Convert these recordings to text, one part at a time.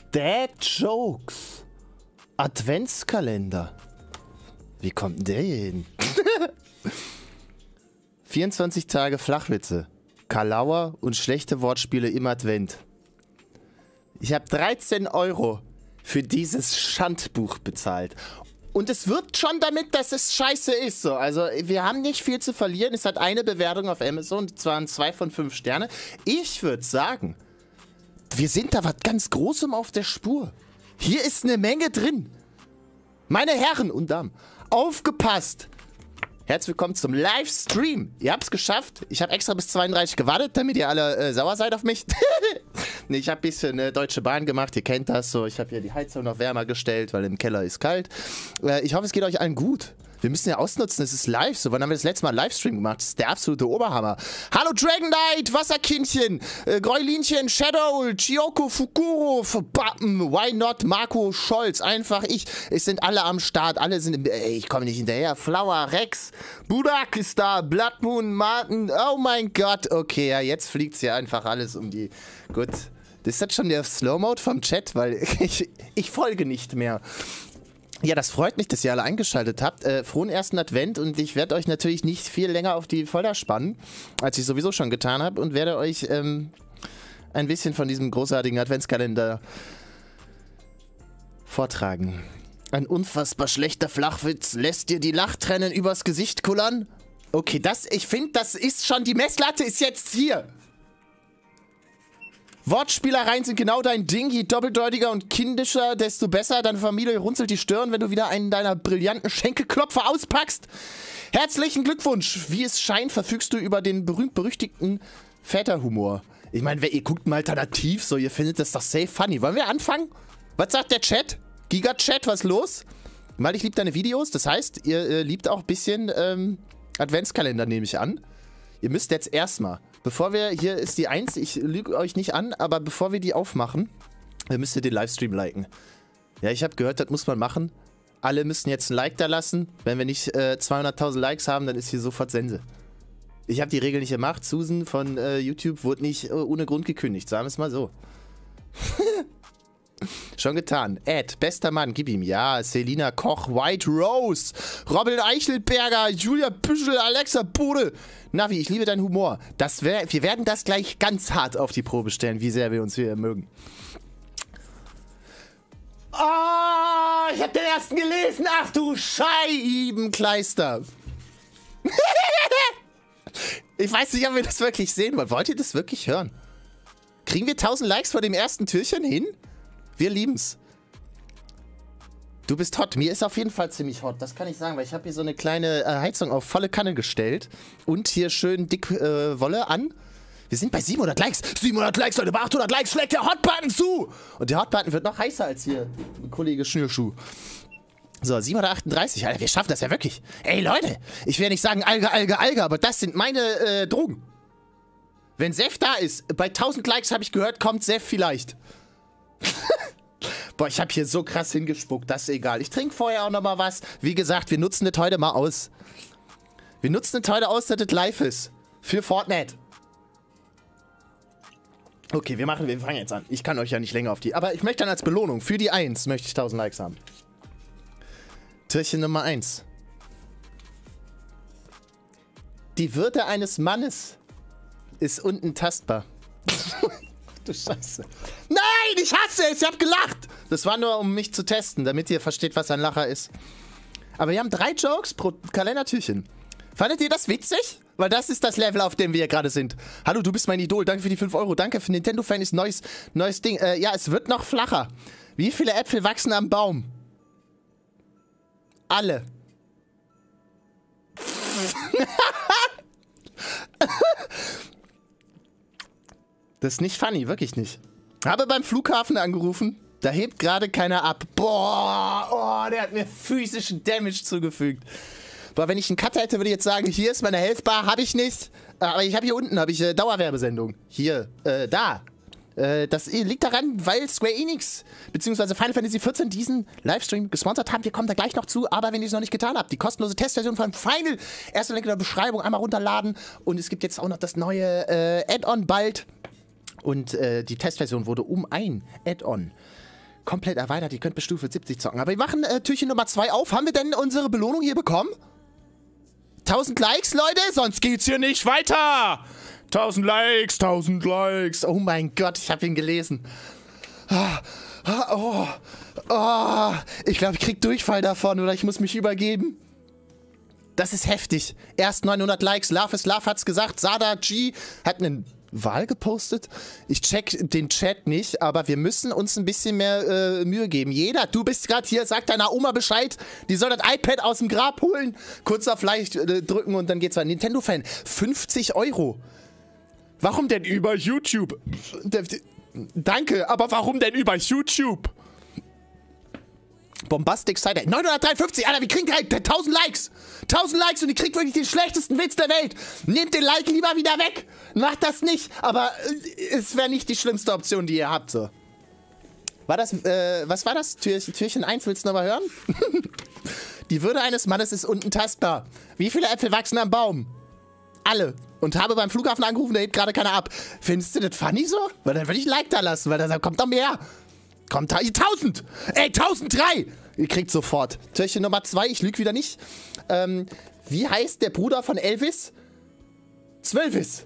Dad Jokes. Adventskalender. Wie kommt denn der hier hin? 24 Tage Flachwitze. Kalauer und schlechte Wortspiele im Advent. Ich habe 13 € für dieses Schandbuch bezahlt. Und es wirkt schon damit, dass es scheiße ist. So. Also wir haben nicht viel zu verlieren. Es hat eine Bewertung auf Amazon, und zwar 2 von 5 Sterne. Ich würde sagen, wir sind da was ganz Großem auf der Spur. Hier ist eine Menge drin. Meine Herren und Damen, aufgepasst. Herzlich willkommen zum Livestream. Ihr habt es geschafft. Ich habe extra bis 32 gewartet, damit ihr alle sauer seid auf mich. Nee, ich habe ein bisschen Deutsche Bahn gemacht. Ihr kennt das so. Ich habe hier die Heizung noch wärmer gestellt, weil im Keller ist kalt. Ich hoffe, es geht euch allen gut. Wir müssen ja ausnutzen, es ist live. So, wann haben wir das letzte Mal einen Livestream gemacht? Das ist der absolute Oberhammer. Hallo Dragon Knight, Wasserkindchen, Gräulinchen, Shadow, Chiyoko, Fukuro, Bappen, Why Not, Marco, Scholz, einfach ich. Es sind alle am Start, alle sind, ich komme nicht hinterher. Flower, Rex, Budak ist da, Blood Moon, Martin, oh mein Gott. Okay, ja, jetzt fliegt es ja einfach alles um die, gut. Das ist jetzt schon der Slow-Mode vom Chat, weil ich folge nicht mehr. Ja, das freut mich, dass ihr alle eingeschaltet habt. Frohen ersten Advent und ich werde euch natürlich nicht viel länger auf die Folter spannen, als ich sowieso schon getan habe und werde euch ein bisschen von diesem großartigen Adventskalender vortragen. Ein unfassbar schlechter Flachwitz lässt dir die Lachtränen übers Gesicht kullern. Okay, ich finde, das ist schon, die Messlatte ist jetzt hier. Wortspielereien sind genau dein Ding. Je doppeldeutiger und kindischer, desto besser. Deine Familie runzelt die Stirn, wenn du wieder einen deiner brillanten Schenkelklopfer auspackst. Herzlichen Glückwunsch. Wie es scheint, verfügst du über den berühmt-berüchtigten Väterhumor. Ich meine, ihr guckt mal alternativ, so, ihr findet das doch safe funny. Wollen wir anfangen? Was sagt der Chat? Giga-Chat, was los? Weil ich liebe deine Videos, das heißt, ihr liebt auch ein bisschen Adventskalender, nehme ich an. Ihr müsst jetzt erstmal... Bevor wir, hier ist die 1, ich lüge euch nicht an, aber bevor wir die aufmachen, müsst ihr den Livestream liken. Ja, ich habe gehört, das muss man machen. Alle müssen jetzt ein Like da lassen. Wenn wir nicht 200.000 Likes haben, dann ist hier sofort Sense. Ich habe die Regel nicht gemacht. Susan von YouTube wurde nicht ohne Grund gekündigt, sagen wir es mal so. Schon getan. Ed, bester Mann, gib ihm. Ja, Selina Koch, White Rose, Robin Eichelberger, Julia Büschel, Alexa Bude. Navi, ich liebe deinen Humor. Wir werden das gleich ganz hart auf die Probe stellen, wie sehr wir uns hier mögen. Oh, ich hab den ersten gelesen. Ach du Scheibenkleister. Ich weiß nicht, ob wir das wirklich sehen wollen. Wollt ihr das wirklich hören? Kriegen wir 1000 Likes vor dem ersten Türchen hin? Wir lieben's. Du bist hot. Mir ist auf jeden Fall ziemlich hot. Das kann ich sagen, weil ich habe hier so eine kleine Heizung auf volle Kanne gestellt. Und hier schön dick Wolle an. Wir sind bei 700 Likes. 700 Likes, Leute. Bei 800 Likes schlägt der Hotbutton zu. Und der Hotbutton wird noch heißer als hier. Kollege Schnürschuh. So, 738. Alter, wir schaffen das ja wirklich. Ey, Leute. Ich will ja nicht sagen Alge, Alge, Alge, aber das sind meine Drogen. Wenn Sef da ist, bei 1000 Likes habe ich gehört, kommt Sef vielleicht. Boah, ich habe hier so krass hingespuckt, das ist egal. Ich trinke vorher auch nochmal was. Wie gesagt, wir nutzen das heute mal aus. Wir nutzen das heute aus, dass das live ist. Für Fortnite. Okay, wir fangen jetzt an. Ich kann euch ja nicht länger auf die... Aber ich möchte dann als Belohnung, für die 1 möchte ich 1000 Likes haben. Türchen Nummer 1. Die Würde eines Mannes ist unten tastbar. Du Scheiße. Nein, ich hasse es, ihr habt gelacht. Das war nur, um mich zu testen, damit ihr versteht, was ein Lacher ist. Aber wir haben 3 Jokes pro Kalendertürchen. Fandet ihr das witzig? Weil das ist das Level, auf dem wir gerade sind. Hallo, du bist mein Idol, danke für die 5 €. Danke für Nintendo-Fan ist neues Ding. Ja, es wird noch flacher. Wie viele Äpfel wachsen am Baum? Alle. Das ist nicht funny, wirklich nicht. Habe beim Flughafen angerufen, da hebt gerade keiner ab. Boah, oh, der hat mir physischen Damage zugefügt. Boah, wenn ich einen Cutter hätte, würde ich jetzt sagen, hier ist meine Healthbar, habe ich nicht. Aber ich habe hier unten, Dauerwerbesendung. Hier, da. Das liegt daran, weil Square Enix bzw. Final Fantasy XIV diesen Livestream gesponsert haben. Wir kommen da gleich noch zu, aber wenn ihr es noch nicht getan habt, die kostenlose Testversion von Final, erste Link in der Beschreibung, einmal runterladen. Und es gibt jetzt auch noch das neue Add-on bald. Und die Testversion wurde um ein Add-on Komplett erweitert, ihr könnt bis Stufe 70 zocken. Aber wir machen Türchen Nummer 2 auf. Haben wir denn unsere Belohnung hier bekommen? 1000 Likes, Leute, sonst geht's hier nicht weiter. 1000 Likes, 1000 Likes. Oh mein Gott, ich habe ihn gelesen. Ich glaube, ich krieg Durchfall davon oder ich muss mich übergeben. Das ist heftig. Erst 900 Likes, Love is Love hat's gesagt. Sada G hat einen Wahl gepostet. Ich check den Chat nicht, aber wir müssen uns ein bisschen mehr Mühe geben. Jeder, du bist gerade hier, sag deiner Oma Bescheid, die soll das iPad aus dem Grab holen, kurz auf Leicht drücken und dann geht's weiter. Nintendo-Fan, 50 Euro. Warum denn über YouTube? Danke, aber warum denn über YouTube? Bombastic Side 953, Alter, wir kriegen 1000 Likes. 1000 Likes und ihr kriegt wirklich den schlechtesten Witz der Welt. Nehmt den Like lieber wieder weg. Macht das nicht, aber es wäre nicht die schlimmste Option, die ihr habt, so. War das, was war das? Türchen 1, willst du noch mal hören? Die Würde eines Mannes ist unentastbar. Wie viele Äpfel wachsen am Baum? Alle. Und habe beim Flughafen angerufen, der hebt gerade keiner ab. Findest du das funny so? Weil dann würde ich ein Like da lassen, weil da kommt doch mehr. Kommt da, 1000! Ey, 1003! Ihr kriegt sofort. Türchen Nummer 2, ich lüge wieder nicht. Wie heißt der Bruder von Elvis? Zwölvis.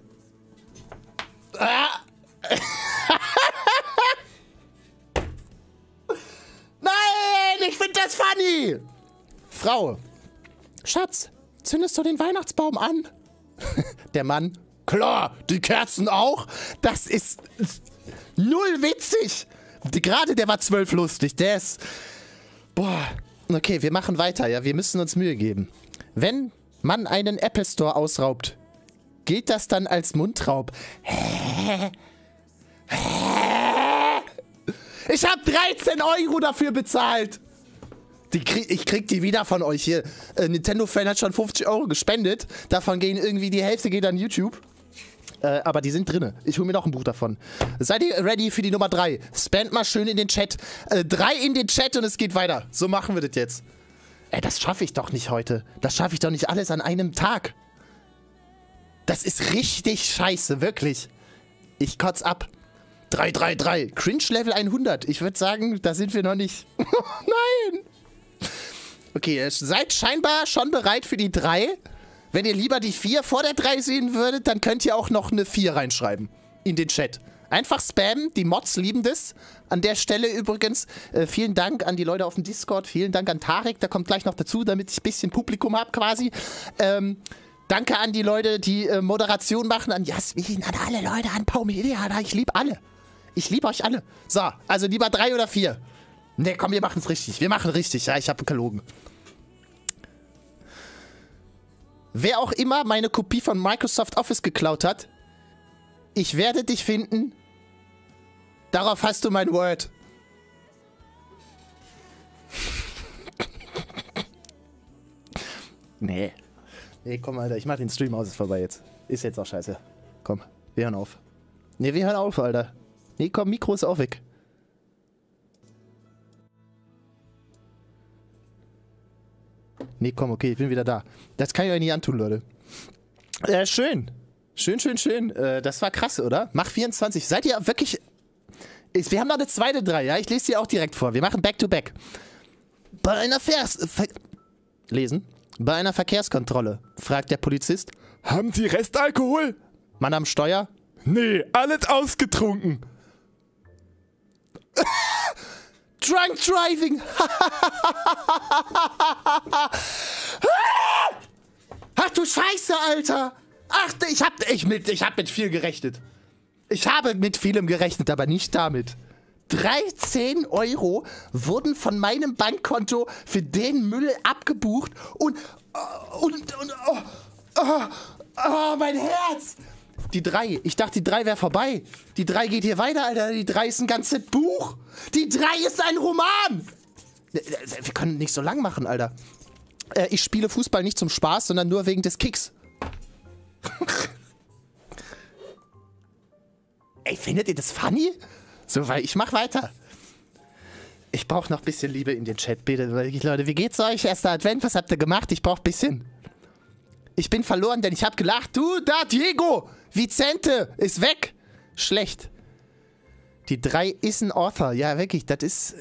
Nein, ich finde das funny! Frau. Schatz, zündest du den Weihnachtsbaum an? Der Mann. Klar, die Kerzen auch. Das ist null witzig. Gerade der war 12 lustig. Der ist... Boah. Okay, wir machen weiter. Ja, wir müssen uns Mühe geben. Wenn man einen Apple Store ausraubt, gilt das dann als Mundraub? Ich habe 13 Euro dafür bezahlt. Ich krieg die wieder von euch hier. Nintendo-Fan hat schon 50 Euro gespendet. Davon gehen irgendwie die Hälfte geht an YouTube. Aber die sind drinne. Ich hole mir noch ein Buch davon. Seid ihr ready für die Nummer 3? Spamt mal schön in den Chat. 3 in den Chat und es geht weiter. So machen wir das jetzt. Das schaffe ich doch nicht heute. Das schaffe ich doch nicht alles an einem Tag. Das ist richtig scheiße, wirklich. Ich kotz ab. 333. Cringe Level 100. Ich würde sagen, da sind wir noch nicht. Nein! Okay, ihr seid scheinbar schon bereit für die 3. Wenn ihr lieber die 4 vor der 3 sehen würdet, dann könnt ihr auch noch eine 4 reinschreiben. In den Chat. Einfach spammen, die Mods lieben das. An der Stelle übrigens, vielen Dank an die Leute auf dem Discord. Vielen Dank an Tarek, der kommt gleich noch dazu, damit ich ein bisschen Publikum habe quasi. Danke an die Leute, die Moderation machen, an Jasmin, an alle Leute, an Paumelia. Ich liebe alle. Ich liebe euch alle. So, also lieber 3 oder 4. Ne, komm, wir machen es richtig. Wir machen richtig. Ja, ich habe gelogen. Wer auch immer meine Kopie von Microsoft Office geklaut hat, ich werde dich finden. Darauf hast du mein Word. Nee. Nee, komm, Alter. Ich mach den Stream aus. Ist vorbei jetzt. Ist jetzt auch scheiße. Komm, wir hören auf. Nee, wir hören auf, Alter. Nee, komm, Mikro ist auch weg. Nee, komm, okay, ich bin wieder da. Das kann ich euch nicht antun, Leute. Schön. Schön. Das war krass, oder? Mach 24. Seid ihr wirklich... Wir haben noch eine zweite 3, ja? Ich lese die auch direkt vor. Wir machen Back-to-Back. Bei einer Lesen. Bei einer Verkehrskontrolle fragt der Polizist: Haben Sie Restalkohol? Mann am Steuer: Nee, alles ausgetrunken. Drunk Driving. Ach du Scheiße, Alter. Ach, ich hab mit viel gerechnet. Ich habe mit vielem gerechnet, aber nicht damit. 13 Euro wurden von meinem Bankkonto für den Müll abgebucht und mein Herz. Die 3. Ich dachte, die 3 wäre vorbei. Die 3 geht hier weiter, Alter. Die 3 ist ein ganzes Buch. Die 3 ist ein Roman. Wir können nicht so lang machen, Alter. Ich spiele Fußball nicht zum Spaß, sondern nur wegen des Kicks. Ey, findet ihr das funny? So, weil ich mach weiter. Ich brauche noch ein bisschen Liebe in den Chat, bitte. Leute, wie geht's euch? Erster Advent, was habt ihr gemacht? Ich brauche ein bisschen. Ich bin verloren, denn ich habe gelacht. Du, da, Diego! Vicente ist weg. Schlecht. Die 3 ist ein Author. Ja, wirklich, das ist...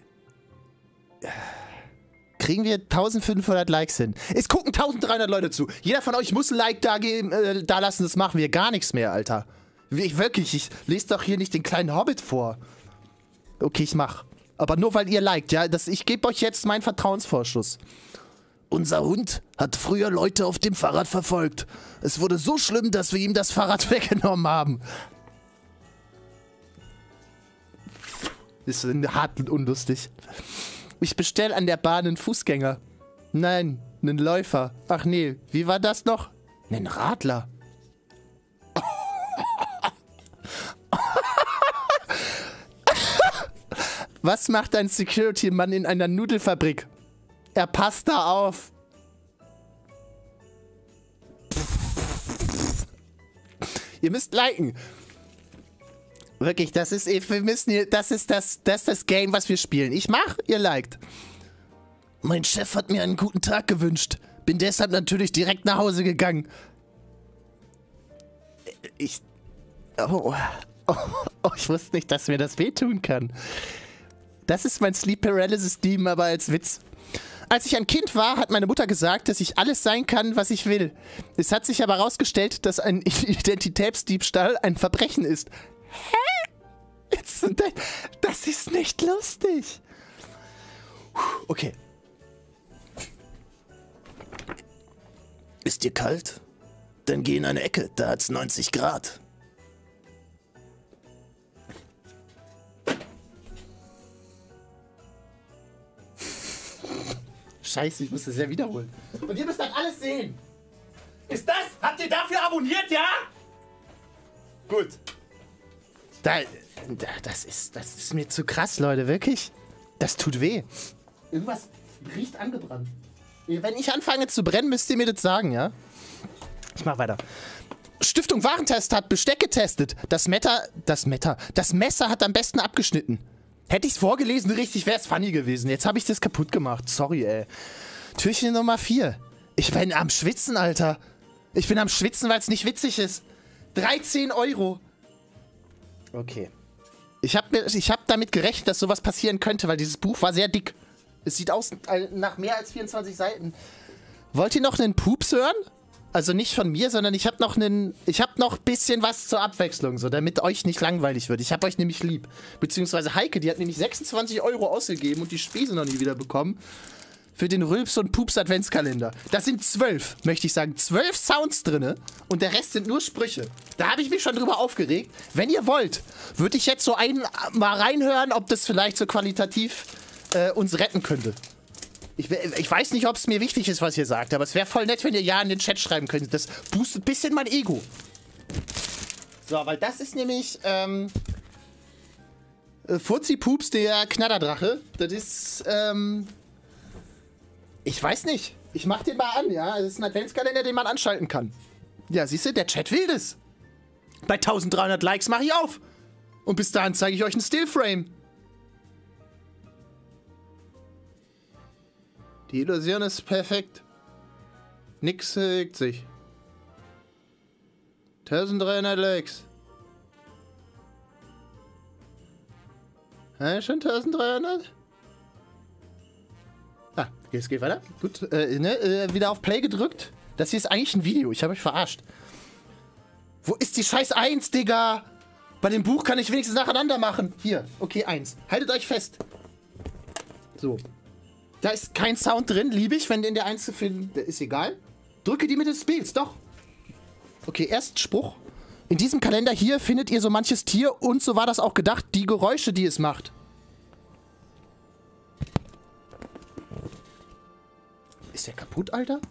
kriegen wir 1500 Likes hin. Es gucken 1300 Leute zu. Jeder von euch muss ein Like da geben, da lassen, das machen wir gar nichts mehr, Alter. Ich lese doch hier nicht den kleinen Hobbit vor. Okay, ich mach. Aber nur weil ihr liked, ja. Ich gebe euch jetzt meinen Vertrauensvorschuss. Unser Hund hat früher Leute auf dem Fahrrad verfolgt. Es wurde so schlimm, dass wir ihm das Fahrrad weggenommen haben. Ist hart und unlustig. Ich bestelle an der Bahn einen Fußgänger. Nein, einen Läufer. Ach nee, wie war das noch? Einen Radler. Was macht ein Security-Mann in einer Nudelfabrik? Er passt da auf. Ihr müsst liken. Wirklich, das ist das Game, was wir spielen. Ich mach, ihr liked. Mein Chef hat mir einen guten Tag gewünscht. Bin deshalb natürlich direkt nach Hause gegangen. Ich wusste nicht, dass mir das wehtun kann. Das ist mein Sleep Paralysis Demon, aber als Witz. Als ich ein Kind war, hat meine Mutter gesagt, dass ich alles sein kann, was ich will. Es hat sich aber herausgestellt, dass ein Identitätsdiebstahl ein Verbrechen ist. Hä? Das ist nicht lustig. Okay. Ist dir kalt? Dann geh in eine Ecke, da hat's 90 Grad. Scheiße, ich muss das ja wiederholen. Und ihr müsst dann alles sehen. Ist das? Habt ihr dafür abonniert, ja? Gut. Das ist mir zu krass, Leute, wirklich. Das tut weh. Irgendwas riecht angebrannt. Wenn ich anfange zu brennen, müsst ihr mir das sagen, ja? Ich mach weiter. Stiftung Warentest hat Besteck getestet. Das Messer hat am besten abgeschnitten. Hätte ich es vorgelesen, richtig, wäre es funny gewesen. Jetzt habe ich das kaputt gemacht. Sorry, ey. Türchen Nummer 4. Ich bin am Schwitzen, Alter. Ich bin am Schwitzen, weil es nicht witzig ist. 13 Euro. Okay. Ich hab damit gerechnet, dass sowas passieren könnte, weil dieses Buch war sehr dick. Es sieht aus nach mehr als 24 Seiten. Wollt ihr noch einen Pups hören? Also nicht von mir, sondern ich hab noch ein bisschen was zur Abwechslung, so damit euch nicht langweilig wird. Ich hab euch nämlich lieb. Beziehungsweise Heike, die hat nämlich 26 Euro ausgegeben und die Spesen noch nie wieder bekommen. Für den Rülps und Pups Adventskalender. Das sind 12, möchte ich sagen. 12 Sounds drinne und der Rest sind nur Sprüche. Da habe ich mich schon drüber aufgeregt. Wenn ihr wollt, würde ich jetzt so mal reinhören, ob das vielleicht so qualitativ uns retten könnte. Ich weiß nicht, ob es mir wichtig ist, was ihr sagt, aber es wäre voll nett, wenn ihr ja in den Chat schreiben könntet. Das boostet ein bisschen mein Ego. So, weil das ist nämlich Furzi Pups, der Knatterdrache. Das ist, ich weiß nicht. Ich mach den mal an, ja. Das ist ein Adventskalender, den man anschalten kann. Ja, siehst du, der Chat will das. Bei 1300 Likes mache ich auf. Und bis dahin zeige ich euch einen Stillframe. Die Illusion ist perfekt. Nix regt sich. 1300 Likes. Schon 1300? Ah, es geht weiter. Gut, wieder auf Play gedrückt. Das hier ist eigentlich ein Video. Ich habe euch verarscht. Wo ist die scheiß 1, Digga? Bei dem Buch kann ich wenigstens nacheinander machen. Hier, okay, 1. Haltet euch fest. So. Da ist kein Sound drin, liebe ich, wenn in der 1 zu finden, ist egal. Drücke die Mitte des Bilds, doch. Okay, erst Spruch. In diesem Kalender hier findet ihr so manches Tier und so war das auch gedacht, die Geräusche, die es macht. Ist der kaputt, Alter?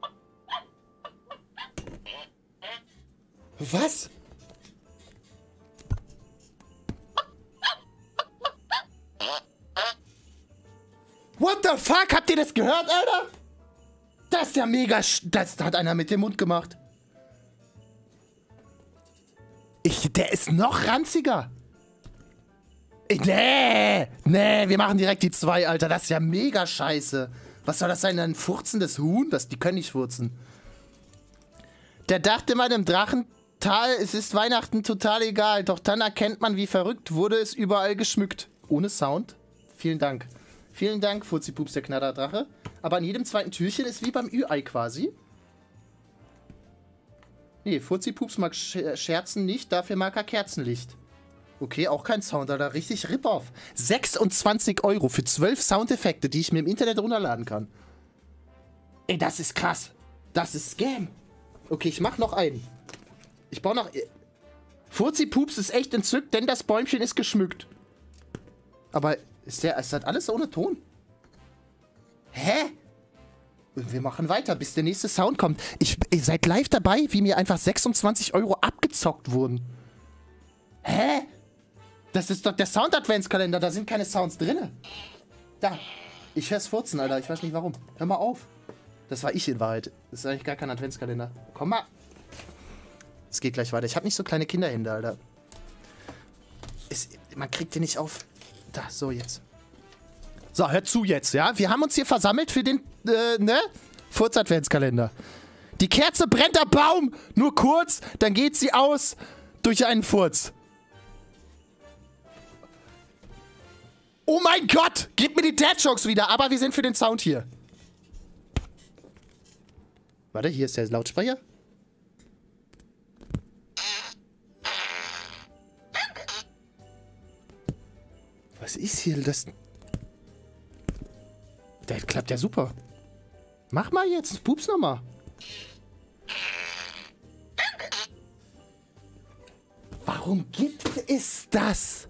Was? What the fuck? Habt ihr das gehört, Alter? Das ist ja mega... Das hat einer mit dem Mund gemacht. Der ist noch ranziger. Nee, wir machen direkt die 2, Alter. Das ist ja mega scheiße. Was soll das sein? Ein furzendes Huhn? Die können nicht furzen. Der dachte, meinem Drachen es ist Weihnachten total egal. Doch dann erkennt man, wie verrückt wurde es überall geschmückt. Ohne Sound. Vielen Dank. Vielen Dank, Furzi-Pups, der Knatterdrache. Aber an jedem zweiten Türchen ist wie beim Ü-Ei quasi. Nee, Furzi-Pups mag Scherzen nicht, dafür mag er Kerzenlicht. Okay, auch kein Sound, Alter. Richtig Rip-Off. 26 € für 12 Soundeffekte, die ich mir im Internet runterladen kann. Ey, das ist krass. Das ist Scam. Okay, ich mach noch einen. Ich baue noch... Furzi-Pups ist echt entzückt, denn das Bäumchen ist geschmückt. Aber ist das alles ohne Ton? Hä? Und wir machen weiter, bis der nächste Sound kommt. Ihr seid live dabei, wie mir einfach 26 € abgezockt wurden. Hä? Das ist doch der Sound-Adventskalender, da sind keine Sounds drin. Da. Ich hör's furzen, Alter. Ich weiß nicht warum. Hör mal auf. Das war ich in Wahrheit. Das ist eigentlich gar kein Adventskalender. Komm mal. Es geht gleich weiter. Ich habe nicht so kleine Kinderhände, Alter. Man kriegt die nicht auf. Da, so jetzt. So, hört zu jetzt, ja? Wir haben uns hier versammelt für den, Furz-Adventskalender. Die Kerze brennt am Baum. Nur kurz, dann geht sie aus durch einen Furz. Oh mein Gott! Gib mir die Dad-Jokes wieder, aber wir sind für den Sound hier. Warte, hier ist der Lautsprecher. Was ist hier das? Der klappt ja super. Mach mal jetzt, pups nochmal. Warum gibt es das?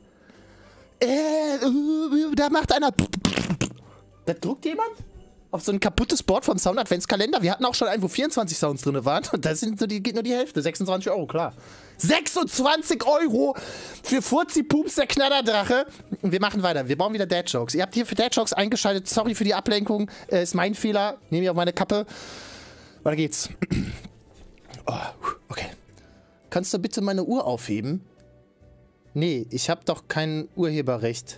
Da macht einer... Da druckt jemand auf so ein kaputtes Board vom Sound-Adventskalender. Wir hatten auch schon einen, wo 24 Sounds drin waren. Und da geht nur die Hälfte. 26 €, klar. 26 € für Furzi-Pups, der Knatterdrache. Und wir machen weiter. Wir bauen wieder Dad-Jokes. Ihr habt hier für Dad-Jokes eingeschaltet. Sorry für die Ablenkung. Ist mein Fehler. Nehme ich auf meine Kappe. Weiter geht's. Oh, okay. Kannst du bitte meine Uhr aufheben? Nee, ich habe doch kein Urheberrecht.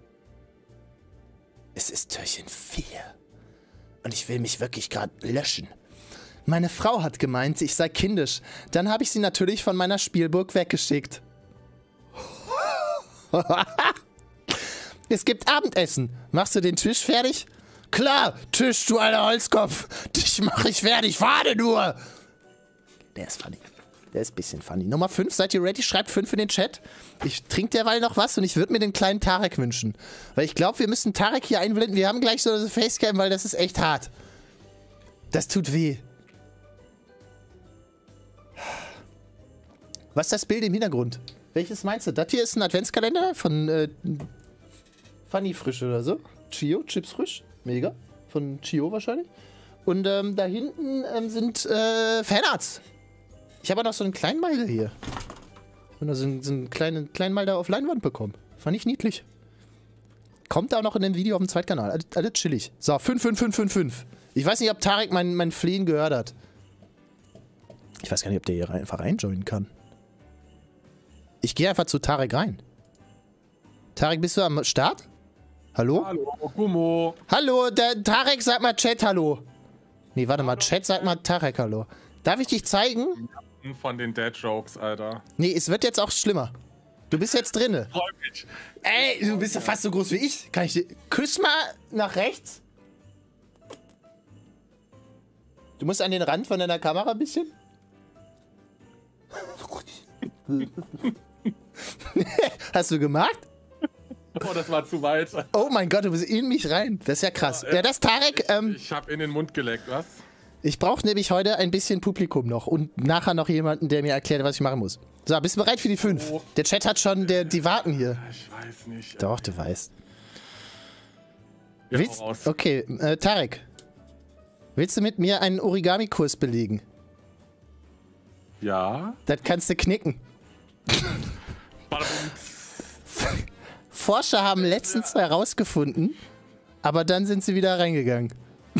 Es ist Türchen 4. Und ich will mich wirklich gerade löschen. Meine Frau hat gemeint, ich sei kindisch. Dann habe ich sie natürlich von meiner Spielburg weggeschickt. Es gibt Abendessen. Machst du den Tisch fertig? Klar, Tisch, du alter Holzkopf. Dich mache ich fertig. Warte nur. Der ist funny. Der ist ein bisschen funny. Nummer 5, seid ihr ready? Schreibt 5 in den Chat. Ich trinke derweil noch was und ich würde mir den kleinen Tarek wünschen. Weil ich glaube, wir müssen Tarek hier einblenden. Wir haben gleich so eine Facecam, weil das ist echt hart. Das tut weh. Was ist das Bild im Hintergrund? Welches meinst du? Das hier ist ein Adventskalender von Funny Frisch oder so. Chio, Chips Frisch. Mega. Von Chio wahrscheinlich. Und da hinten sind Fanarts. Ich habe auch noch so einen kleinen Malder hier. Und so einen kleinen Malder auf Leinwand bekommen. Fand ich niedlich. Kommt auch noch in dem Video auf dem Zweitkanal. Alles chillig. So, 5. Ich weiß nicht, ob Tarek mein Flehen gehört hat. Ich weiß gar nicht, ob der hier einfach reinjoinen kann. Ich gehe einfach zu Tarek rein. Tarek, bist du am Start? Hallo? Hallo, Gummo. Hallo, der Tarek, sag mal Chat Hallo. Nee, warte mal, Chat, sag mal Tarek Hallo. Darf ich dich zeigen? Von den Dad-Jokes, Alter. Nee, es wird jetzt auch schlimmer. Du bist jetzt drinne. Freu mich. Ey, du bist ja fast so groß wie ich. Kann ich dir... Küss mal nach rechts. Du musst an den Rand von deiner Kamera ein bisschen. Hast du gemacht? Oh, das war zu weit. Oh mein Gott, du bist in mich rein. Das ist ja krass. Ja, das Tarek... ich hab in den Mund geleckt, was? Ich brauche nämlich heute ein bisschen Publikum noch und nachher noch jemanden, der mir erklärt, was ich machen muss. So, bist du bereit für die 5? Oh. Der Chat hat schon, die warten hier. Ich weiß nicht. Doch, du weißt. Ja, willst, okay, Tarek. Willst du mit mir einen Origami-Kurs belegen? Ja. Das kannst du knicken. Forscher haben letztens herausgefunden, aber dann sind sie wieder reingegangen.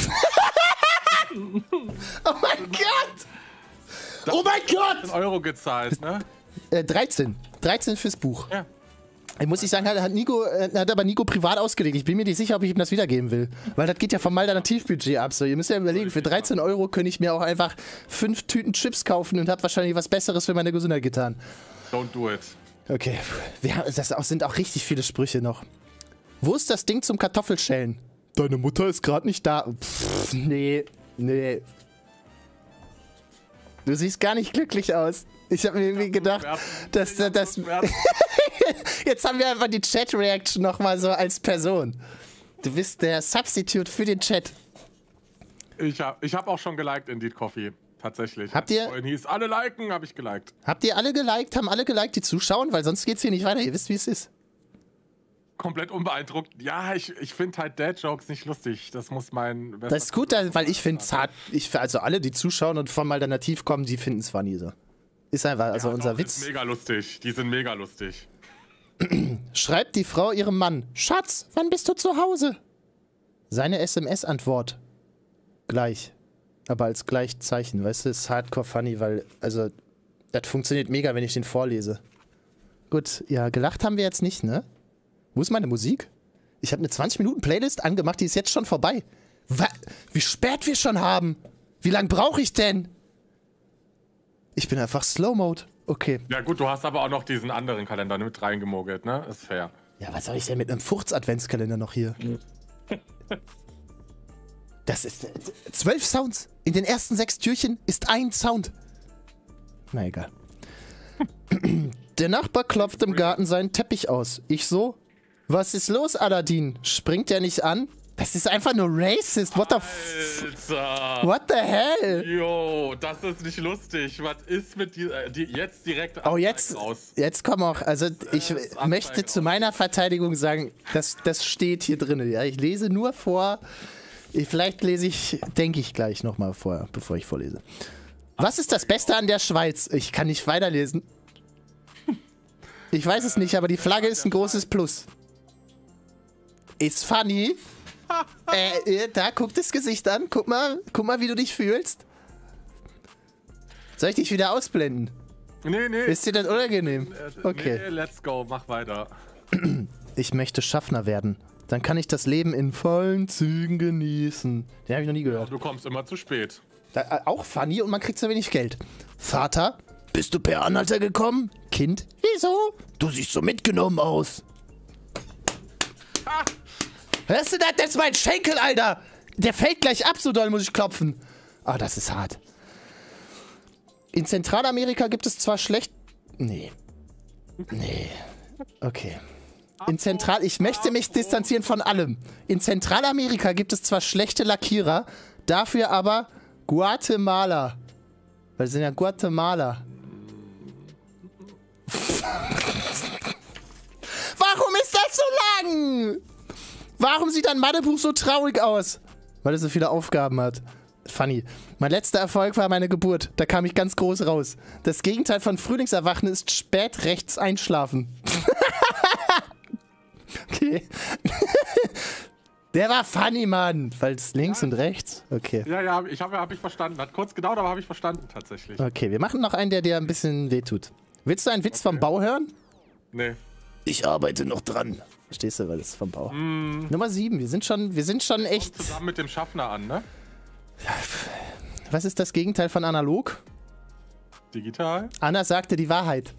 Oh mein Gott! Oh mein Gott! 13 € gezahlt, ne? 13. 13 fürs Buch. Ja. Muss ich sagen, hat aber Nico privat ausgelegt. Ich bin mir nicht sicher, ob ich ihm das wiedergeben will. Weil das geht ja vom Alternativbudget ab. So, ihr müsst ja überlegen, für 13 Euro könnte ich mir auch einfach 5 Tüten Chips kaufen und habe wahrscheinlich was Besseres für meine Gesundheit getan. Don't do it. Okay, sind auch richtig viele Sprüche noch. Wo ist das Ding zum Kartoffelschälen? Deine Mutter ist gerade nicht da. Pff, nee. Du siehst gar nicht glücklich aus. Ich habe mir irgendwie gedacht, dass das... Jetzt haben wir einfach die Chat-Reaction nochmal so als Person. Du bist der Substitute für den Chat. Ich hab auch schon geliked Indeed Coffee. Tatsächlich. Habt ihr... Vorhin hieß, alle liken, habe ich geliked. Habt ihr alle geliked? Haben alle geliked, die zuschauen? Weil sonst geht's hier nicht weiter. Ihr wisst, wie es ist. Komplett unbeeindruckt. Ja, ich finde halt Dad-Jokes nicht lustig. Das muss mein... Das ist gut, weil ich finde es hart. Also alle, die zuschauen und vom Alternativ kommen, die finden es funny so. Ist einfach, also ja, unser doch, Witz. Ist mega lustig. Die sind mega lustig. Schreibt die Frau ihrem Mann: Schatz, wann bist du zu Hause? Seine SMS-Antwort: gleich. Aber als Gleichzeichen, weißt du, ist hardcore funny, weil, also, das funktioniert mega, wenn ich den vorlese. Gut, ja, gelacht haben wir jetzt nicht, ne? Wo ist meine Musik? Ich habe eine 20-Minuten-Playlist angemacht, die ist jetzt schon vorbei. Wie spät wir schon haben? Wie lange brauche ich denn? Ich bin einfach Slow-Mode. Okay. Ja gut, du hast aber auch noch diesen anderen Kalender mit reingemogelt, ne? Ist fair. Ja, was soll ich denn mit einem Furz-Adventskalender noch hier? Das ist 12 Sounds. In den ersten 6 Türchen ist ein Sound. Na egal. Der Nachbar klopft im Garten seinen Teppich aus. Ich so: Was ist los, Aladdin? Springt der nicht an? Das ist einfach nur racist. What the hell? Jo, das ist nicht lustig. Was ist mit dir jetzt direkt raus? Jetzt komm auch. Also ich möchte zu meiner Verteidigung sagen, das steht hier drin. Ja, ich lese nur vor. Vielleicht denke ich gleich nochmal vor, bevor ich vorlese. Was ist das Beste an der Schweiz? Ich kann nicht weiterlesen. Ich weiß es nicht, aber die Flagge ist ein großes Plus. Ist funny. Da, guck das Gesicht an. Guck mal, wie du dich fühlst. Soll ich dich wieder ausblenden? Nee. Ist dir das unangenehm? Okay. Nee, let's go, mach weiter. Ich möchte Schaffner werden. Dann kann ich das Leben in vollen Zügen genießen. Den habe ich noch nie gehört. Du kommst immer zu spät. Auch funny und man kriegt so wenig Geld. Vater, bist du per Anhalter gekommen? Kind, wieso? Du siehst so mitgenommen aus. Hörst du das? Das ist mein Schenkel, Alter. Der fällt gleich ab, so doll muss ich klopfen. Ah, das ist hart. In Zentralamerika gibt es zwar schlecht... Nee. Okay. Ich möchte mich distanzieren von allem. In Zentralamerika gibt es zwar schlechte Lackierer, dafür aber Guatemala. Weil sie sind ja Guatemala. Warum ist das so lang? Warum sieht ein Mathebuch so traurig aus? Weil es so viele Aufgaben hat. Funny. Mein letzter Erfolg war meine Geburt. Da kam ich ganz groß raus. Das Gegenteil von Frühlingserwachen ist spät rechts einschlafen. Okay. Der war funny, Mann. Weil es links und rechts. Okay. Ja, hab ich verstanden. Hat kurz gedauert, aber habe ich verstanden tatsächlich. Okay, wir machen noch einen, der dir ein bisschen wehtut. Willst du einen Witz vom Bau hören? Nee. Ich arbeite noch dran. Verstehst du, weil das ist vom Bau. Nummer 7. Wir sind schon echt... Zusammen mit dem Schaffner an, ne? Was ist das Gegenteil von analog? Digital? Anna sagte die Wahrheit.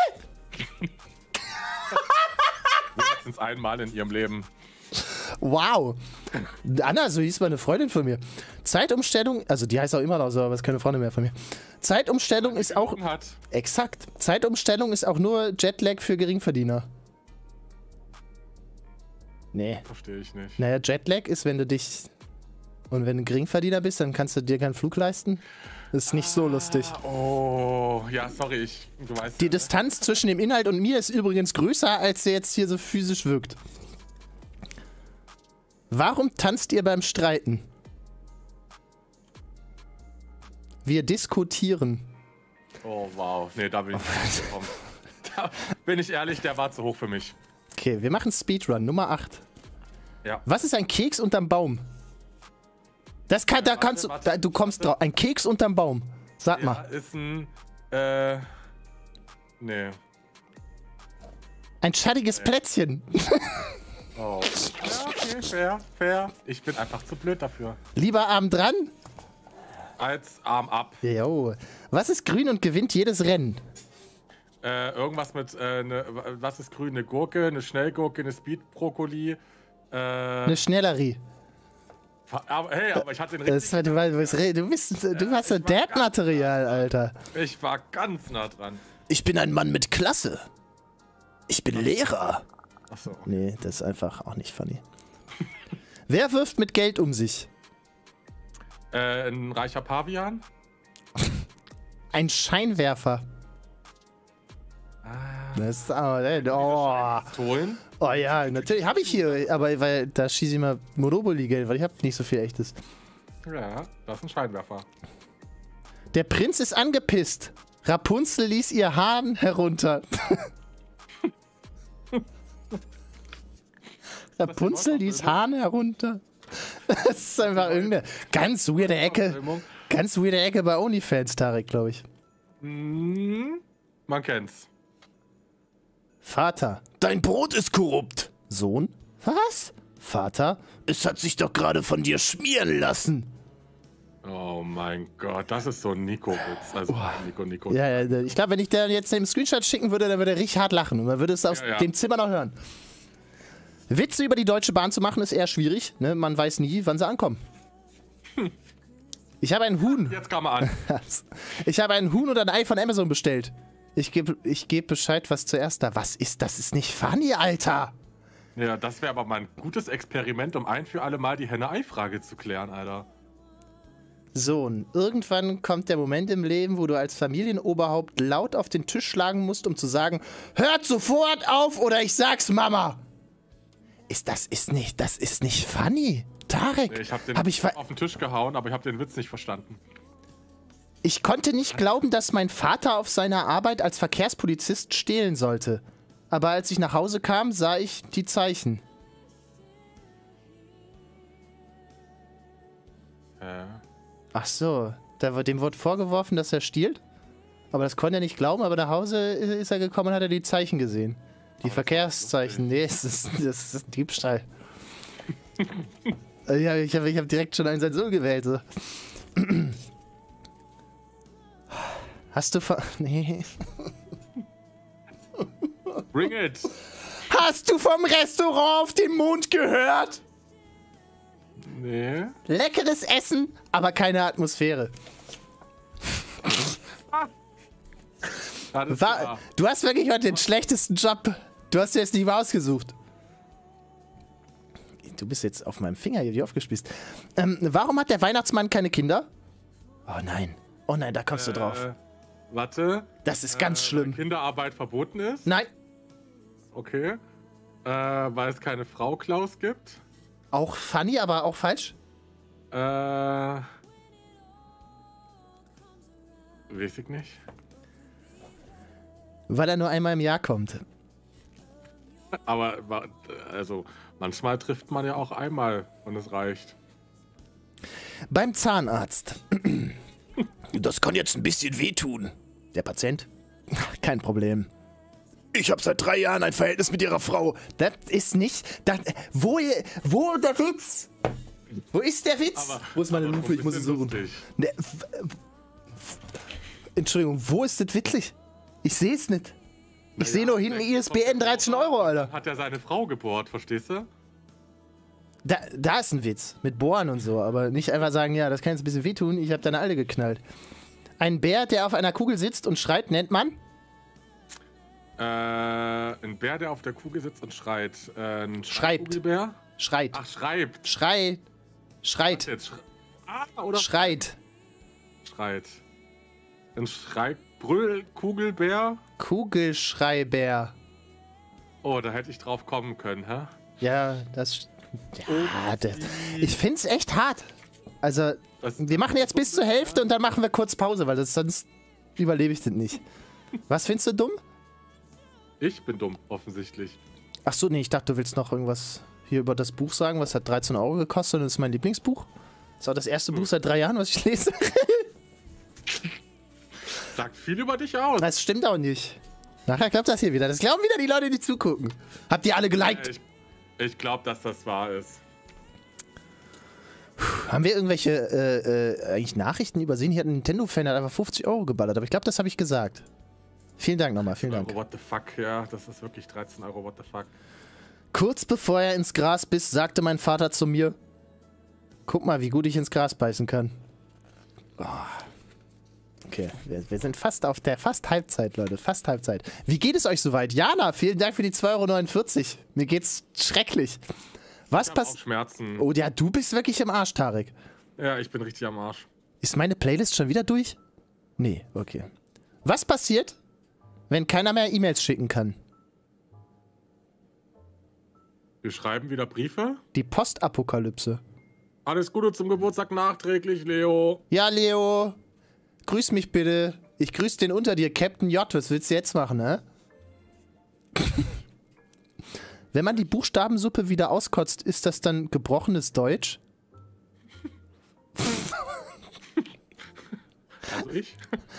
Mindestens einmal in ihrem Leben. Wow. Anna, so hieß meine Freundin von mir. Zeitumstellung, also die heißt auch immer noch so, aber ist keine Freundin mehr von mir. Zeitumstellung ist auch... Exakt. Zeitumstellung ist auch nur Jetlag für Geringverdiener. Nee. Verstehe ich nicht. Naja, Jetlag ist, wenn du dich... Und wenn du Geringverdiener bist, dann kannst du dir keinen Flug leisten. Das ist nicht so lustig. Oh, ja, sorry, du weißt... Die Distanz zwischen dem Inhalt und mir ist übrigens größer, als der jetzt hier so physisch wirkt. Warum tanzt ihr beim Streiten? Wir diskutieren. Oh, wow. Nee, da bin ich nicht gekommen. Da bin ich ehrlich, der war zu hoch für mich. Okay, wir machen Speedrun, Nummer 8. Ja. Was ist ein Keks unterm Baum? Das kann, da kannst du, du kommst drauf. Ein Keks unterm Baum. Sag mal. Ist ein, nee. Ein schattiges Plätzchen. Oh. Ja, okay, fair. Ich bin einfach zu blöd dafür. Lieber Arm dran. Als Arm ab. Jo. Was ist grün und gewinnt jedes Rennen? Irgendwas mit, was ist grün? Eine Gurke, eine Schnellgurke, eine Speed-Brokkoli. Eine Schnellerie. Aber ich hatte den richtigen. Du hast so Dad-Material, Alter. Ich war ganz nah dran. Ich bin ein Mann mit Klasse. Ich bin Lehrer. Achso. Nee, das ist einfach auch nicht funny. Wer wirft mit Geld um sich? Ein reicher Pavian. Ein Scheinwerfer. Das ist Pistolen. Oh ja, natürlich habe ich hier, aber weil da schieße ich mal Monopoly-Geld, weil ich habe nicht so viel echtes. Ja, das ist ein Scheinwerfer. Der Prinz ist angepisst. Rapunzel ließ ihr Hahn herunter. Rapunzel ließ Hahn herunter. Das ist einfach irgendeine ganz weirde Ecke. Ganz weirde Ecke bei OnlyFans, Tarek, glaube ich. Man kennt's. Vater, dein Brot ist korrupt. Sohn, was? Vater, es hat sich doch gerade von dir schmieren lassen. Oh mein Gott, das ist so ein Nico-Witz. Also Nico. Ja, ich glaube, wenn ich der jetzt den Screenshot schicken würde, dann würde er richtig hart lachen und man würde es aus dem Zimmer noch hören. Witze über die Deutsche Bahn zu machen ist eher schwierig, ne? Man weiß nie, wann sie ankommen. Ich habe ein Huhn. Jetzt kam er an. Ich habe ein Huhn und ein Ei von Amazon bestellt. Ich geb Bescheid, was zuerst da. Was ist das? Ist nicht funny, Alter. Ja, das wäre aber mal ein gutes Experiment, um ein für alle Mal die Henne-Ei-Frage zu klären, Alter. Sohn, irgendwann kommt der Moment im Leben, wo du als Familienoberhaupt laut auf den Tisch schlagen musst, um zu sagen, hört sofort auf oder ich sag's Mama. Das ist nicht funny. Tarek, Nee, ich hab den auf den Tisch gehauen, aber ich habe den Witz nicht verstanden. Ich konnte nicht glauben, dass mein Vater auf seiner Arbeit als Verkehrspolizist stehlen sollte. Aber als ich nach Hause kam, sah ich die Zeichen. Ach so, dem wurde vorgeworfen, dass er stiehlt. Aber das konnte er nicht glauben, aber nach Hause ist er gekommen und hat er die Zeichen gesehen. Die Verkehrszeichen. Nee, das ist Diebstahl. Ich hab direkt schon einen sein Sohn gewählt. So. Hast du Nee. Bring it! Hast du vom Restaurant auf den Mond gehört? Nee. Leckeres Essen, aber keine Atmosphäre. Du hast wirklich heute den schlechtesten Job. Du hast dir jetzt nicht mal ausgesucht. Du bist jetzt auf meinem Finger hier wie aufgespießt. Warum hat der Weihnachtsmann keine Kinder? Oh nein, da kommst du drauf. Warte. Das ist ganz schlimm. Weil Kinderarbeit verboten ist? Nein. Okay. Weil es keine Frau Klaus gibt? Auch funny, aber auch falsch? Weiß ich nicht. Weil er nur einmal im Jahr kommt. Aber, also, manchmal trifft man ja auch einmal und es reicht. Beim Zahnarzt. Das kann jetzt ein bisschen wehtun. Der Patient? Kein Problem. Ich habe seit 3 Jahren ein Verhältnis mit ihrer Frau. Das ist nicht... Wo der Witz? Wo ist der Witz? Wo ist meine Lupe? Ich muss es suchen. Entschuldigung, wo ist das witzig? Ich sehe es nicht. Ich sehe nur hinten ISBN 13 Euro, Alter. Hat er seine Frau gebohrt, verstehst du? Da ist ein Witz. Mit Bohren und so. Aber nicht einfach sagen, ja, das kann jetzt ein bisschen wehtun. Ich habe deine Alte geknallt. Ein Bär, der auf einer Kugel sitzt und schreit, nennt man? Ein Bär, der auf der Kugel sitzt und schreit. Ein Schreibt. Schreit. Ach, schreibt. Schreit. Oder Schreit. Schreit. Ein Kugelbär? Kugelschreibär. Oh, da hätte ich drauf kommen können, hä? Ja, ich find's echt hart. Also, wir machen jetzt bis zur Hälfte und dann machen wir kurz Pause, weil sonst überlebe ich das nicht. Was findest du dumm? Ich bin dumm, offensichtlich. Ach so, nee, ich dachte, du willst noch irgendwas hier über das Buch sagen, was hat 13 Euro gekostet und das ist mein Lieblingsbuch. Das ist auch das erste Buch seit 3 Jahren, was ich lese. Sagt viel über dich aus. Das stimmt auch nicht. Nachher klappt das hier wieder. Das glauben wieder die Leute, die zugucken. Habt ihr alle geliked? Ich glaube, dass das wahr ist. Haben wir irgendwelche eigentlich Nachrichten übersehen? Hier hat ein Nintendo-Fan einfach 50 € geballert, aber ich glaube, das habe ich gesagt. Vielen Dank nochmal, vielen Dank. What the fuck, ja, das ist wirklich 13 €, what the fuck. Kurz bevor er ins Gras biss, sagte mein Vater zu mir, guck mal, wie gut ich ins Gras beißen kann. Oh. Okay, wir sind fast Halbzeit, Leute, fast Halbzeit. Wie geht es euch soweit? Jana, vielen Dank für die 2,49 €. Mir geht's schrecklich. Was passiert? Schmerzen. Oh ja, du bist wirklich im Arsch, Tarek. Ja, ich bin richtig am Arsch. Ist meine Playlist schon wieder durch? Nee, okay. Was passiert, wenn keiner mehr E-Mails schicken kann? Wir schreiben wieder Briefe? Die Postapokalypse. Alles Gute zum Geburtstag nachträglich, Leo. Ja, Leo. Grüß mich bitte. Ich grüße den unter dir, Captain J. Was willst du jetzt machen, ne? Wenn man die Buchstabensuppe wieder auskotzt, ist das dann gebrochenes Deutsch? Also ich?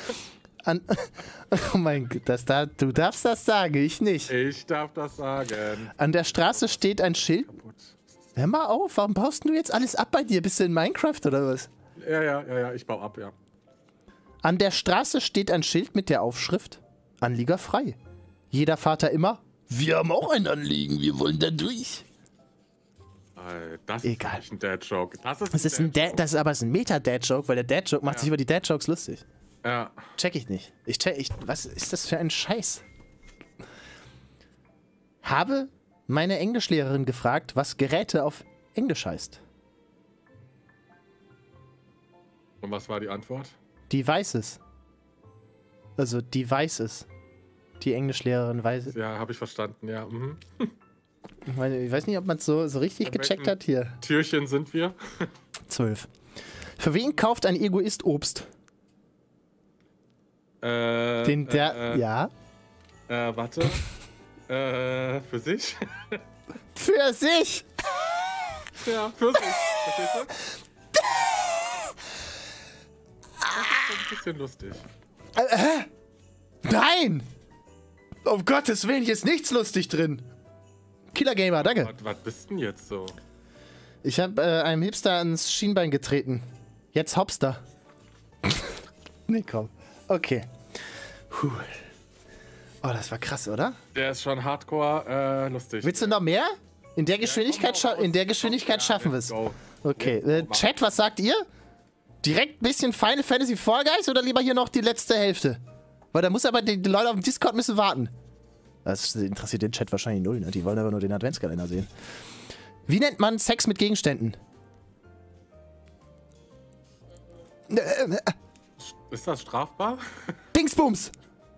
Oh mein Gott, du darfst das sagen, ich nicht. Ich darf das sagen. An der Straße steht ein Schild. Hör mal auf, warum baust du jetzt alles ab bei dir? Bist du in Minecraft oder was? Ja, ich baue ab, ja. An der Straße steht ein Schild mit der Aufschrift Anlieger frei. Jeder Vater immer, wir haben auch ein Anliegen, wir wollen da durch. Das Egal. ist ein Dad-Joke. Das ist aber ein Meta-Dad-Joke, weil der Dad-Joke macht sich über die Dad-Jokes lustig. Ja. Check ich nicht. Was ist das für ein Scheiß? Habe meine Englischlehrerin gefragt, was Geräte auf Englisch heißt. Und was war die Antwort? Devices. Also Devices. Die Englischlehrerin weiß es. Ja, habe ich verstanden, ja. Mhm. Ich weiß nicht, ob man es so richtig gecheckt hat hier. Türchen sind wir? 12. Für wen kauft ein Egoist Obst? Ja. Warte. Für sich? Für sich! Ja, für sich. Verstehst du? Das ist ein bisschen lustig. Nein! Um Gottes Willen, hier ist nichts lustig drin. Killer Gamer, danke. Was bist denn jetzt so? Ich habe einem Hipster ans Schienbein getreten. Jetzt Hopster. Nee, komm. Okay. Puh. Oh, das war krass, oder? Der ist schon hardcore lustig. Willst du noch mehr? In der Geschwindigkeit, schaffen wir es. Okay. Chat, was sagt ihr? Direkt ein bisschen Final Fantasy Fall Guys oder lieber hier noch die letzte Hälfte? Weil da muss aber die Leute auf dem Discord müssen warten. Das interessiert den Chat wahrscheinlich null, ne? Die wollen aber nur den Adventskalender sehen. Wie nennt man Sex mit Gegenständen? Ist das strafbar? Dingsbums!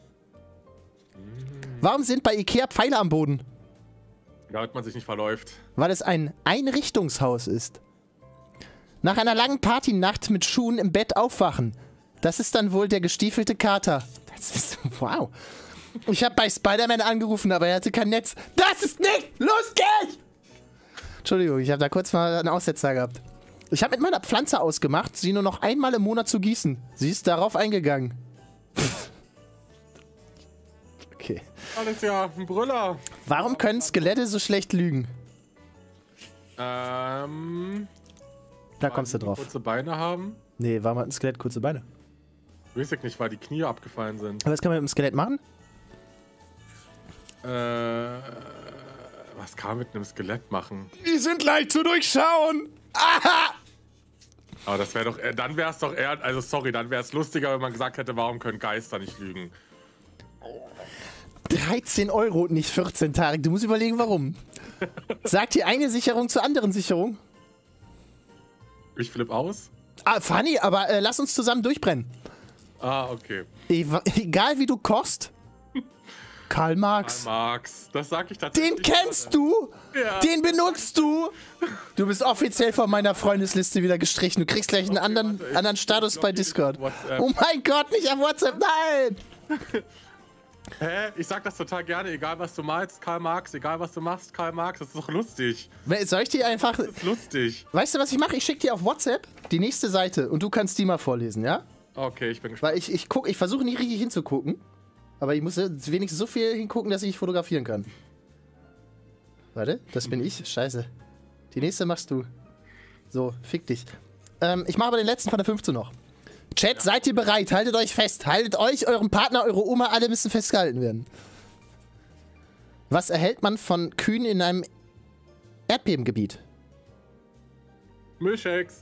Warum sind bei Ikea Pfeile am Boden? Damit man sich nicht verläuft. Weil es ein Einrichtungshaus ist. Nach einer langen Partynacht mit Schuhen im Bett aufwachen. Das ist dann wohl der gestiefelte Kater. Das ist... Wow. Ich habe bei Spider-Man angerufen, aber er hatte kein Netz. Das ist nicht lustig! Entschuldigung, ich habe da kurz mal einen Aussetzer gehabt. Ich habe mit meiner Pflanze ausgemacht, sie nur noch einmal im Monat zu gießen. Sie ist darauf eingegangen. Okay. Alles ja ein Brüller. Warum können Skelette so schlecht lügen? Da kommst du drauf. Kurze Beine haben? Nee, warum hat ein Skelett kurze Beine? Weiß ich nicht, weil die Knie abgefallen sind. Aber was kann man mit dem Skelett machen? Was kann man mit einem Skelett machen? Die sind leicht zu durchschauen! Aha! Aber das wäre doch, dann wäre es doch eher, also sorry, dann wäre es lustiger, wenn man gesagt hätte, warum können Geister nicht lügen? 13 €, nicht 14, Tarek. Du musst überlegen, warum. Sagt die eine Sicherung zur anderen Sicherung? Ich flipp aus? Ah, funny, aber lass uns zusammen durchbrennen. Ah, okay. Egal wie du kochst. Karl Marx. Karl Marx, das sag ich tatsächlich. Den kennst du? Ja. Den benutzt du? Du bist offiziell von meiner Freundesliste wieder gestrichen. Du kriegst gleich einen anderen Status bei Discord. Oh mein Gott, nicht auf WhatsApp, nein! Hä? Ich sag das total gerne, egal was du malst, Karl Marx, egal was du machst, Karl Marx, das ist doch lustig. Soll ich dir einfach... Das ist lustig. Weißt du, was ich mache? Ich schicke dir auf WhatsApp die nächste Seite und du kannst die mal vorlesen, ja? Okay, ich bin gespannt. Weil ich versuche nicht richtig hinzugucken. Aber ich muss wenigstens so viel hingucken, dass ich fotografieren kann. Warte, das bin ich? Scheiße. Die nächste machst du. So, fick dich. Ich mache aber den letzten von der 15 noch. Chat, seid ihr bereit? Haltet euch fest. Haltet euch, euren Partner, eure Oma, alle müssen festgehalten werden. Was erhält man von Kühen in einem Erdbebengebiet? Milchshakes.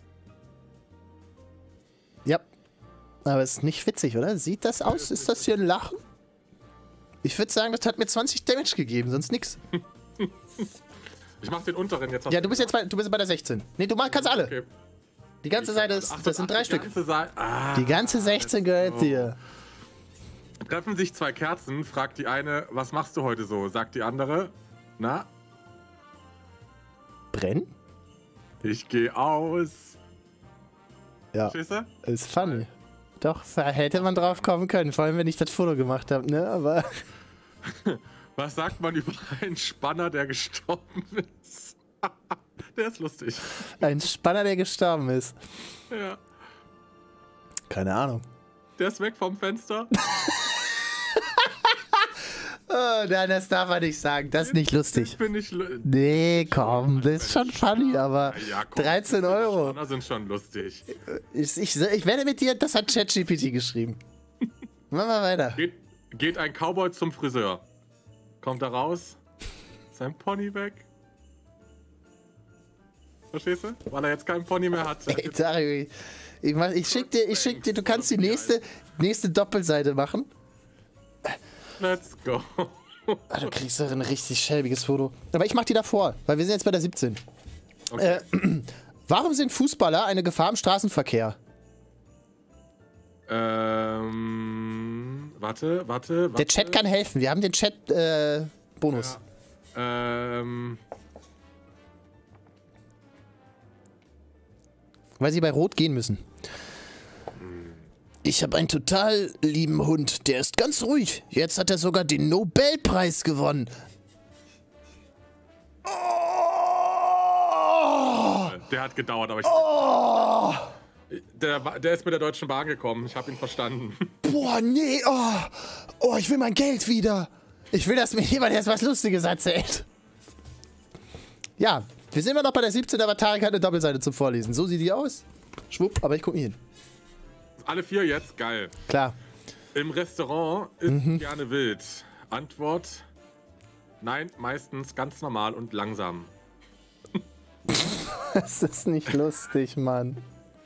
Ja. Aber ist nicht witzig, oder? Sieht das aus? Ist das hier ein Lachen? Ich würde sagen, das hat mir 20 Damage gegeben, sonst nix. Ich mach den unteren jetzt. Ja, du bist bei der 16. Nee, du kannst alle. Okay. Die ganze Seite ist, das sind 3 Stück. Die ganze 16 so. gehört dir. Treffen sich 2 Kerzen, fragt die eine, was machst du heute so? Sagt die andere, na? Brennen? Ich gehe aus. Ja. Verstehst du? Ist funny. Doch, hätte man drauf kommen können, vor allem wenn ich das Foto gemacht habe, ne? Aber. Was sagt man über einen Spanner, der gestorben ist? Der ist lustig. Ein Spanner, der gestorben ist. Ja. Keine Ahnung. Der ist weg vom Fenster. Oh, nein, das darf man nicht sagen. Das ist nicht lustig. Nee, komm, das ist schon funny, aber ja, komm, 13 Euro. Spanner sind schon lustig. Ich werde mit dir, das hat ChatGPT geschrieben. Machen wir weiter. Geht ein Cowboy zum Friseur. Kommt er raus, sein Pony weg. Verstehst du? Weil er jetzt keinen Pony mehr hat. Ey, Dario, ich schick dir, du kannst die nächste Doppelseite machen. Let's go. Du kriegst doch ein richtig schäbiges Foto. Aber ich mach die davor, weil wir sind jetzt bei der 17. Okay. Warum sind Fußballer eine Gefahr im Straßenverkehr? Warte. Der Chat kann helfen. Wir haben den Chat Bonus. Ja. Weil sie bei Rot gehen müssen. Ich habe einen total lieben Hund. Der ist ganz ruhig. Jetzt hat er sogar den Nobelpreis gewonnen. Oh! Der hat gedauert, aber der ist mit der Deutschen Bahn gekommen. Ich habe ihn verstanden. Boah, nee. Oh, ich will mein Geld wieder. Ich will, dass mir jemand jetzt was Lustiges erzählt. Ja, wir sind immer noch bei der 17, aber Tarek hat eine Doppelseite zum Vorlesen. So sieht die aus. Schwupp, aber ich gucke nie hin. Alle 4 jetzt? Geil. Klar. Im Restaurant ist gerne wild. Antwort: Nein, meistens ganz normal und langsam. Das ist nicht lustig, Mann.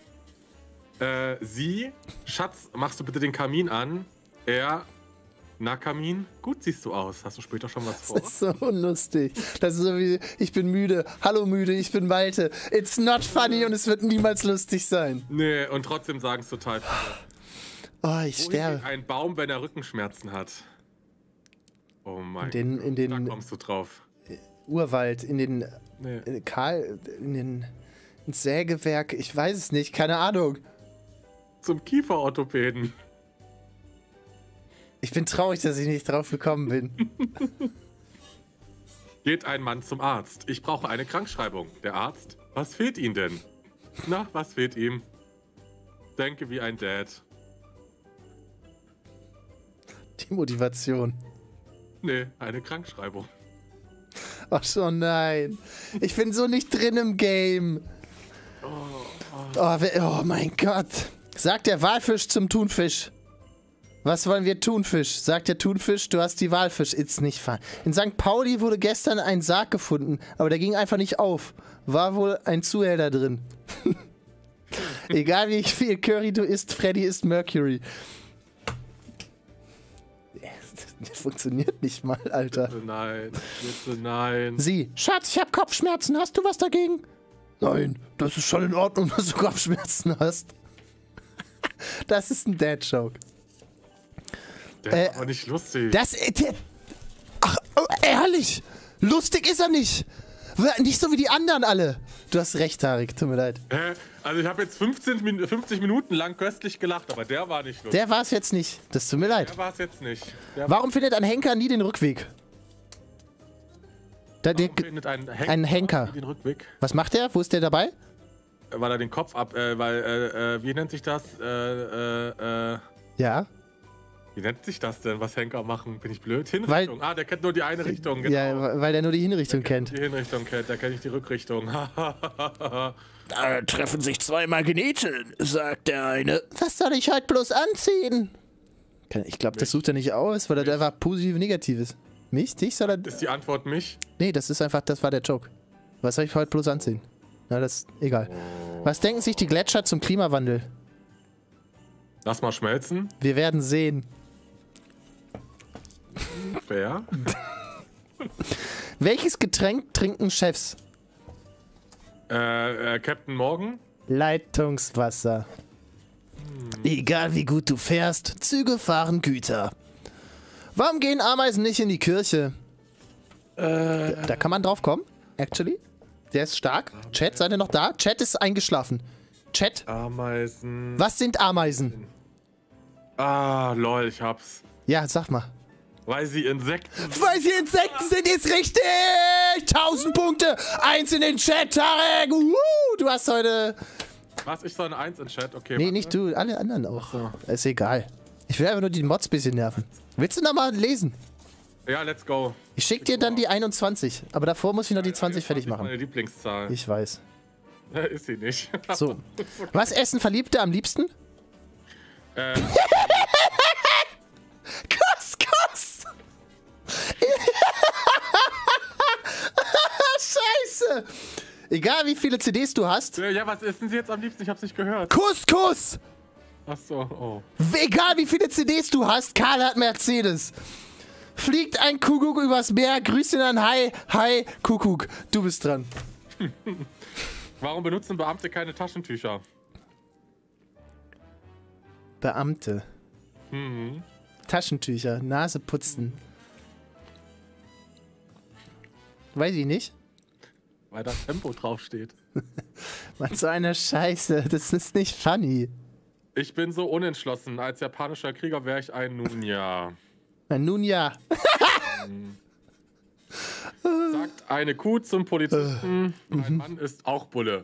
Sie: Schatz, machst du bitte den Kamin an? Er: Na, Kamin, gut siehst du aus. Hast du später schon was vor? Das ist so unlustig. Das ist so wie, ich bin müde. Hallo müde, ich bin Malte. It's not funny und es wird niemals lustig sein. Nee, und trotzdem sagen es total viele. Oh, ich sterbe. Geht ein Baum, wenn er Rückenschmerzen hat? Oh mein Gott, da kommst du drauf. Urwald, ins Sägewerk, ich weiß es nicht, keine Ahnung. Zum Kieferorthopäden. Ich bin traurig, dass ich nicht drauf gekommen bin. Geht ein Mann zum Arzt. Ich brauche eine Krankschreibung. Der Arzt: Was fehlt Ihnen denn? Na, was fehlt ihm? Denke wie ein Dad. Die Motivation. Nee, eine Krankschreibung. Ach so, nein. Ich bin so nicht drin im Game. Oh mein Gott. Sagt der Walfisch zum Thunfisch: Was wollen wir, Thunfisch? Sagt der Thunfisch: Du hast die Walfisch. It's nicht fun. In St. Pauli wurde gestern ein Sarg gefunden, aber der ging einfach nicht auf. War wohl ein Zuhälter drin. Egal wie viel Curry du isst, Freddy isst Mercury. Das funktioniert nicht mal, Alter. Bitte nein, bitte nein. Sie: Schatz, ich hab Kopfschmerzen. Hast du was dagegen? Nein, das ist schon in Ordnung, dass du Kopfschmerzen hast. Das ist ein Dad-Joke. Der ist aber nicht lustig. Ach, ehrlich, lustig ist er nicht. Nicht so wie die anderen alle. Du hast recht, Tarek, tut mir leid. Also ich habe jetzt 50 Minuten lang köstlich gelacht, aber der war nicht lustig. Der war es jetzt nicht. Das tut mir leid. Der war es jetzt nicht. Warum findet ein Henker nie den Rückweg? Warum findet ein Henker nie den Rückweg? Was macht er? Wo ist der dabei? Weil er den Kopf wie nennt sich das? Ja. Wie nennt sich das denn, was Henker machen? Bin ich blöd? Hinrichtung. Der kennt nur die eine Richtung. Genau. Ja, weil der nur die Hinrichtung kennt. Die Hinrichtung kennt, da kenne ich die Rückrichtung. Da treffen sich zwei Magneten, sagt der eine. Was soll ich heute bloß anziehen? Ich glaube, das sucht er nicht aus, weil er einfach positiv negativ ist. Mich? Dich? Soll er... Ist die Antwort mich? Nee, das ist einfach, das war der Joke. Was soll ich heute bloß anziehen? Na, das ist egal. Was denken sich die Gletscher zum Klimawandel? Lass mal schmelzen. Wir werden sehen. Wer? Welches Getränk trinken Chefs? Captain Morgan? Leitungswasser. Egal wie gut du fährst, Züge fahren Güter. Warum gehen Ameisen nicht in die Kirche? Da kann man drauf kommen, actually. Der ist stark. Chat, seid ihr noch da? Chat ist eingeschlafen. Chat. Ameisen. Was sind Ameisen? Lol, ich hab's. Ja, sag mal. Weil sie Insekten sind. Weil sie Insekten sind, ist richtig! 1000 Punkte! 1 in den Chat, Tarek! Du hast heute... Was? Ich soll eine 1 in Chat? Okay. Nee, warte. nicht du, alle anderen auch. So. Ist egal. Ich will einfach nur die Mods ein bisschen nerven. Willst du noch mal lesen? Ja, let's go. Ich schick dir dann die 21, aber davor muss ich noch die 20 fertig machen. Meine Lieblingszahl. Ich weiß. Ist sie nicht. So. Was essen Verliebte am liebsten? Couscous! Scheiße! Egal wie viele CDs du hast. Ja, was essen sie jetzt am liebsten? Ich hab's nicht gehört. Couscous! Ach so, oh. Egal wie viele CDs du hast, Karl hat Mercedes. Fliegt ein Kuckuck übers Meer, grüßt ihn an, hi, hi, Kuckuck. Du bist dran. Warum benutzen Beamte keine Taschentücher? Beamte. Mhm. Taschentücher, Nase putzen. Weiß ich nicht. Weil da Tempo draufsteht. Mann, so eine Scheiße. Das ist nicht funny. Ich bin so unentschlossen. Als japanischer Krieger wäre ich ein Nunja. Na nun ja. Sagt eine Kuh zum Polizisten, mein Mann ist auch Bulle.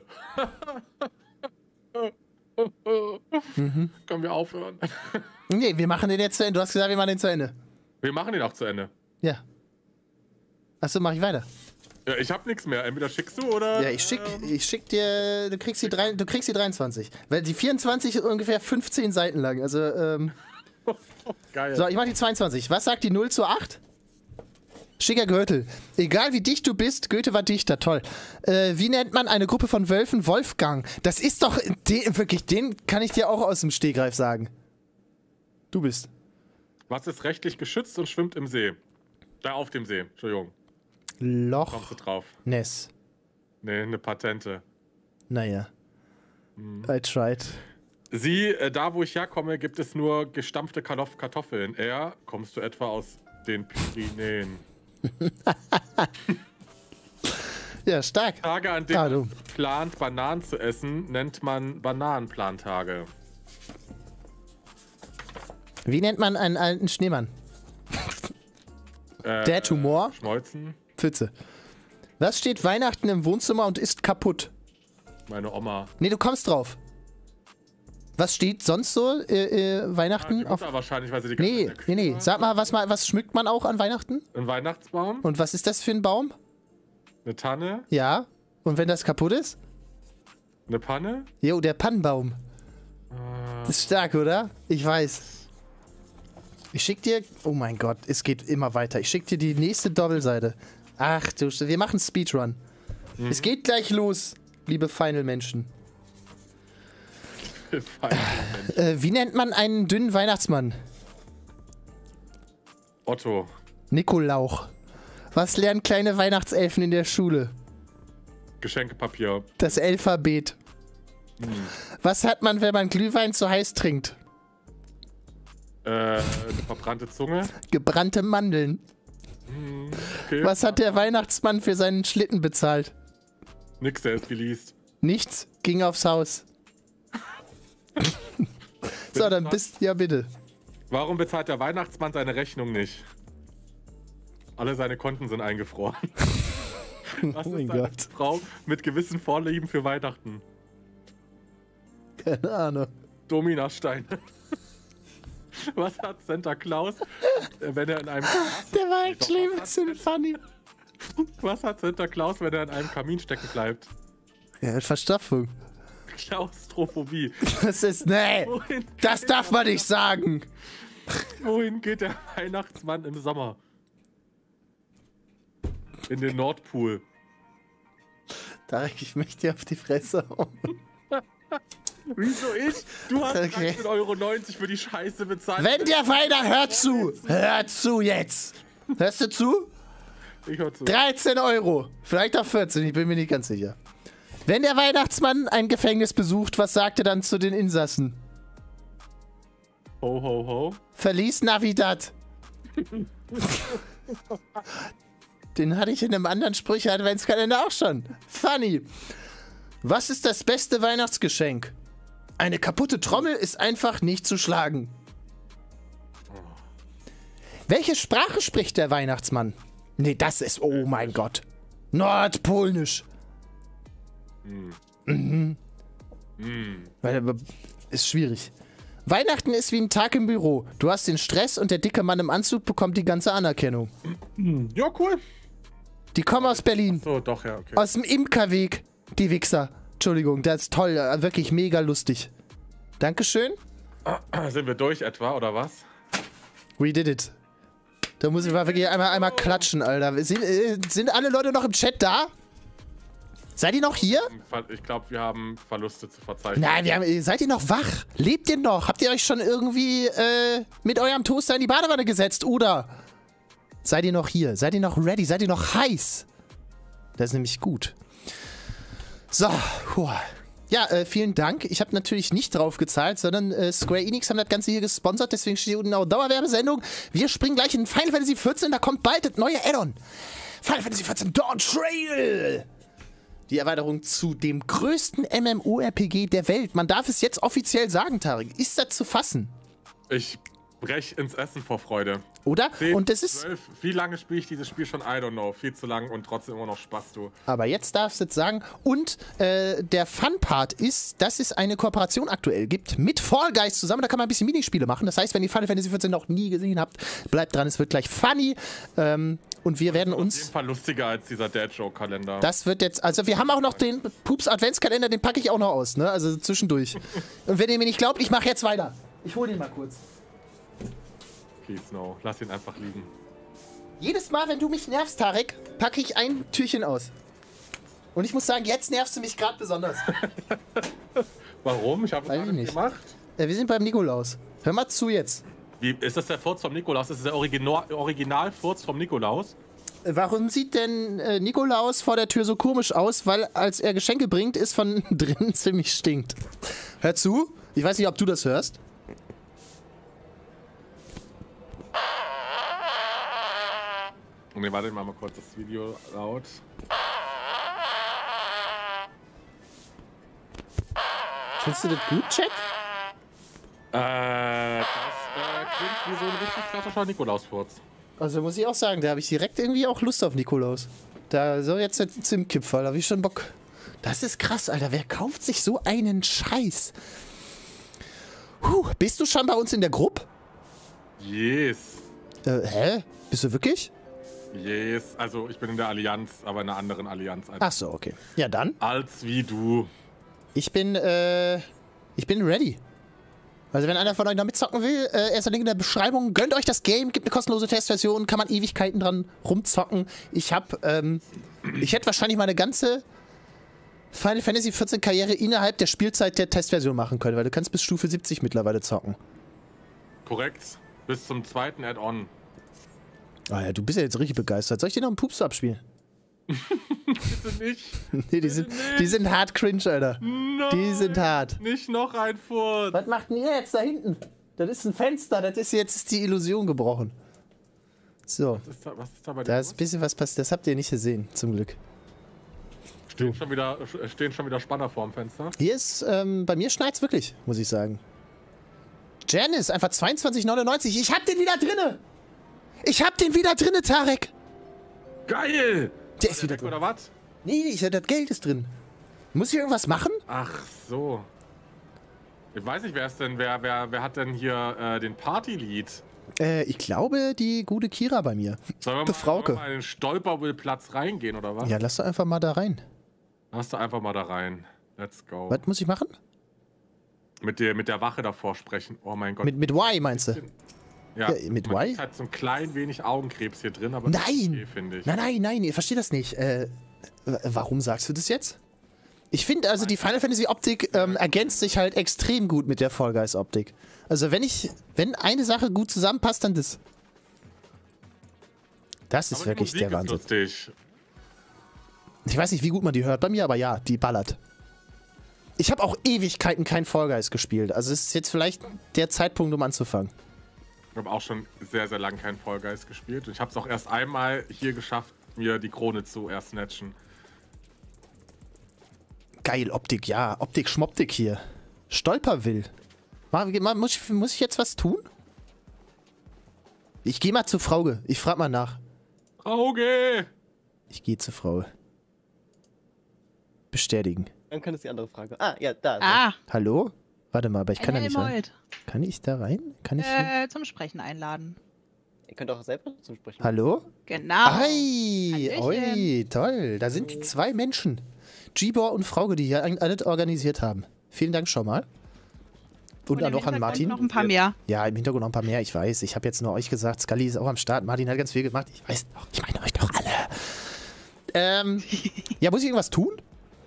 Können wir aufhören? Nee, wir machen den jetzt zu Ende. Du hast gesagt, wir machen den zu Ende. Wir machen den auch zu Ende. Ja. Achso, mach ich weiter. Ja, ich hab nichts mehr. Entweder schickst du oder... Ja, ich schick dir, du kriegst die 23. Weil die 24 ist ungefähr 15 Seiten lang. Also, Geil. So, ich mach die 22. Was sagt die 0 zu 8? Schicker Gürtel. Egal wie dicht du bist, Goethe war Dichter, toll. Wie nennt man eine Gruppe von Wölfen? Wolfgang. Das ist doch, wirklich, den kann ich dir auch aus dem Stegreif sagen. Du bist. Was ist rechtlich geschützt und schwimmt im See? Da auf dem See, Entschuldigung. Kommst du drauf? Ness. Nee, eine Patente. Naja. I tried. Da wo ich herkomme, gibt es nur gestampfte Kartoffeln. Kommst du etwa aus den Pyrenäen? Ja, stark. Tage, an denen man plant, Bananen zu essen, nennt man Bananenplantage. Wie nennt man einen alten Schneemann? Der Tumor? Schmolzen. Pfütze. Was steht Weihnachten im Wohnzimmer und ist kaputt? Meine Oma. Nee, du kommst drauf. Was steht sonst so Weihnachten? Die Mutter wahrscheinlich, weil sie die ganze Zeit Nee. war. Sag mal, was schmückt man auch an Weihnachten? Ein Weihnachtsbaum. Und was ist das für ein Baum? Eine Tanne. Ja. Und wenn das kaputt ist? Eine Panne. Jo, der Pannenbaum. Das ist stark, oder? Ich weiß. Ich schick dir... Oh mein Gott, es geht immer weiter. Ich schick dir die nächste Doppelseite. Ach du... Wir machen Speedrun. Es geht gleich los, liebe Final-Menschen. Wie nennt man einen dünnen Weihnachtsmann? Otto. Nikolauch. Was lernen kleine Weihnachtselfen in der Schule? Geschenkepapier. Das Alphabet. Was hat man, wenn man Glühwein zu heiß trinkt? Eine verbrannte Zunge. Gebrannte Mandeln. Okay. Was hat der Weihnachtsmann für seinen Schlitten bezahlt? Nix, der ist geleast. Nichts, ging aufs Haus. So, dann bist... Ja, bitte. Warum bezahlt der Weihnachtsmann seine Rechnung nicht? Alle seine Konten sind eingefroren. Was ist eine Frau mit gewissen Vorlieben für Weihnachten? Keine Ahnung. Dominasteine. Was hat Santa Claus, wenn er in einem... Der war actually ein bisschen funny. Was hat Santa Claus, wenn er in einem Kamin stecken bleibt? Ja, Verstopfung. Klaustrophobie. Das ist... Nee, das darf man nicht sagen. Wohin geht der Weihnachtsmann im Sommer? In den Nordpool. Tarek, ich möchte dir auf die Fresse hauen. Wieso ich? Du hast Okay. 13,90 € für die Scheiße bezahlt. Wenn der Weihnachten... Hör zu! Hör zu jetzt! Hörst du zu? Ich hör zu. 13 €. Vielleicht auch 14, ich bin mir nicht ganz sicher. Wenn der Weihnachtsmann ein Gefängnis besucht, was sagt er dann zu den Insassen? Ho, ho, ho. Verlies Navidad. Den hatte ich in einem anderen Sprüche-Adventskalender auch schon. Funny. Was ist das beste Weihnachtsgeschenk? Eine kaputte Trommel ist einfach nicht zu schlagen. Welche Sprache spricht der Weihnachtsmann? Nee, das ist... Oh mein Gott. Nordpolnisch. Ist schwierig. Weihnachten ist wie ein Tag im Büro. Du hast den Stress und der dicke Mann im Anzug bekommt die ganze Anerkennung. Ja, cool. Die kommen aus Berlin. So, doch, ja, okay. Aus dem Imkerweg. Die Wichser. Entschuldigung, das ist toll. Wirklich mega lustig. Dankeschön. Sind wir durch etwa, oder was? We did it. Da muss ich mal wirklich einmal klatschen, Alter. Sind alle Leute noch im Chat da? Seid ihr noch hier? Ich glaube, wir haben Verluste zu verzeichnen. Nein, seid ihr noch wach? Lebt ihr noch? Habt ihr euch schon irgendwie mit eurem Toaster in die Badewanne gesetzt? Oder seid ihr noch hier? Seid ihr noch ready? Seid ihr noch heiß? Das ist nämlich gut. So, ja, vielen Dank. Ich habe natürlich nicht drauf gezahlt, sondern Square Enix haben das Ganze hier gesponsert, deswegen steht hier unten auch Dauerwerbesendung. Wir springen gleich in Final Fantasy XIV, da kommt bald das neue Add-on. Final Fantasy XIV Dawn Trail. Die Erweiterung zu dem größten MMORPG der Welt. Man darf es jetzt offiziell sagen, Tarek. Ist das zu fassen? Ich brech ins Essen vor Freude. Oder? 10, Und das ist... 12, wie lange spiele ich dieses Spiel schon? I don't know. Viel zu lang und trotzdem immer noch Spaß, du. Aber jetzt darfst du es sagen. Und der Fun-Part ist, dass es eine Kooperation aktuell gibt mit Fall Guys zusammen. Da kann man ein bisschen Minispiele machen. Das heißt, wenn ihr Final Fantasy XIV noch nie gesehen habt, bleibt dran. Es wird gleich funny. Und wir werden uns... Auf jeden Fall lustiger als dieser Dad-Joke-Kalender. Das wird jetzt... Also wir haben auch noch den Pups-Adventskalender, den packe ich auch noch aus. Ne? Also zwischendurch. Und wenn ihr mir nicht glaubt, ich mache jetzt weiter. Ich hole den mal kurz. Please no. Lass ihn einfach liegen. Jedes Mal, wenn du mich nervst, Tarek, packe ich ein Türchen aus. Und ich muss sagen, jetzt nervst du mich gerade besonders. Warum? Ich habe es nicht gemacht. Wir sind beim Nikolaus. Hör mal zu jetzt. Wie, ist das der Furz vom Nikolaus? Das ist der Original-Furz vom Nikolaus? Warum sieht denn Nikolaus vor der Tür so komisch aus? Weil, als er Geschenke bringt, ist von drinnen ziemlich stinkt. Hör zu. Ich weiß nicht, ob du das hörst. Ne, warte mal kurz das Video laut. Findest du das gut, Chat? Das klingt wie so ein richtig klassischer Nikolausfurz. Also muss ich auch sagen, da habe ich direkt irgendwie auch Lust auf Nikolaus. Da so jetzt der Zimtkipferl, da habe ich schon Bock. Das ist krass, Alter. Wer kauft sich so einen Scheiß? Bist du schon bei uns in der Gruppe? Yes. Hä? Bist du wirklich? Yes. Also ich bin in der Allianz, aber in einer anderen Allianz. Ach so, okay. Ja dann. Als wie du. Ich bin ready. Also wenn einer von euch noch mitzocken will, erster Link in der Beschreibung. Gönnt euch das Game, gibt eine kostenlose Testversion, kann man Ewigkeiten dran rumzocken. Ich hätte wahrscheinlich meine ganze Final Fantasy XIV Karriere innerhalb der Spielzeit der Testversion machen können, weil du kannst bis Stufe 70 mittlerweile zocken. Korrekt. Bis zum zweiten Add-on. Ah ja, du bist ja jetzt richtig begeistert. Soll ich dir noch einen Pups abspielen? Bitte nicht. Nee, die sind hart cringe, Alter. Nein, die sind hart. Nicht noch ein Furz. Was macht denn ihr jetzt da hinten? Das ist ein Fenster, jetzt ist die Illusion gebrochen. So. Was ist da bei dir? Da ist ein bisschen was passiert, das habt ihr nicht gesehen, zum Glück. Stehen schon wieder Spanner vorm Fenster. Hier ist, bei mir schneit's wirklich, muss ich sagen. Janice, einfach 22,99. Ich hab den wieder drinne! Ich hab den wieder drinne, Tarek! Geil! Der ist wieder weg, drin. oder was? Nee, das Geld ist drin. Muss ich irgendwas machen? Ach so. Ich weiß nicht, wer ist denn, wer hat denn hier den Party-Lead? Ich glaube, die gute Kira bei mir. Sollen wir mal in den Stolperwillplatz reingehen, oder was? Ja, lass doch einfach mal da rein. Lass doch einfach mal da rein. Let's go. Was muss ich machen? Mit der Wache davor sprechen. Oh mein Gott. Mit Y meinst du? Ja, mit man Y? hat so ein klein wenig Augenkrebs hier drin, aber Nein! das ist okay, finde ich. Nein, ihr versteht das nicht. Warum sagst du das jetzt? Ich finde, also die Final Fantasy Optik ergänzt sich halt extrem gut mit der Fall Guys Optik. Also wenn eine Sache gut zusammenpasst, dann das. Das ist aber wirklich die Musik der Wahnsinn. ist lustig. Ich weiß nicht, wie gut man die hört bei mir, aber ja, die ballert. Ich habe auch Ewigkeiten kein Fall Guys gespielt. Also es ist jetzt vielleicht der Zeitpunkt, um anzufangen. Ich habe auch schon sehr, sehr lange keinen Fall Guys gespielt. Und ich habe es auch erst einmal hier geschafft, mir die Krone zu snatchen. Geil, Optik, ja. Optik, Schmoptik hier. Stolperwill. Muss ich jetzt was tun? Ich gehe mal zu Frauge. Ich frag mal nach. Frauge! Ich gehe zu Frauge. Bestätigen. Dann kann es die andere Frage. Ah, ja, da. Ah, Hallo? Warte mal, aber ich kann da nicht rein. Helmold. Kann ich da rein? Kann ich hier? Zum Sprechen einladen. Ihr könnt auch selber zum Sprechen. Hallo? Genau. Ei, Hallöchen. oi, toll. Da sind die zwei Menschen. Gibor und Frauge, die hier alles organisiert haben. Vielen Dank schon mal. Und dann im noch an Hintergrund Martin. noch ein paar mehr. Ja, im Hintergrund noch ein paar mehr, ich weiß. Ich habe jetzt nur euch gesagt, Scully ist auch am Start. Martin hat ganz viel gemacht. Ich weiß doch, ich meine euch doch alle. Ja, muss ich irgendwas tun?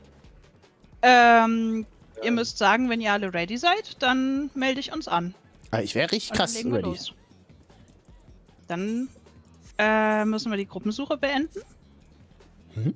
Ihr müsst sagen, wenn ihr alle ready seid, dann melde ich uns an. Ah, ich wäre richtig Und dann krass legen wir ready. los. Dann müssen wir die Gruppensuche beenden. Mhm.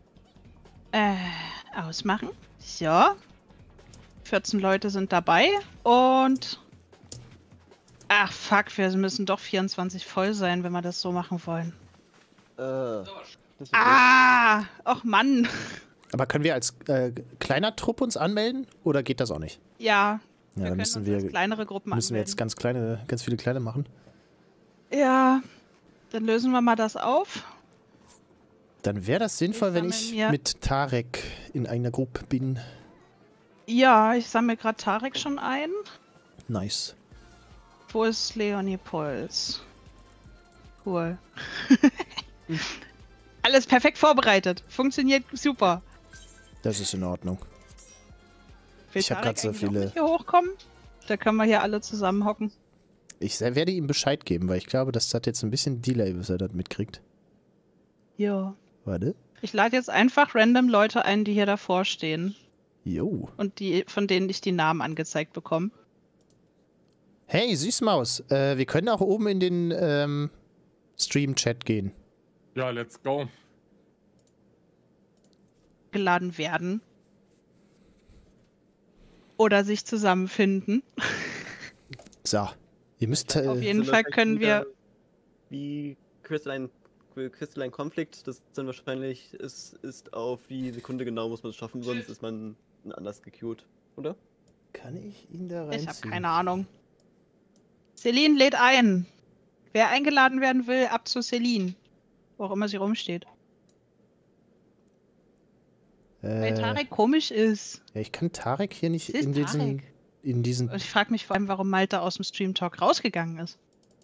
Ausmachen. So. 14 Leute sind dabei und... Ach, fuck, wir müssen doch 24 voll sein, wenn wir das so machen wollen. Das wird Och Mann. Aber können wir als kleiner Trupp uns anmelden? Oder geht das auch nicht? Ja, Ja, wir dann können uns als kleinere Gruppen müssen wir jetzt anmelden. ganz viele kleine machen. Ja, dann lösen wir mal das auf. Dann wäre das sinnvoll, wenn ich sammle mir- mit Tarek in einer Gruppe bin. Ja, ich sammle gerade Tarek schon ein. Nice. Wo ist Leonie Puls? Cool. Alles perfekt vorbereitet. Funktioniert super. Das ist in Ordnung. Will Ich hab Tarek grad so eigentlich auch viele- mit hier hochkommen? Da können wir hier alle zusammen hocken. Ich werde ihm Bescheid geben, weil ich glaube, das hat jetzt ein bisschen Delay, bis er das mitkriegt. Jo. Warte. Ich lade jetzt einfach random Leute ein, die hier davor stehen. Jo. Und die, von denen ich die Namen angezeigt bekomme. Hey, Süßmaus. Wir können auch oben in den Stream-Chat gehen. Ja, let's go. Geladen werden. Oder sich zusammenfinden. So. Ihr müsst. Auf jeden Fall können wir... Wie Crystalline Conflict, das dann wahrscheinlich ist auf die Sekunde genau, muss man es schaffen, sonst ist man anders gequeued, oder? Kann ich ihn da reinziehen? Ich habe keine Ahnung. Celine lädt ein. Wer eingeladen werden will, ab zu Celine. Wo auch immer sie rumsteht. Weil Tarek komisch ist. Ja, ich kann Tarek hier nicht Es ist in diesen. Tarek. In diesen. Und ich frage mich vor allem, warum Malte aus dem Stream Talk rausgegangen ist.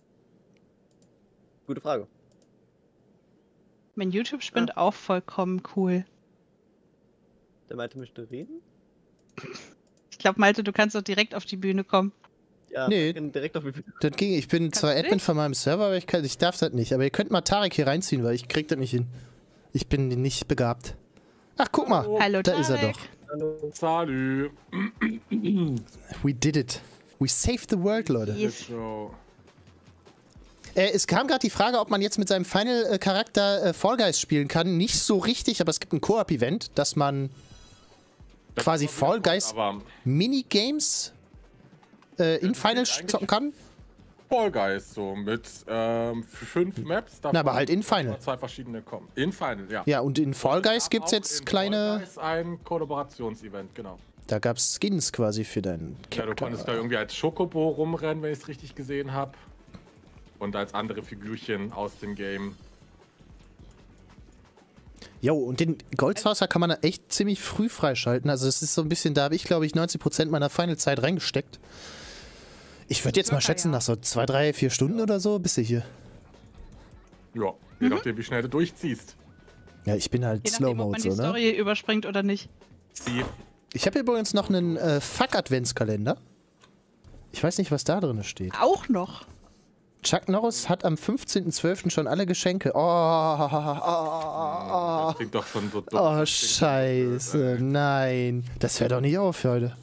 Gute Frage. Mein YouTube spinnt auch vollkommen cool. Der Malte möchte reden? Ich glaube, Malte, du kannst doch direkt auf die Bühne kommen. Ja, Nee. wir können direkt auf die Das ging. Ich bin zwar du Admin nicht? von meinem Server, aber ich darf das nicht. Aber ihr könnt mal Tarek hier reinziehen, weil ich krieg das nicht hin. Ich bin nicht begabt. Ach, guck mal. Hallo, Da ist er Tarek. doch. Hallo. Salü. We did it. We saved the world, Leute. Yes. So. Es kam gerade die Frage, ob man jetzt mit seinem Final-Charakter Fall Guys spielen kann. Nicht so richtig, aber es gibt ein Koop-Event, dass man quasi Fall Guys Aber Minigames in Final zocken kann. Fall Guys so mit 5 Maps. Na, aber halt in Final. 2 verschiedene kommen. In Final, ja. Ja, und in Fall Guys gibt es Auch jetzt in kleine. Fall Guys ein Kollaborationsevent, genau. Da gab es Skins quasi für deinen Ja, du konntest da Charakter. irgendwie als Schokobo rumrennen, wenn ich es richtig gesehen habe. Und als andere Figürchen aus dem Game. Jo, und den Goldsaucer kann man da echt ziemlich früh freischalten. Also das ist so ein bisschen, da habe ich glaube ich 90% meiner Final-Zeit reingesteckt. Ich würde jetzt mal schätzen, nach so 2, 3, 4 Stunden oder so bist du hier. Ja, je nachdem, wie schnell du durchziehst. Ja, ich bin halt Je nachdem, ob Slow-Mode man die so, ne? Story überspringt oder nicht. Sie. Ich habe übrigens noch einen Fuck-Adventskalender. Ich weiß nicht, was da drin steht. Auch noch. Chuck Norris hat am 15.12. schon alle Geschenke. Oh, Das klingt doch schon so dumm. oh, scheiße. Nein. Das hört doch nicht auf, Leute.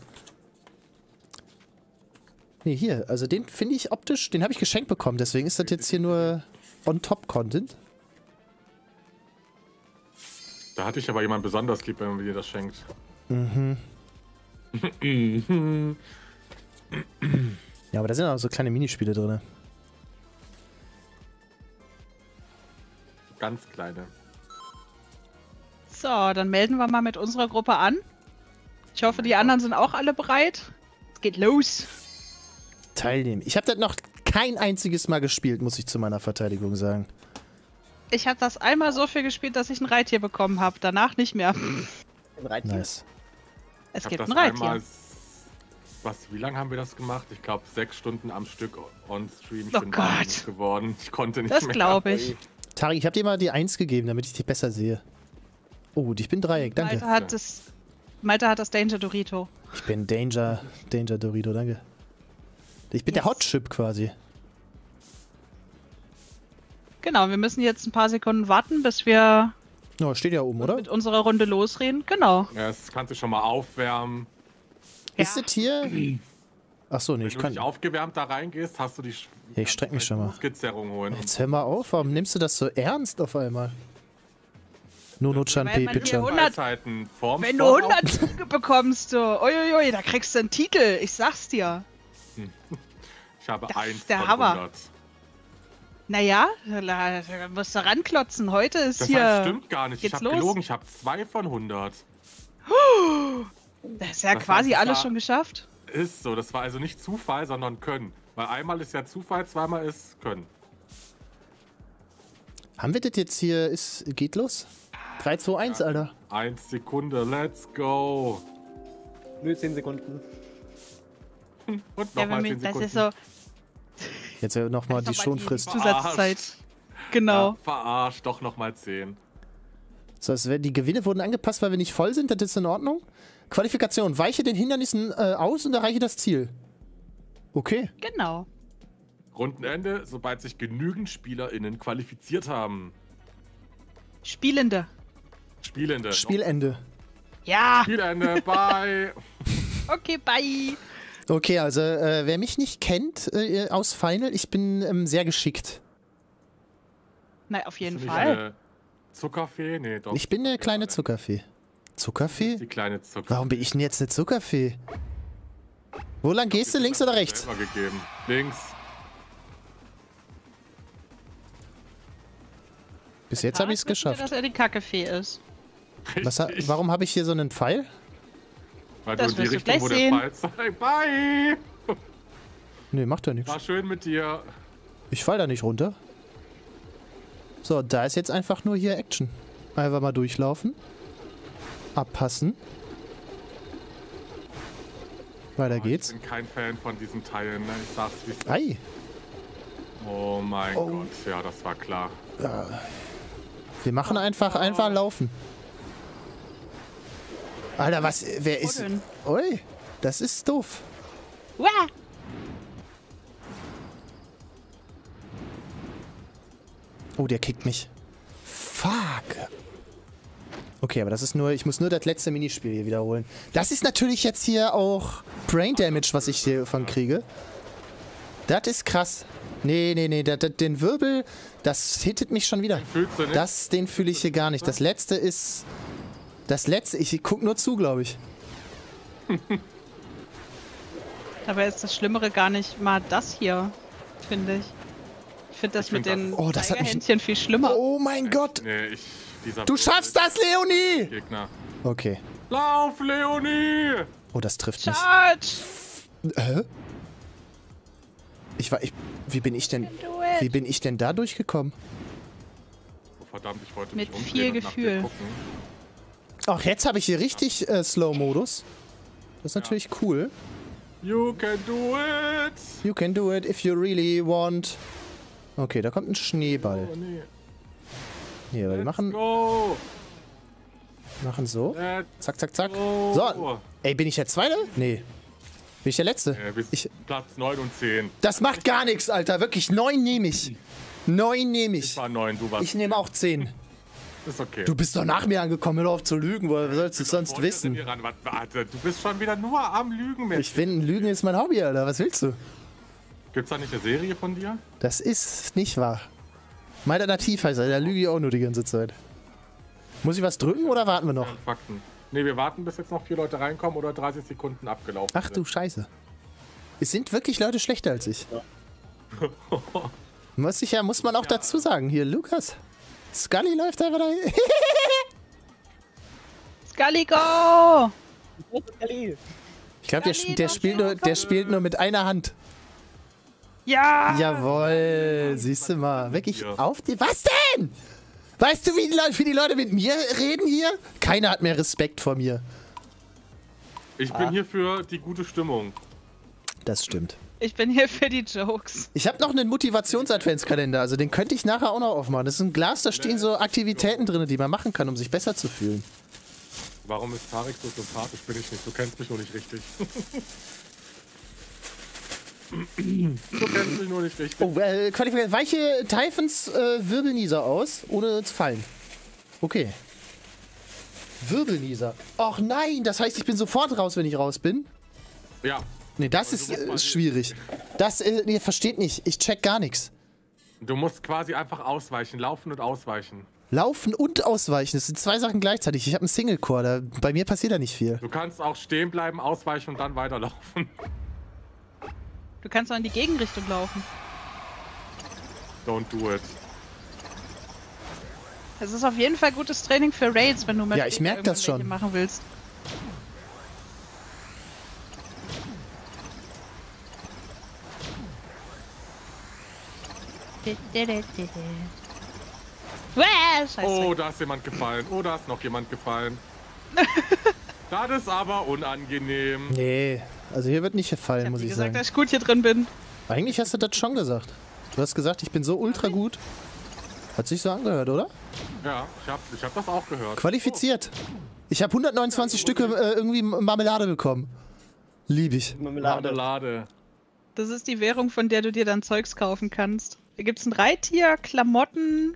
Nee, hier. Also den finde ich optisch, den habe ich geschenkt bekommen. Deswegen ist das jetzt hier nur On-Top-Content. Da hatte ich aber jemand besonders lieb, wenn man dir das schenkt. Mhm. Ja, aber da sind auch so kleine Minispiele drin. Ganz kleine. So, dann melden wir mal mit unserer Gruppe an. Ich hoffe, die anderen sind auch alle bereit. Es geht los. Teilnehmen. Ich habe das noch kein einziges Mal gespielt, muss ich zu meiner Verteidigung sagen. Ich habe das einmal so viel gespielt, dass ich ein Reittier bekommen habe. Danach nicht mehr. Ein Reittier. Nice. Es Ich gibt hab ein das Reittier. einmal, wie lange haben wir das gemacht? Ich glaube 6 Stunden am Stück on Stream. Ich Oh bin Gott. wahnsinnig geworden. Ich konnte nicht Das mehr. glaube ich. Tari, ich habe dir mal die 1 gegeben, damit ich dich besser sehe. Oh, ich bin Dreieck, danke. Malte hat das Danger Dorito. Ich bin Danger Dorito, danke. Ich bin der Yes. Hot Chip quasi. Genau, wir müssen jetzt ein paar Sekunden warten, bis wir Oh, steht ja oben, oder? mit unserer Runde losreden. Genau. Ja, das kannst du schon mal aufwärmen. Ja. Ist das hier? Achso, nee, Wenn ich du kann. nicht aufgewärmt da reingehst, hast du die Ja, ich streck mich schon mal. Skizzerung holen. Jetzt hör mal auf, warum nimmst du das so ernst auf einmal? Nono-chan Weil man hier P-Pitcher. 100 Wenn du 100 Züge bekommst, du. Uiuiui, da kriegst du einen Titel. Ich sag's dir. Ich habe Das 1 ist der von Hammer. 100. Naja, da musst du ranklotzen. Heute ist Das hier... heißt, stimmt gar nicht. Ich geht's habe los? gelogen. Ich habe 2 von 100. Das ist ja Das quasi heißt, es alles war- schon geschafft. Ist so. Das war also nicht Zufall, sondern Können. Weil einmal ist ja Zufall, zweimal ist Können. Haben wir das jetzt hier? Geht los? 3, 2, 1, Alter. 1 Sekunde, let's go. Nur 10 Sekunden. Und Ja, nochmal 10 das Sekunden. ist so Jetzt nochmal die Nochmal Schonfrist. Zusatzzeit. Verarscht. Genau. Ja, verarscht, doch nochmal 10. So, die Gewinne wurden angepasst, weil wir nicht voll sind. Das ist in Ordnung. Qualifikation. Weiche den Hindernissen aus und erreiche das Ziel. Okay. Genau. Rundenende, sobald sich genügend SpielerInnen qualifiziert haben. Spielende. Spielende. Spielende. Ja. Spielende, bye. Okay, bye. Okay, also wer mich nicht kennt aus Final, ich bin sehr geschickt. Na, auf jeden Bist du Fall. nicht eine Zuckerfee? Nee, doch. Ich bin eine kleine Zuckerfee. Zuckerfee? Die kleine Zuckerfee. Warum bin ich denn jetzt eine Zuckerfee? Wo lang gehst du, links oder rechts? Selber gegeben. Links. Bis jetzt habe ich es Wissen wir, geschafft. dass er die Kackefee ist. Richtig. Warum habe ich hier so einen Pfeil? Weil Das du in die wirst du Richtung, wo gleich der Pfeil zeigt. Bye. Nee, macht ja nichts. War schön mit dir. Ich fall da nicht runter. So, da ist jetzt einfach nur hier Action. Einfach mal durchlaufen. Abpassen. Weiter geht's. Ich bin kein Fan von diesen Teilen, ne? Ich sag's wie es ist. Ei. Oh mein Gott, ja, das war klar. Wir machen einfach laufen. Alter, was? Wer ist... denn? Ui, das ist doof. Uah. Oh, der kickt mich. Fuck. Okay, aber das ist nur... Ich muss nur das letzte Minispiel hier wiederholen. Das ist natürlich jetzt hier auch Brain Damage, was ich hiervon kriege. Das ist krass. Nee, den Wirbel, das hittet mich schon wieder. Fühlst du nicht? Den fühle ich hier gar nicht. Das letzte ist... ich guck nur zu, glaube ich. Dabei ist das Schlimmere gar nicht mal das hier, finde ich. Ich finde das Ich mit find den das- Oh, das hat mich- Händchen viel schlimmer. Oh mein Gott! Nee, dieser Du schaffst das, Leonie! Gegner. Okay. Lauf, Leonie! Oh, das trifft mich. Charge! Hä? Wie bin ich denn da durchgekommen? verdammt, ich wollte Mit mich umdrehen viel und nach dir Gefühl. gucken. Ach, jetzt habe ich hier richtig Slow-Modus. Das ist natürlich cool. You can do it! You can do it if you really want. Okay, da kommt ein Schneeball. Oh, nee. Hier, wir Let's machen go! so. Let's Zack, zack, zack. go! So. Ey, bin ich der Zweite? Nee. Bin ich der Letzte? Bis Platz 9 und 10. Das macht gar nichts, Alter. Wirklich, 9 nehme ich. 9 nehme Ich ich. war 9, du warst. Ich nehme auch 10. Ist okay. Du bist doch nach mir angekommen, hör auf zu lügen. Woher sollst du es sonst Vor dir wissen? sind wir ran. Warte, du bist schon wieder nur am Lügen, Mensch. Ich finde, Lügen ist mein Hobby, Alter. Was willst du? Gibt's da nicht eine Serie von dir? Das ist nicht wahr. Mein Alternativ heißt er, da lüge ich auch nur die ganze Zeit. Muss ich was drücken oder warten wir noch? Ja, Fakten. Ne, wir warten, bis jetzt noch 4 Leute reinkommen oder 30 Sekunden abgelaufen Ach du Scheiße. Es sind wirklich Leute schlechter als ich. Muss man auch dazu sagen. Hier, Lukas. Scully läuft einfach dahin. Scully, go! Ich glaube, der spielt nur mit einer Hand. Ja! Jawohl, siehst du mal. Wirklich auf die... Was denn? Weißt du, wie die Leute mit mir reden hier? Keiner hat mehr Respekt vor mir. Ich bin hier für die gute Stimmung. Das stimmt. Ich bin hier für die Jokes. Ich habe noch einen Motivations-Adventskalender, also den könnte ich nachher auch noch aufmachen. Das ist ein Glas, da stehen so Aktivitäten drin, die man machen kann, um sich besser zu fühlen. Warum ist Tarek so sympathisch? Bin ich nicht. Du kennst mich nur nicht richtig. Du kennst mich nur nicht richtig. Oh, Qualifikation. Weiche Typhons Wirbelnieser aus, ohne zu fallen. Okay. Wirbelnieser. Och nein, das heißt, ich bin sofort raus, wenn ich raus bin. Ja. Nee, das ist schwierig. Das, ihr versteht nicht. Ich check gar nichts. Du musst quasi einfach ausweichen. Laufen und ausweichen. Laufen und ausweichen, das sind 2 Sachen gleichzeitig. Ich habe einen Single-Core, bei mir passiert da nicht viel. Du kannst auch stehen bleiben, ausweichen und dann weiterlaufen. Du kannst auch in die Gegenrichtung laufen. Don't do it. Es ist auf jeden Fall gutes Training für Raids, wenn du mit Ja, ich merk das schon. machen willst. Scheiße. Oh, da ist jemand gefallen. Oh, da ist noch jemand gefallen. Das ist aber unangenehm. Nee, also hier wird nicht gefallen, muss Wie ich gesagt, sagen. dass ich gut hier drin bin. Eigentlich hast du das schon gesagt. Du hast gesagt, ich bin so ultra gut. Hat sich so angehört, oder? Ja, ich hab das auch gehört. Qualifiziert. Ich habe 129 Stücke irgendwie Marmelade bekommen. Lieb ich. Marmelade. Das ist die Währung, von der du dir dann Zeugs kaufen kannst. Da gibt es ein Reittier, Klamotten,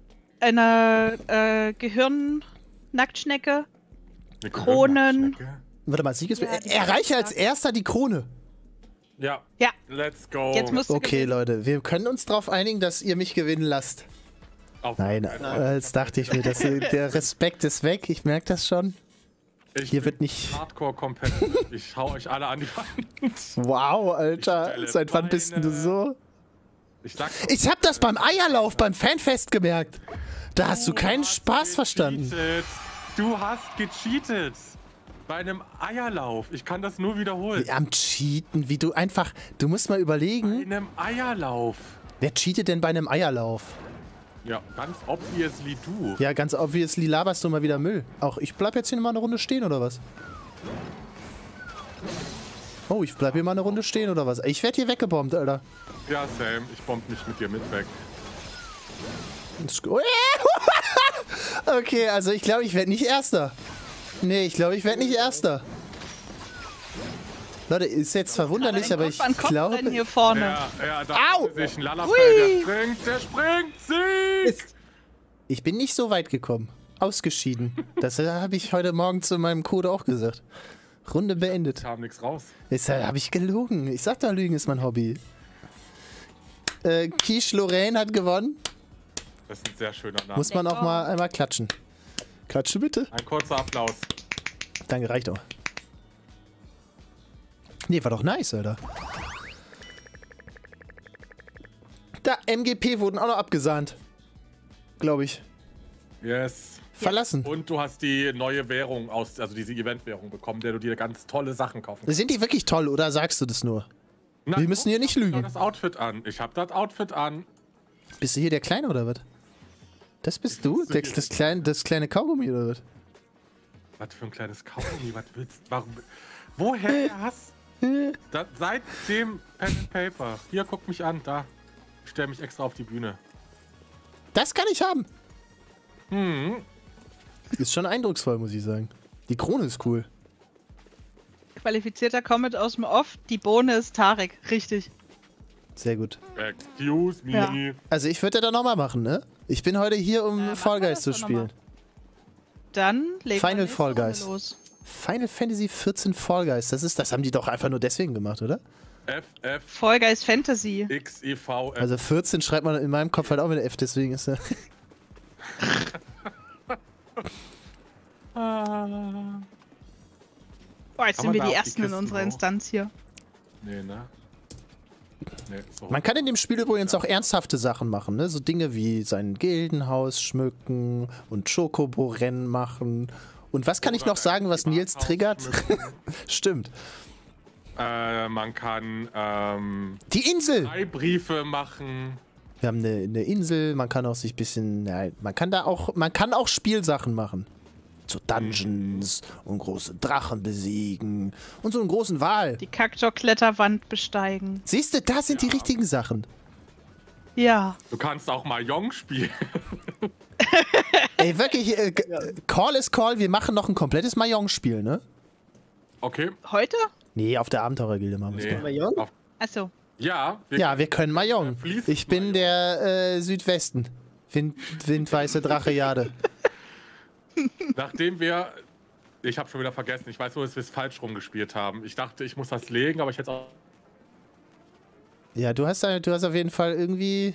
eine Gehirn-Nacktschnecke, Eine Kronen. Gehirnschnecke. Warte mal, Sieges Ja, die erreiche als erster die Krone. Ja. Ja. Let's go. Jetzt musst du Okay, gewinnen. Leute, wir können uns darauf einigen, dass ihr mich gewinnen lasst. Auf Nein, jeden Fall. jetzt dachte ich mir, der Respekt ist weg. Ich merke das schon. Ich hier bin wird nicht- Hardcore competitive. Ich hau euch alle an die Wand. Wow, Alter. stelle Seit wann bist denn du Beine. so? Ich sag, Ich hab das beim Eierlauf, beim Fanfest gemerkt. Da hast du keinen hast Spaß verstanden. gecheatet. Du hast gecheatet. Bei einem Eierlauf. Ich kann das nur wiederholen. Am Cheaten, wie du einfach... Du musst mal Bei überlegen, einem Eierlauf. wer cheatet denn bei einem Eierlauf? Ja, ganz obviously du. Ja, ganz obviously laberst du mal wieder Müll. Auch ich bleib jetzt hier mal eine Runde stehen, oder was? Oh, ich bleib hier mal eine Runde stehen, oder was? Ich werd hier weggebombt, Alter. Ja, Sam, ich bomb mich mit dir mit weg. Okay, also ich glaube, ich werde nicht Erster. Nee, ich glaube, ich werde nicht Erster. Leute, ist jetzt verwunderlich, aber ich glaube... hier vorne. Ja, da Au! sich ein Lalafell, der springt, sieg! Ich bin nicht so weit gekommen. Ausgeschieden. Das habe ich heute Morgen zu meinem Code auch gesagt. Runde beendet. Kam nichts raus. Deshalb habe ich gelogen. Ich sag doch, Lügen ist mein Hobby. Quiche Lorraine hat gewonnen. Das ist ein sehr schöner Name. Muss man auch mal einmal klatschen. Klatsche bitte. Ein kurzer Applaus. Danke, reicht auch. Nee, war doch nice, Alter. Da, MGP wurden auch noch abgesahnt. Glaube ich. Yes. Verlassen. Und du hast die neue Währung also diese Event-Währung bekommen, der du dir ganz tolle Sachen kaufen kannst. Sind die wirklich toll oder sagst du das nur? Na, Wir müssen hier nicht guck dir lügen. das Outfit an. Ich hab das Outfit an. Bist du hier der Kleine oder was? Das bist du? Das kleine Kaugummi oder was? Was für ein kleines Kaugummi, was willst du? Warum? Woher hast seit dem Pen and Paper. Hier, guck mich an, da. Ich stell mich extra auf die Bühne. Das kann ich haben. Hm. Ist schon eindrucksvoll, muss ich sagen. Die Krone ist cool. Qualifizierter Comment aus dem Off. Die Bohne ist Tarek. Richtig. Sehr gut. Excuse me. Ja. Also ich würde das nochmal machen, ne? Ich bin heute hier, um machen Fall wir Guys zu das doch spielen. Dann legen wir Final nächste Fall Runde Guys. los. Final Fantasy 14 Fall Guys. Das haben die doch einfach nur deswegen gemacht, oder? FF Fall Guys Fantasy. XEV. Also 14 schreibt man in meinem Kopf halt auch mit F, deswegen ist er. Boah, jetzt Kann sind man wir da die auf die Ersten in Kisten unserer drauf? Instanz hier. Nee, ne? Nee, so. Man kann in dem Spiel übrigens auch ernsthafte Sachen machen, ne? So Dinge wie sein Gildenhaus schmücken und Chocobo-Rennen machen. Und was kann ich noch sagen, was Nils triggert? Stimmt. Man kann Die Insel! 3 Briefe machen. Wir haben eine Insel, man kann auch sich ein bisschen. Ja, man kann auch Spielsachen machen. So Dungeons und große Drachen besiegen und so einen großen Wal. Die Kaktor-Kletterwand besteigen. Siehst du, das sind die richtigen Sachen. Ja. Du kannst auch Mahjong spielen. Ey, wirklich, Call is Call, wir machen noch ein komplettes Mahjong-Spiel, ne? Okay. Heute? Nee, auf der Abenteurergilde machen wir es. Nee. Mahjong? Auf, Achso. ja, Ja, wir können Mahjong. Fließt Ich bin Mahjong. der Südwesten. Windweiße Drache Jade. Nachdem wir. Ich habe schon wieder vergessen. Ich weiß nur, dass wir es falsch rumgespielt haben. Ich dachte, ich muss das legen, aber ich hätte auch. Ja, du hast auf jeden Fall irgendwie.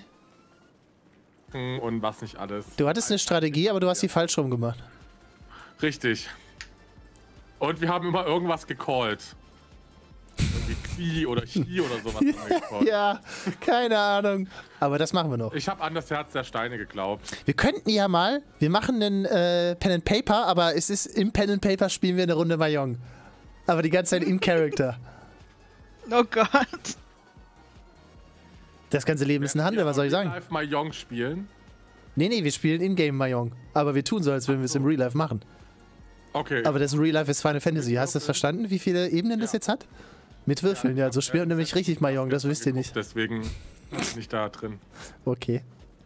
Und was nicht alles. Du hattest eine Strategie, aber du hast sie falsch rum gemacht. Richtig. Und wir haben immer irgendwas gecallt. Irgendwie Xi oder Chi oder sowas. haben wir gecallt. Ja, keine Ahnung. Aber das machen wir noch. Ich habe an das Herz der Steine geglaubt. Wir könnten ja mal, wir machen einen Pen and Paper, aber es ist im Pen and Paper spielen wir eine Runde Mahjong. Aber die ganze Zeit in Character. Oh Gott. Das ganze Leben ist ein Handel, was soll ich sagen? Live Mahjong spielen. Nee, wir spielen in-game Mahjong. Aber wir tun so, als würden wir es im Real Life machen. Okay. Aber das Real Life ist Final Fantasy. Hast du das verstanden, wie viele Ebenen das jetzt hat? Mit Würfeln, ja. So spielt man nämlich richtig Mahjong, das wisst ihr nicht. Deswegen ist nicht da drin. Okay.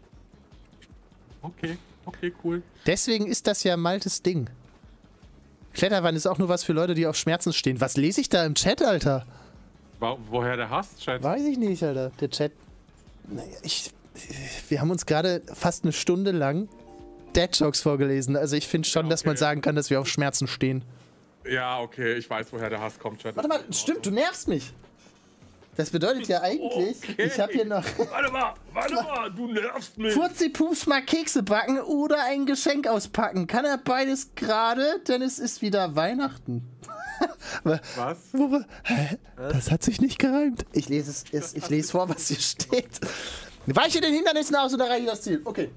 Okay, cool. Deswegen ist das ja Maltes Ding. Kletterwand ist auch nur was für Leute, die auf Schmerzen stehen. Was lese ich da im Chat, Alter? Woher der Hass, Chat? Weiß ich nicht, Alter. Der Chat. Naja, wir haben uns gerade fast eine Stunde lang Dad-Jokes vorgelesen. Also ich finde schon, Ja, dass man okay. sagen kann, dass wir auf Schmerzen stehen. Ja, okay, ich weiß, woher der Hass kommt, Chat. Warte mal, stimmt, du nervst mich. Das bedeutet ja eigentlich, Okay. ich habe hier noch Warte mal, du nervst mich. Furzi-Pups mal Kekse backen oder ein Geschenk auspacken. Kann er beides gerade, denn es ist wieder Weihnachten. Was? Hä? Das hat sich nicht gereimt. Ich lese vor, was hier steht. Weiche den Hindernissen aus und erreiche das Ziel. Okay.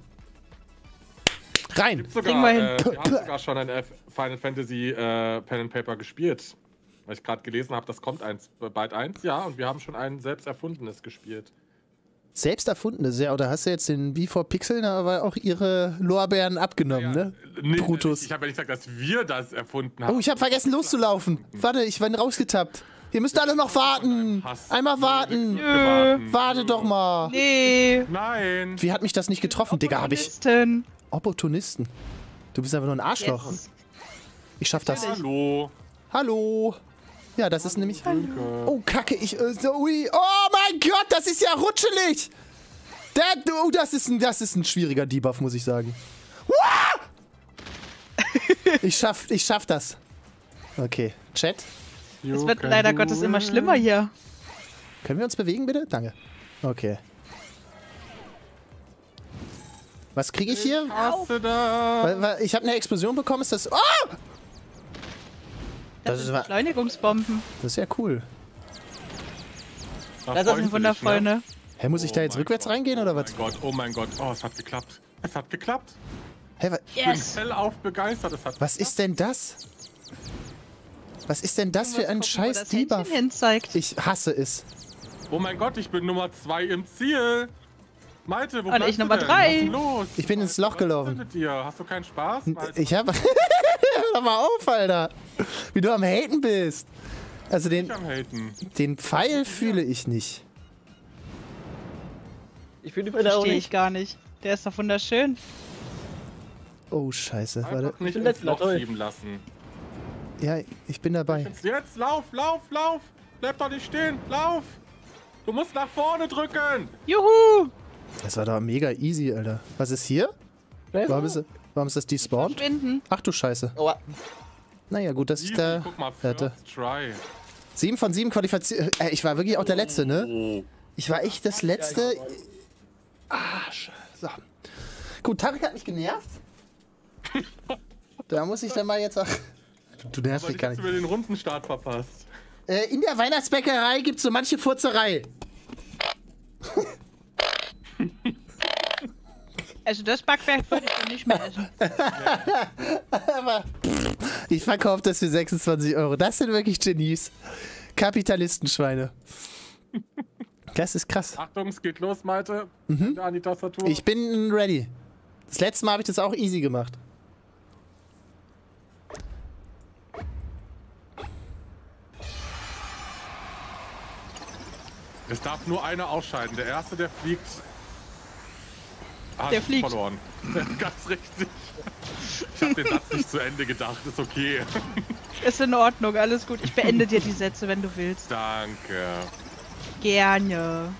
Rein. Kriegen wir hin. Wir haben sogar schon ein Final Fantasy Pen and Paper gespielt. Weil ich gerade gelesen habe, das kommt bald eins, ja, und wir haben schon ein selbst erfundenes gespielt. Selbst erfundenes, ja, oder hast du jetzt den V4 Pixeln aber auch ihre Lorbeeren abgenommen, ne? Nee, Brutus. Ich habe ja nicht gesagt, dass wir das erfunden haben. Oh, ich habe vergessen loszulaufen. Warte, ich bin rausgetappt. Ihr müsst alle noch warten. Einmal warten. Warte doch mal. Nee. Nein. Wie hat mich das nicht getroffen, Digga? Hab ich. Opportunisten. Opportunisten. Du bist einfach nur ein Arschloch. Yes. Ich schaff das. Hallo. Hallo. Ja, das ist nämlich. Oh, Kacke, ui. Oh mein Gott, das ist ja rutschelig. Das ist ein schwieriger Debuff, muss ich sagen. Ich schaff das. Okay, Chat. Es wird leider Gottes immer schlimmer hier. Können wir uns bewegen, bitte? Danke. Okay. Was kriege ich hier? Hasse da. Ich habe eine Explosion bekommen. Ist das... Oh! Das sind Beschleunigungsbomben. Das ist ja cool. Da Das freust sind du wundervoll, dich, ne? Hä, muss ich da jetzt rückwärts reingehen oder was? Oh mein Gott. Oh, es hat geklappt. Es hat geklappt. Hä, Ich bin Yes. hellauf begeistert. Es hat was ist denn das? Was ist denn das für ein Gucken, wo scheiß das Händchen Debuff? hin zeigt. Ich hasse es. Oh mein Gott, ich bin Nummer 2 im Ziel. Malte, wo Und bleibst ich du Nummer denn? 3. Was ist denn los? Ich bin ins Loch Was gelaufen. ist denn mit dir? Hast du keinen Spaß? Malte? Ich hab... Hör mal auf, Alter. Wie du am Haten bist. Also Ich am Haten. den Pfeil fühle ich nicht. Ich finde die Bilder auch Verstehe nicht. ich gar nicht. Der ist doch wunderschön. Oh, scheiße. Warte. Einfach nicht bin ins letzter, Loch toll. schieben lassen. Ja, ich bin dabei. Jetzt, lauf! Bleib doch nicht stehen, lauf! Du musst nach vorne drücken! Juhu! Das war doch mega easy, Alter. Was ist hier? Warum ist das despawned? Verschwinden. Ach du Scheiße. Aua. Naja, gut, dass ich Easy, da guck mal, hatte. first try. 7 von 7 Qualifiziert. Ich war wirklich auch der Letzte, ne? Oh. Ich war echt das Letzte. Ah, so. Gut, Tarek hat mich genervt. Da muss ich dann mal jetzt auch... Du nervst Aber mich ich gar hast nicht. du mir den Rundenstart verpasst. In der Weihnachtsbäckerei gibt's so manche Furzerei. Also das Backwerk würde ich dann nicht mehr essen. Aber ich verkaufe das für 26 Euro. Das sind wirklich Genies. Kapitalistenschweine. Das ist krass. Achtung, es geht los, Malte. Da an die Tastatur. Ich bin ready. Das letzte Mal habe ich das auch easy gemacht. Es darf nur einer ausscheiden. Der Erste, der fliegt... Der fliegt. Verloren. Ganz richtig. Ich habe den Satz nicht zu Ende gedacht. Ist okay. Ist in Ordnung, alles gut. Ich beende dir die Sätze, wenn du willst. Danke. Gerne.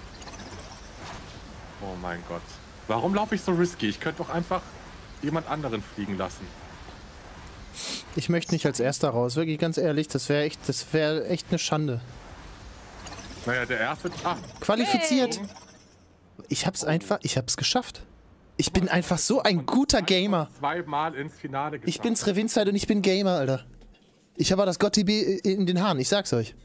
Oh mein Gott. Warum laufe ich so risky? Ich könnte doch einfach jemand anderen fliegen lassen. Ich möchte nicht als Erster raus. Wirklich ganz ehrlich, das wäre echt eine Schande. Naja, der Erste... Ah, Qualifiziert. Ich hab's geschafft. Ich bin einfach so ein guter Gamer. zweimal ins Finale geschafft. Ich bin's Revinzeit und ich bin Gamer, Alter. Ich habe das Gott-TB in den Haaren, ich sag's euch.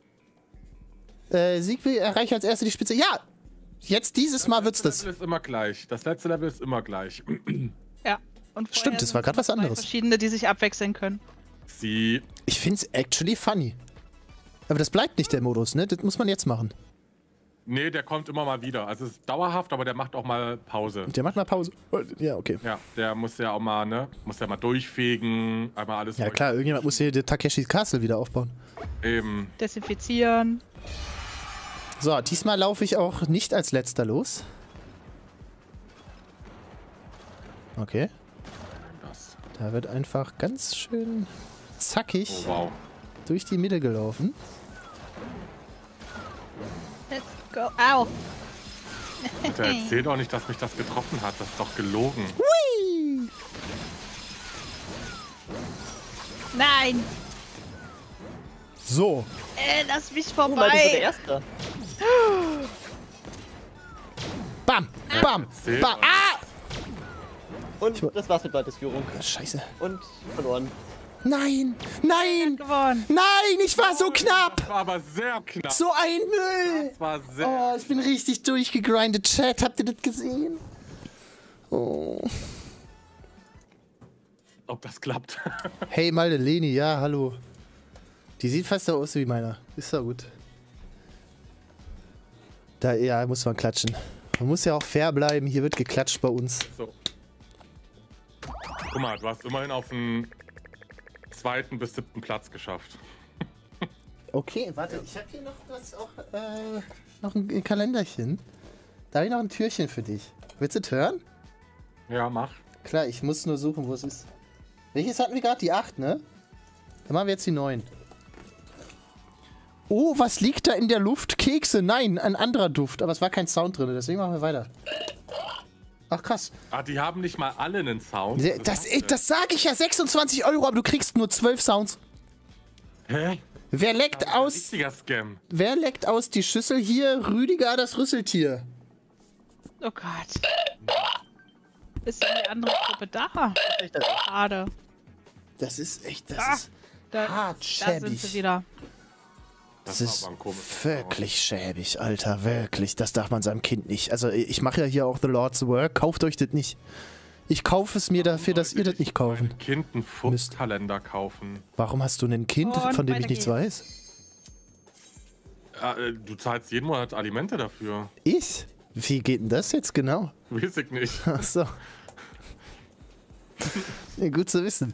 Siegweg erreicht als Erster die Spitze. Ja! Jetzt dieses Mal wird's das. Das letzte Level ist immer gleich. Das letzte Level ist immer gleich. Ja. Und vorher Stimmt, das war sind grad was zwei anderes. Verschiedene, die sich abwechseln können. Sie... Ich find's actually funny. Aber das bleibt nicht der Modus, ne? Das muss man jetzt machen. Nee, der kommt immer mal wieder. Also es ist dauerhaft, aber der macht auch mal Pause. Der macht mal Pause. Ja, okay. Ja, der muss ja auch mal, ne? Muss ja mal durchfegen, einmal alles Ja klar, irgendjemand muss hier den Takeshis Castle wieder aufbauen. Eben. Desinfizieren. So, diesmal laufe ich auch nicht als Letzter los. Okay. Das. Da wird einfach ganz schön zackig Oh wow. durch die Mitte gelaufen. Let's go. Au. Der erzählt auch nicht, dass mich das getroffen hat. Das ist doch gelogen. Hui! Nein. So. Lass mich Oh, Malte ist der vorbei. Erste. Bam! Bam! Erzählt Bam! auch Ah! Und das war's mit Maltes Führung. Scheiße. Und verloren. Nein! Nein! Gewonnen. Nein! Ich war so knapp! Das war aber sehr knapp. So ein Müll! Das war sehr... Oh, ich bin richtig durchgegrindet. Chat, habt ihr das gesehen? Oh. Ob das klappt. Hey, Leni, ja, hallo. Die sieht fast so aus wie meiner. Ist doch gut. Da, ja, muss man klatschen. Man muss ja auch fair bleiben. Hier wird geklatscht bei uns. So. Guck mal, du hast immerhin auf den 2. bis 7. Platz geschafft. Okay, warte, ich habe hier noch was auch, noch ein Kalenderchen. Da habe ich noch ein Türchen für dich. Willst du es hören? Ja, mach. Klar, ich muss nur suchen, wo es ist. Welches hatten wir gerade? Die 8, ne? Dann machen wir jetzt die 9. Oh, was liegt da in der Luft? Kekse, nein, ein anderer Duft. Aber es war kein Sound drin, deswegen machen wir weiter. Ach, krass. Ah, die haben nicht mal alle einen Sound. Das sage ich ja, 26 Euro, aber du kriegst nur 12 Sounds. Hä? Wer leckt aus... Richtiger Scam. Wer leckt aus die Schüssel hier? Rüdiger, das Rüsseltier. Oh Gott. Ist denn die andere Gruppe da? Schade. Das ist echt, das Ah, ist Da, hart da sind sie schäbig. wieder. Das war ist aber ein komischer wirklich schäbig, Alter, wirklich. Das darf man seinem Kind nicht. Also ich mache ja hier auch The Lord's Work. Kauft euch das nicht. Ich kaufe es mir dafür, dass ihr das nicht kaufen. Ein Kind einen Fuchskalender kaufen. Warum hast du ein Kind, Und von dem ich weiter nichts geht's. weiß? Du zahlst jeden Monat Alimente dafür. Ich? Wie geht denn das jetzt genau? Weiß ich nicht. Ach so. Ja, gut zu wissen.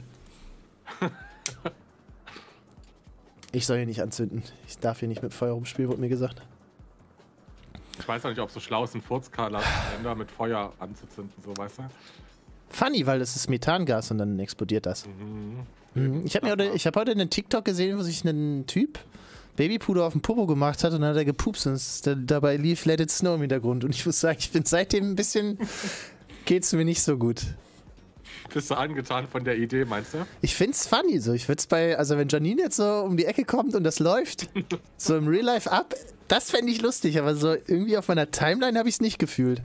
Ich soll hier nicht anzünden. Ich darf hier nicht mit Feuer rumspielen, wurde mir gesagt. Ich weiß auch nicht, ob es so schlau ist, einen Furzkalender mit Feuer anzuzünden, so, weißt du? Funny, weil das ist Methangas und dann explodiert das. Mhm. Ich habe heute einen TikTok gesehen, wo sich ein Typ Babypuder auf den Popo gemacht hat und dann hat er gepupst und dabei lief Let It Snow im Hintergrund. Und ich muss sagen, ich bin seitdem ein bisschen... geht's mir nicht so gut. Bist du angetan von der Idee, meinst du? Ich find's funny so. Ich würd's also wenn Janine jetzt so um die Ecke kommt und das läuft, so im Real Life ab, das fände ich lustig, aber so irgendwie auf meiner Timeline habe ich es nicht gefühlt.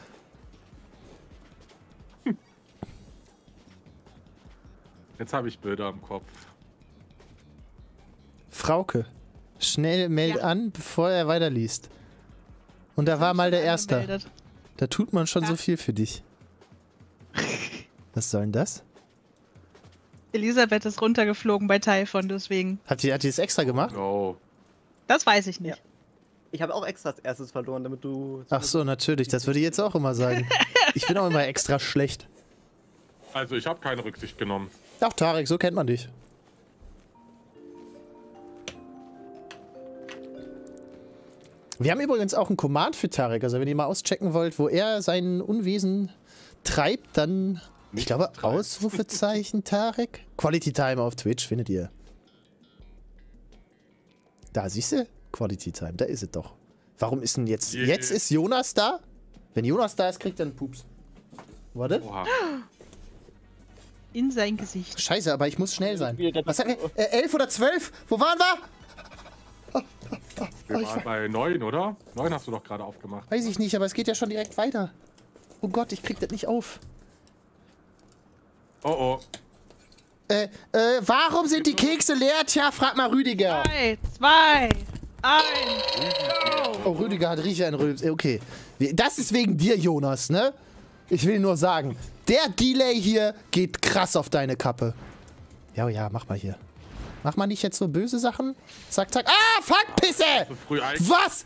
Jetzt habe ich Bilder im Kopf. Frauke, schnell meld an, bevor er weiterliest. Und da war mal der Erste. Angemeldet. Da tut man schon so viel für dich. Was soll denn das? Elisabeth ist runtergeflogen bei Typhon, deswegen. Hat die das extra gemacht? Oh. Das weiß ich nicht. Ja. Ich habe auch extra als erstes verloren, damit du... Ach so, natürlich. Das würde ich jetzt auch immer sagen. Ich bin auch immer extra schlecht. Also ich habe keine Rücksicht genommen. Ach, Tarek, so kennt man dich. Wir haben übrigens auch einen Command für Tarek. Also wenn ihr mal auschecken wollt, wo er sein Unwesen treibt, dann... Ich glaube, Ausrufezeichen Tarek. Quality Time auf Twitch findet ihr. Da, siehst du? Quality Time, da ist es doch. Warum ist denn jetzt... Jetzt ist Jonas da? Wenn Jonas da ist, kriegt er einen Pups. Warte. Oha. In sein Gesicht. Scheiße, aber ich muss schnell sein. Was hatten wir? 11 oder 12? Wo waren wir? Wir waren bei 9, oder? 9 hast du doch gerade aufgemacht. Weiß ich nicht, aber es geht ja schon direkt weiter. Oh Gott, ich krieg das nicht auf. Oh oh. Warum sind die Kekse leer? Tja, frag mal Rüdiger. 3, 2, 1. Oh, Rüdiger hat Riecher in Rülps. Okay. Das ist wegen dir, Jonas, ne? Ich will nur sagen, der Delay hier geht krass auf deine Kappe. Ja, ja, mach mal hier. Mach mal nicht jetzt so böse Sachen. Zack, zack. Ah, fuck, Pisse! Früh Was?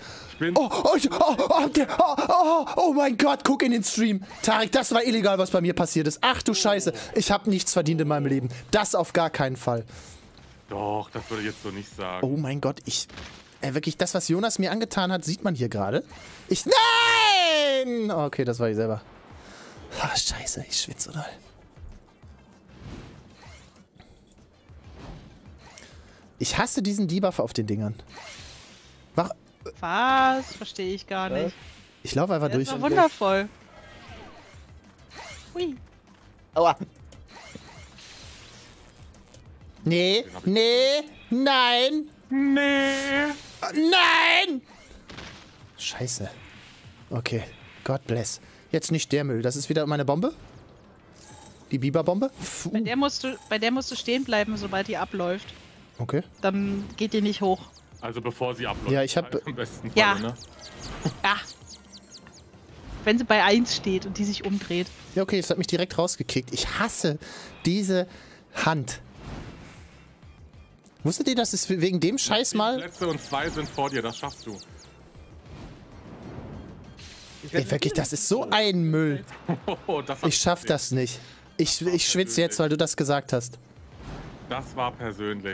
Oh mein Gott, guck in den Stream. Tarek, das war illegal, was bei mir passiert ist. Ach du Scheiße, ich habe nichts verdient in meinem Leben. Das auf gar keinen Fall. Doch, das würde ich jetzt so nicht sagen. Oh mein Gott, wirklich, das, was Jonas mir angetan hat, sieht man hier gerade. Nein! Okay, das war ich selber. Ah, Scheiße, ich schwitze total. Ich hasse diesen Debuff auf den Dingern. Was? Verstehe ich gar nicht. Ich laufe einfach Der durch. ist doch wundervoll. Hui. Aua. Nee, nein, Nee. nein! Scheiße. Okay, God bless. Jetzt nicht der Müll, das ist wieder meine Bombe? Die Biberbombe? Bei der musst du stehen bleiben, sobald die abläuft. Okay. Dann geht die nicht hoch. Also bevor sie abläuft. Ja, ich hab- Im besten Fall, Ja. ne? Ja. Wenn sie bei 1 steht und die sich umdreht. Ja, okay, das hat mich direkt rausgekickt. Ich hasse diese Hand. Wusstet ihr, dass es wegen dem Scheiß mal... Plätze und 2 sind vor dir, das schaffst du. Ey, wirklich, das ist so ein Müll. Oh, das Ich schaff das nicht. Ich schwitze jetzt, weil du das gesagt hast. Das war persönlich.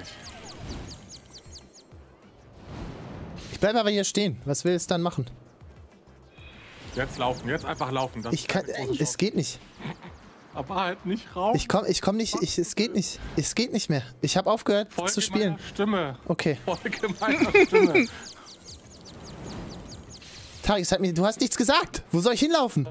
Ich bleibe aber hier stehen. Was will es dann machen? Jetzt laufen, jetzt einfach laufen. Das Ich kann... ist eine große Es geht nicht. Chance. Aber halt nicht raus. Ich komm nicht... Es geht nicht. Es geht nicht mehr. Ich habe aufgehört Folge zu spielen. meiner Stimme. Okay. Folge meiner Stimme. Tarek, du hast nichts gesagt. Wo soll ich hinlaufen?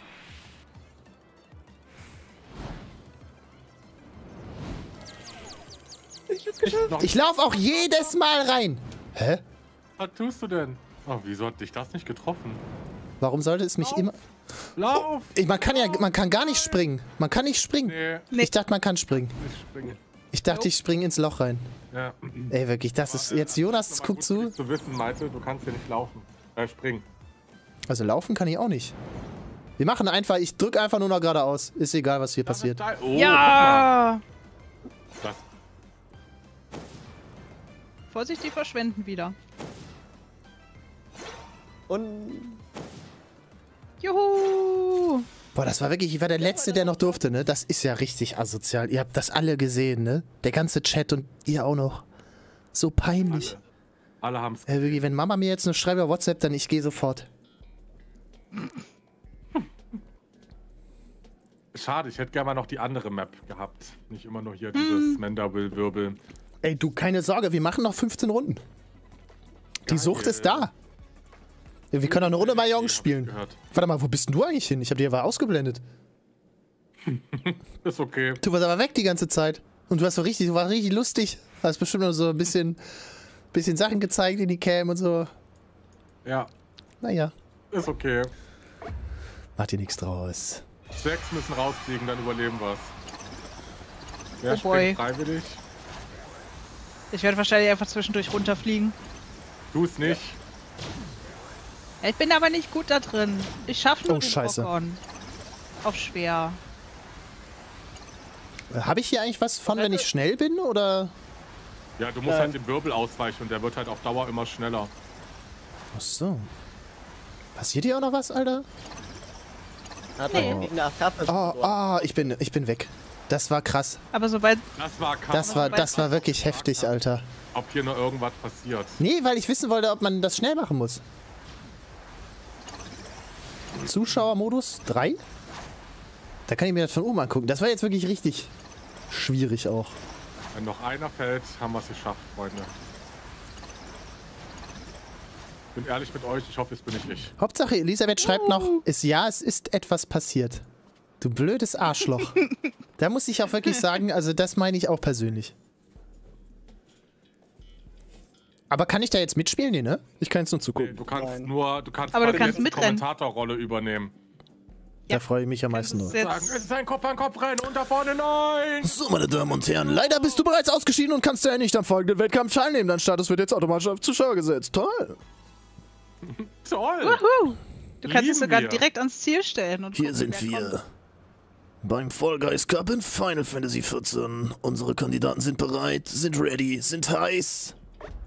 Ich laufe auch jedes Mal rein. Hä? Was tust du denn? Oh, wieso hat dich das nicht getroffen? Warum sollte es mich immer... Lauf! Man kann gar nicht springen. Man kann nicht springen. Nee, Ich dachte, man kann springen. nicht springen. Ich dachte, ich springe ins Loch rein. Ja. Ey, wirklich, das ist... Jetzt Jonas Aber guckt gut, zu. für dich zu wissen, Malte, du kannst hier nicht laufen. Springen. Also laufen kann ich auch nicht. Wir machen einfach... Ich drücke einfach nur noch geradeaus. Ist egal, was hier passiert. Oh, Ja! guck mal. Das, Vorsicht, die verschwenden wieder. Und... Juhu! Boah, das war wirklich, ich war der Letzte, der noch durfte, ne? Das ist ja richtig asozial. Ihr habt das alle gesehen, ne? Der ganze Chat und ihr auch noch. So peinlich. Alle haben es. Wirklich, wenn Mama mir jetzt eine schreibt über WhatsApp, dann ich gehe sofort. Schade, ich hätte gerne mal noch die andere Map gehabt. Nicht immer nur hier dieses Mender-Wirbel. Ey, du, keine Sorge, wir machen noch 15 Runden. Die Sucht ist da. Ja, wir können auch eine Runde Mahjong spielen. Warte mal, wo bist denn du eigentlich hin? Ich habe dich aber ausgeblendet. Ist okay. Du warst aber weg die ganze Zeit. Und du warst richtig lustig. Hast bestimmt noch so ein bisschen Sachen gezeigt in die Cam und so. Ja. Naja. Ist okay. Macht dir nichts draus. 6 müssen rausfliegen, dann überleben wir's. Wer Oh boy. springt freiwillig? Ich werde wahrscheinlich einfach zwischendurch runterfliegen. Tu's nicht. Ich bin aber nicht gut da drin. Ich schaffe nur Oh, den scheiße. Rock-On. Auf schwer. Habe ich hier eigentlich was von, wenn ich schnell bin, oder? Ja, du musst halt dem Wirbel ausweichen und der wird halt auf Dauer immer schneller. Ach so. Passiert hier auch noch was, Alter? Hat Nee. gegen eine AFK Ich bin weg. Das war krass. Aber sobald... Das war krass. Das war wirklich heftig, Alter. Ob hier noch irgendwas passiert. Nee, weil ich wissen wollte, ob man das schnell machen muss. Zuschauermodus 3? Da kann ich mir das von oben angucken. Das war jetzt wirklich richtig schwierig auch. Wenn noch einer fällt, haben wir es geschafft, Freunde. Bin ehrlich mit euch, ich hoffe, es bin nicht ich. Hauptsache, Elisabeth schreibt noch, es ist etwas passiert. Du blödes Arschloch. Da muss ich auch wirklich sagen, also das meine ich auch persönlich. Aber kann ich da jetzt mitspielen? Nee, ne? Ich kann jetzt nur Nee, zugucken. du kannst Nein. nur, Aber du quasi kannst jetzt die mitrennen. Kommentatorrolle übernehmen. Da freue ich mich am meisten Das ist drauf. Sagen, jetzt... es ist ein Kopf an Kopf rein und da vorne nein! So, meine Damen und Herren, leider bist du bereits ausgeschieden und kannst daher nicht am folgenden Wettkampf teilnehmen. Dein Status wird jetzt automatisch auf Zuschauer gesetzt. Toll. Toll! Wuhu! Du kannst es Lieben sogar wir. direkt ans Ziel stellen. Und Hier gucken, sind wer wir. kommt. Beim Fall Guys Cup in Final Fantasy XIV. Unsere Kandidaten sind bereit, sind ready, sind heiß.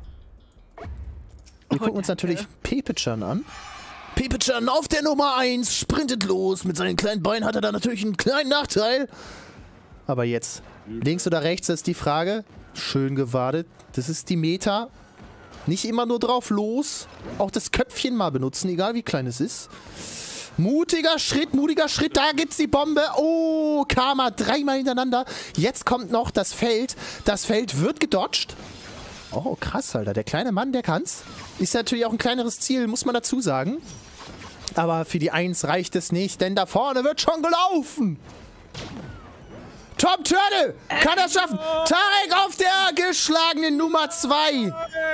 Wir gucken uns natürlich Pepechan an. Pepechan auf der Nummer 1, sprintet los. Mit seinen kleinen Beinen hat er da natürlich einen kleinen Nachteil. Aber jetzt, links oder rechts, das ist die Frage. Schön gewartet. Das ist die Meta. Nicht immer nur drauf los. Auch das Köpfchen mal benutzen, egal wie klein es ist. Mutiger Schritt, da gibt's die Bombe. Oh, Karma, 3-mal hintereinander. Jetzt kommt noch das Feld. Das Feld wird gedodged. Oh, krass, Alter. Der kleine Mann, der kann's. Ist natürlich auch ein kleineres Ziel, muss man dazu sagen. Aber für die 1 reicht es nicht, denn da vorne wird schon gelaufen. Tom Turtle kann das schaffen. Tarek auf der geschlagenen Nummer 2.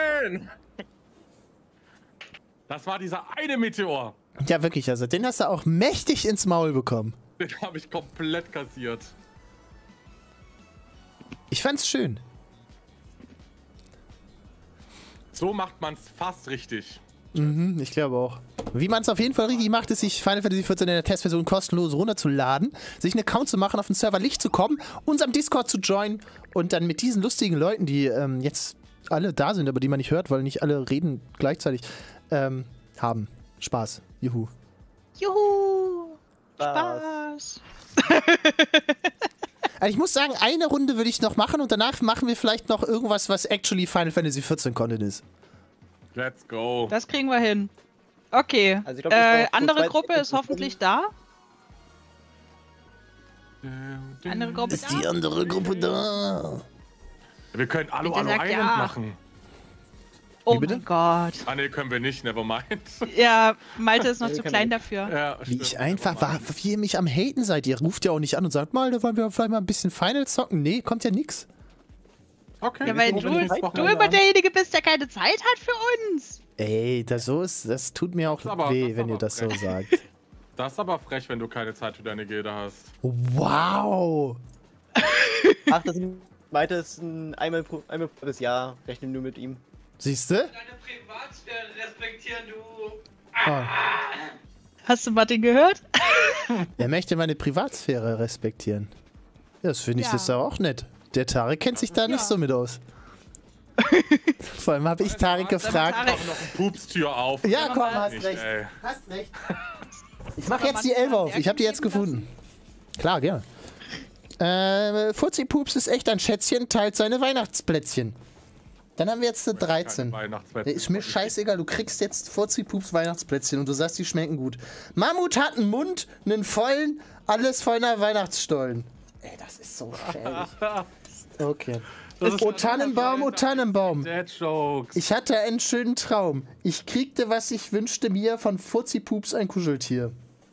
Das war dieser eine Meteor. Ja, wirklich, also den hast du auch mächtig ins Maul bekommen. Den habe ich komplett kassiert. Ich fand's schön. So macht man's fast richtig. Mhm, ich glaube auch. Wie man es auf jeden Fall richtig macht, ist, sich Final Fantasy XIV in der Testversion kostenlos runterzuladen, sich einen Account zu machen, auf den Server Licht zu kommen, unserem Discord zu joinen und dann mit diesen lustigen Leuten, die jetzt alle da sind, aber die man nicht hört, weil nicht alle reden gleichzeitig, haben. Spaß. Juhu. Juhu! Spaß. Spaß! Also ich muss sagen, eine Runde würde ich noch machen und danach machen wir vielleicht noch irgendwas, was actually Final Fantasy XIV Content ist. Let's go. Das kriegen wir hin. Okay. Also ich glaub, das war so Andere zwei- Gruppe ist hoffentlich da. Andere Gruppe Ist da. die andere Gruppe da? Wir können Alu Bitte Alu sag Island ja. machen. Oh Wie bitte? mein Gott. Ah ne, können wir nicht, nevermind. Ja, Malte ist noch Ja, zu wir klein können dafür. Ja, Wie stimmt, ich einfach war, nevermind. wie ihr mich am Haten seid. Ihr ruft ja auch nicht an und sagt, mal, da wollen wir vielleicht mal ein bisschen Final zocken. Nee, kommt ja nix. Okay, Ja, weil wir du rufen nächstes immer Wochenende an. derjenige bist, der keine Zeit hat für uns. Ey, das tut mir auch Das ist aber- das weh, ist wenn ihr aber das so frech. sagt. Das ist aber frech, wenn du keine Zeit für deine Gilde hast. Wow! Ach, das meinte es einmal pro Jahr, rechnen nur mit ihm. Siehste? Deine Privatsphäre respektieren, du. Oh, Hast du Martin gehört? er möchte meine Privatsphäre respektieren. Ja, das finde ich Ja. das aber auch nett. Der Tarek kennt sich da nicht so mit aus. Vor allem habe ich Tarek gefragt. Tarek- Mach noch eine Pupstür auf. Ja, komm, hast Nicht, recht. ey. Hast recht. Ich mache jetzt die 11 auf. Ich habe die jetzt gefunden. Klar, gerne. Furzi-Pups ist echt ein Schätzchen, teilt seine Weihnachtsplätzchen. Dann haben wir jetzt eine 13. Ist mir scheißegal, du kriegst jetzt Furzi-Pups Weihnachtsplätzchen und du sagst, die schmecken gut. Mammut hat einen Mund, einen vollen, alles voller Weihnachtsstollen. Ey, das ist so schäbig. Okay. Oh Tannenbaum, oh Tannenbaum. Ich hatte einen schönen Traum. Ich kriegte, was ich wünschte mir, von Furzi-Pups ein Kuscheltier.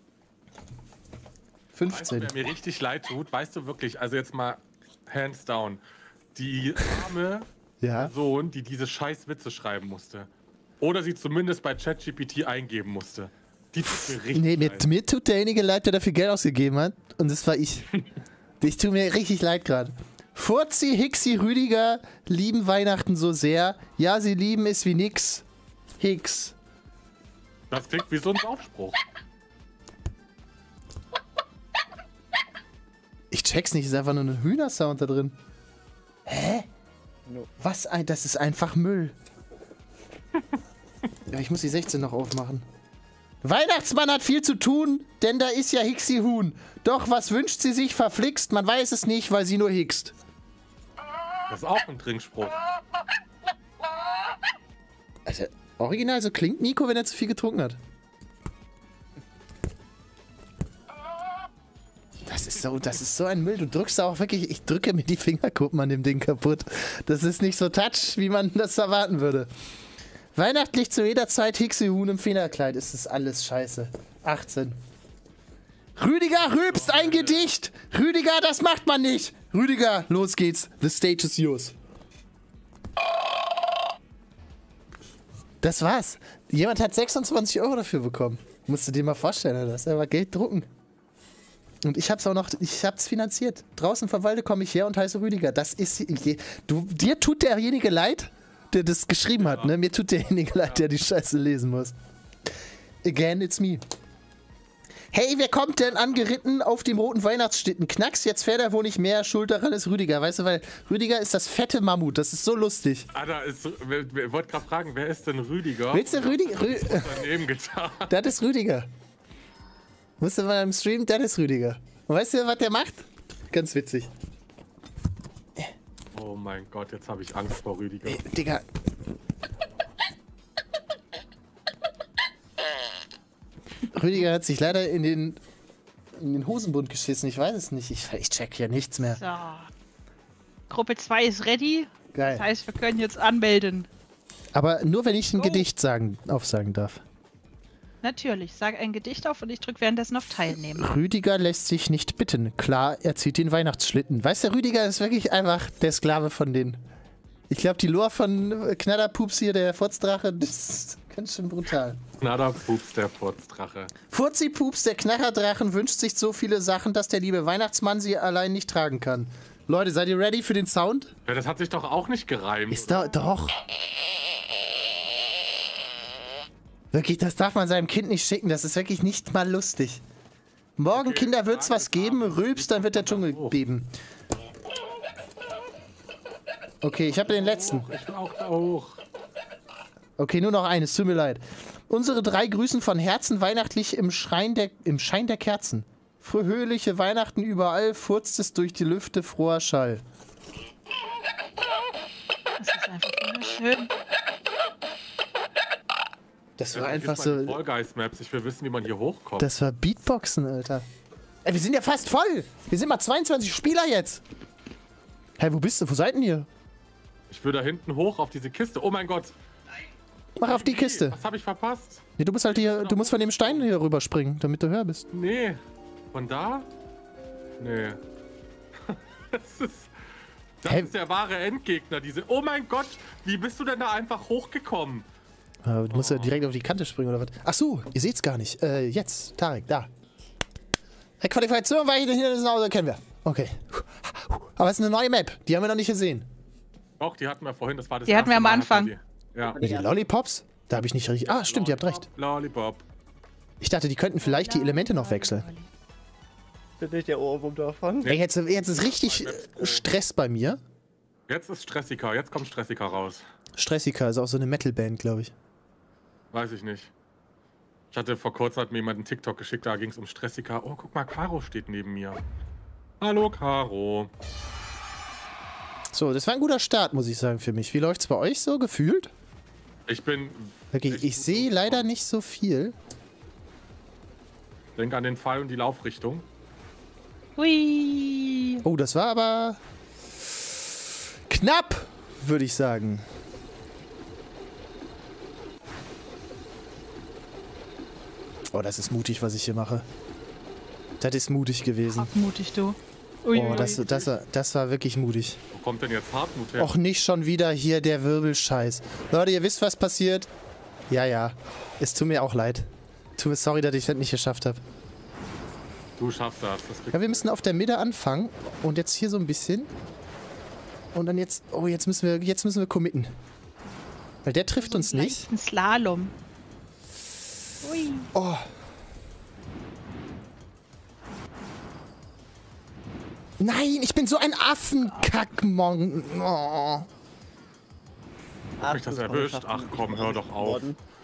15. Weißt du, wer mir richtig leid tut, weißt du wirklich, also jetzt mal hands down, die arme Person, die diese scheiß Witze schreiben musste. Oder sie zumindest bei ChatGPT eingeben musste. Die tut mir richtig leid. Mir tut derjenige leid, der dafür Geld ausgegeben hat. Und das war ich. Ich tue mir richtig leid gerade. Furzi, Hixi, Rüdiger lieben Weihnachten so sehr. Ja, sie lieben es wie nix. Hix. Das klingt wie so ein Aufspruch. Ich check's nicht, ist einfach nur ein Hühnersound da drin. Hä? No. Was ein... Das ist einfach Müll. Ja, ich muss die 16 noch aufmachen. Weihnachtsmann hat viel zu tun, denn da ist ja Hixi Huhn. Doch was wünscht sie sich verflixt? Man weiß es nicht, weil sie nur hickst. Das ist auch ein Trinkspruch. Also, original so klingt Nico, wenn er zu viel getrunken hat. Das ist so ein Müll. Du drückst auch wirklich... Ich drücke mir die Fingerkuppen an dem Ding kaputt. Das ist nicht so touch, wie man das erwarten würde. Weihnachtlich zu jeder Zeit Hixi Huhn im Fingerkleid. Ist das alles scheiße. 18. Rüdiger rülpst ein Gedicht. Rüdiger, das macht man nicht. Rüdiger, los geht's. The stage is yours. Das war's. Jemand hat 26 € dafür bekommen. Musst du dir mal vorstellen, das ist aber Geld drucken. Und ich hab's finanziert. Draußen vor Walde komme ich her und heiße Rüdiger. Das ist... dir tut derjenige leid, der das geschrieben hat, ne? Mir tut derjenige leid, der die Scheiße lesen muss. Again, it's me. Hey, wer kommt denn angeritten auf dem roten Weihnachtsschlitten? Knacks, jetzt fährt er wohl nicht mehr. Schuld daran ist Rüdiger. Weißt du, weil Rüdiger ist das fette Mammut. Das ist so lustig. Alter, ich wollte gerade fragen, wer ist denn Rüdiger? Willst du Rüdiger? Das ist Rüdiger. Musst du mal im Stream, das ist Rüdiger. Und weißt du, was der macht? Ganz witzig. Oh mein Gott, jetzt habe ich Angst vor Rüdiger. Ey, Digga. Rüdiger hat sich leider in den Hosenbund geschissen. Ich weiß es nicht. Ich check hier nichts mehr. So. Gruppe 2 ist ready. Geil. Das heißt, wir können jetzt anmelden. Aber nur, wenn ich ein Gedicht aufsagen darf. Natürlich. Sag ein Gedicht auf und ich drücke währenddessen auf Teilnehmen. Rüdiger lässt sich nicht bitten. Klar, er zieht den Weihnachtsschlitten. Weißt du, Rüdiger ist wirklich einfach der Sklave von denen. Ich glaube, die Lore von Knatterpups hier, der Furzdrache, das ist ganz schön brutal. Knatterpups, der Furzdrache. Furzi-Pups, der Knarrerdrachen, wünscht sich so viele Sachen, dass der liebe Weihnachtsmann sie allein nicht tragen kann. Leute, seid ihr ready für den Sound? Ja, das hat sich doch auch nicht gereimt. Ist da doch. Wirklich, das darf man seinem Kind nicht schicken. Das ist wirklich nicht mal lustig. Morgen, okay, Kinder, wird's was geben. Rülpst, dann wird der Dschungel beben. Okay, ich habe den letzten. Ich will auch da hoch. Okay, nur noch eines. Tut mir leid. Unsere 3 grüßen von Herzen weihnachtlich im Schein der Kerzen. Fröhliche Weihnachten überall, furzt es durch die Lüfte froher Schall. Das ist einfach wunderschön. Das war einfach so... Fall Guys Maps. Ich will wissen, wie man hier hochkommt. Das war Beatboxen, Alter. Ey, wir sind ja fast voll. Wir sind mal 22 Spieler jetzt. Hey, wo bist du? Wo seid ihr? Ich will da hinten hoch auf diese Kiste. Oh mein Gott. Mach auf die Kiste. Was habe ich verpasst? Nee, du musst halt hier, du musst von dem Stein hier rüberspringen, damit du höher bist. Nee. Von da? Nee. Das ist der wahre Endgegner. Oh mein Gott, wie bist du denn da einfach hochgekommen? Du musst ja direkt auf die Kante springen oder was? Ach so, ihr seht's gar nicht. Jetzt, Tarek, da. Qualifikation, weil hier ist Hause, kennen wir. Okay. Aber es ist eine neue Map. Die haben wir noch nicht gesehen. Doch, die hatten wir vorhin. Das war das die hatten wir am Anfang. Ja. Die Lollipops? Da habe ich nicht richtig... Ah, stimmt, ihr habt recht. Lollipop. Ich dachte, die könnten vielleicht die Elemente noch wechseln. Bin nicht der Ohrwurm davon. Ey, jetzt ist richtig Stress bei mir. Jetzt ist Stressica. Jetzt kommt Stressica raus. Stressica ist auch so eine Metalband, glaube ich. Weiß ich nicht. Ich hatte vor kurzem hat mir jemand einen TikTok geschickt, da ging es um Stressiker. Oh, guck mal, Caro steht neben mir. Hallo, Caro. So, das war ein guter Start, muss ich sagen, für mich. Wie läuft's bei euch so, gefühlt? Ich bin... Okay, ich sehe leider nicht so viel. Denk an den Pfeil und die Laufrichtung. Hui. Oh, das war aber... knapp, würde ich sagen. Oh, das ist mutig, was ich hier mache. Das ist mutig gewesen. Ach, mutig, du. Ui, Oh, das war wirklich mutig. Wo kommt denn jetzt Hartmut her? Och, nicht schon wieder hier der Wirbelscheiß. Leute, ihr wisst, was passiert? Ja, ja. Es tut mir auch leid. Sorry, dass ich das nicht geschafft habe. Du schaffst das. Ja, wir müssen auf der Mitte anfangen. Und jetzt hier so ein bisschen. Und dann jetzt... Oh, jetzt müssen wir committen. Weil der trifft uns nicht. Ein Slalom. Ui. Oh. Nein, ich bin so ein Affenkackmon. Oh. Hab ich das erwischt? Ach komm, hör doch auf.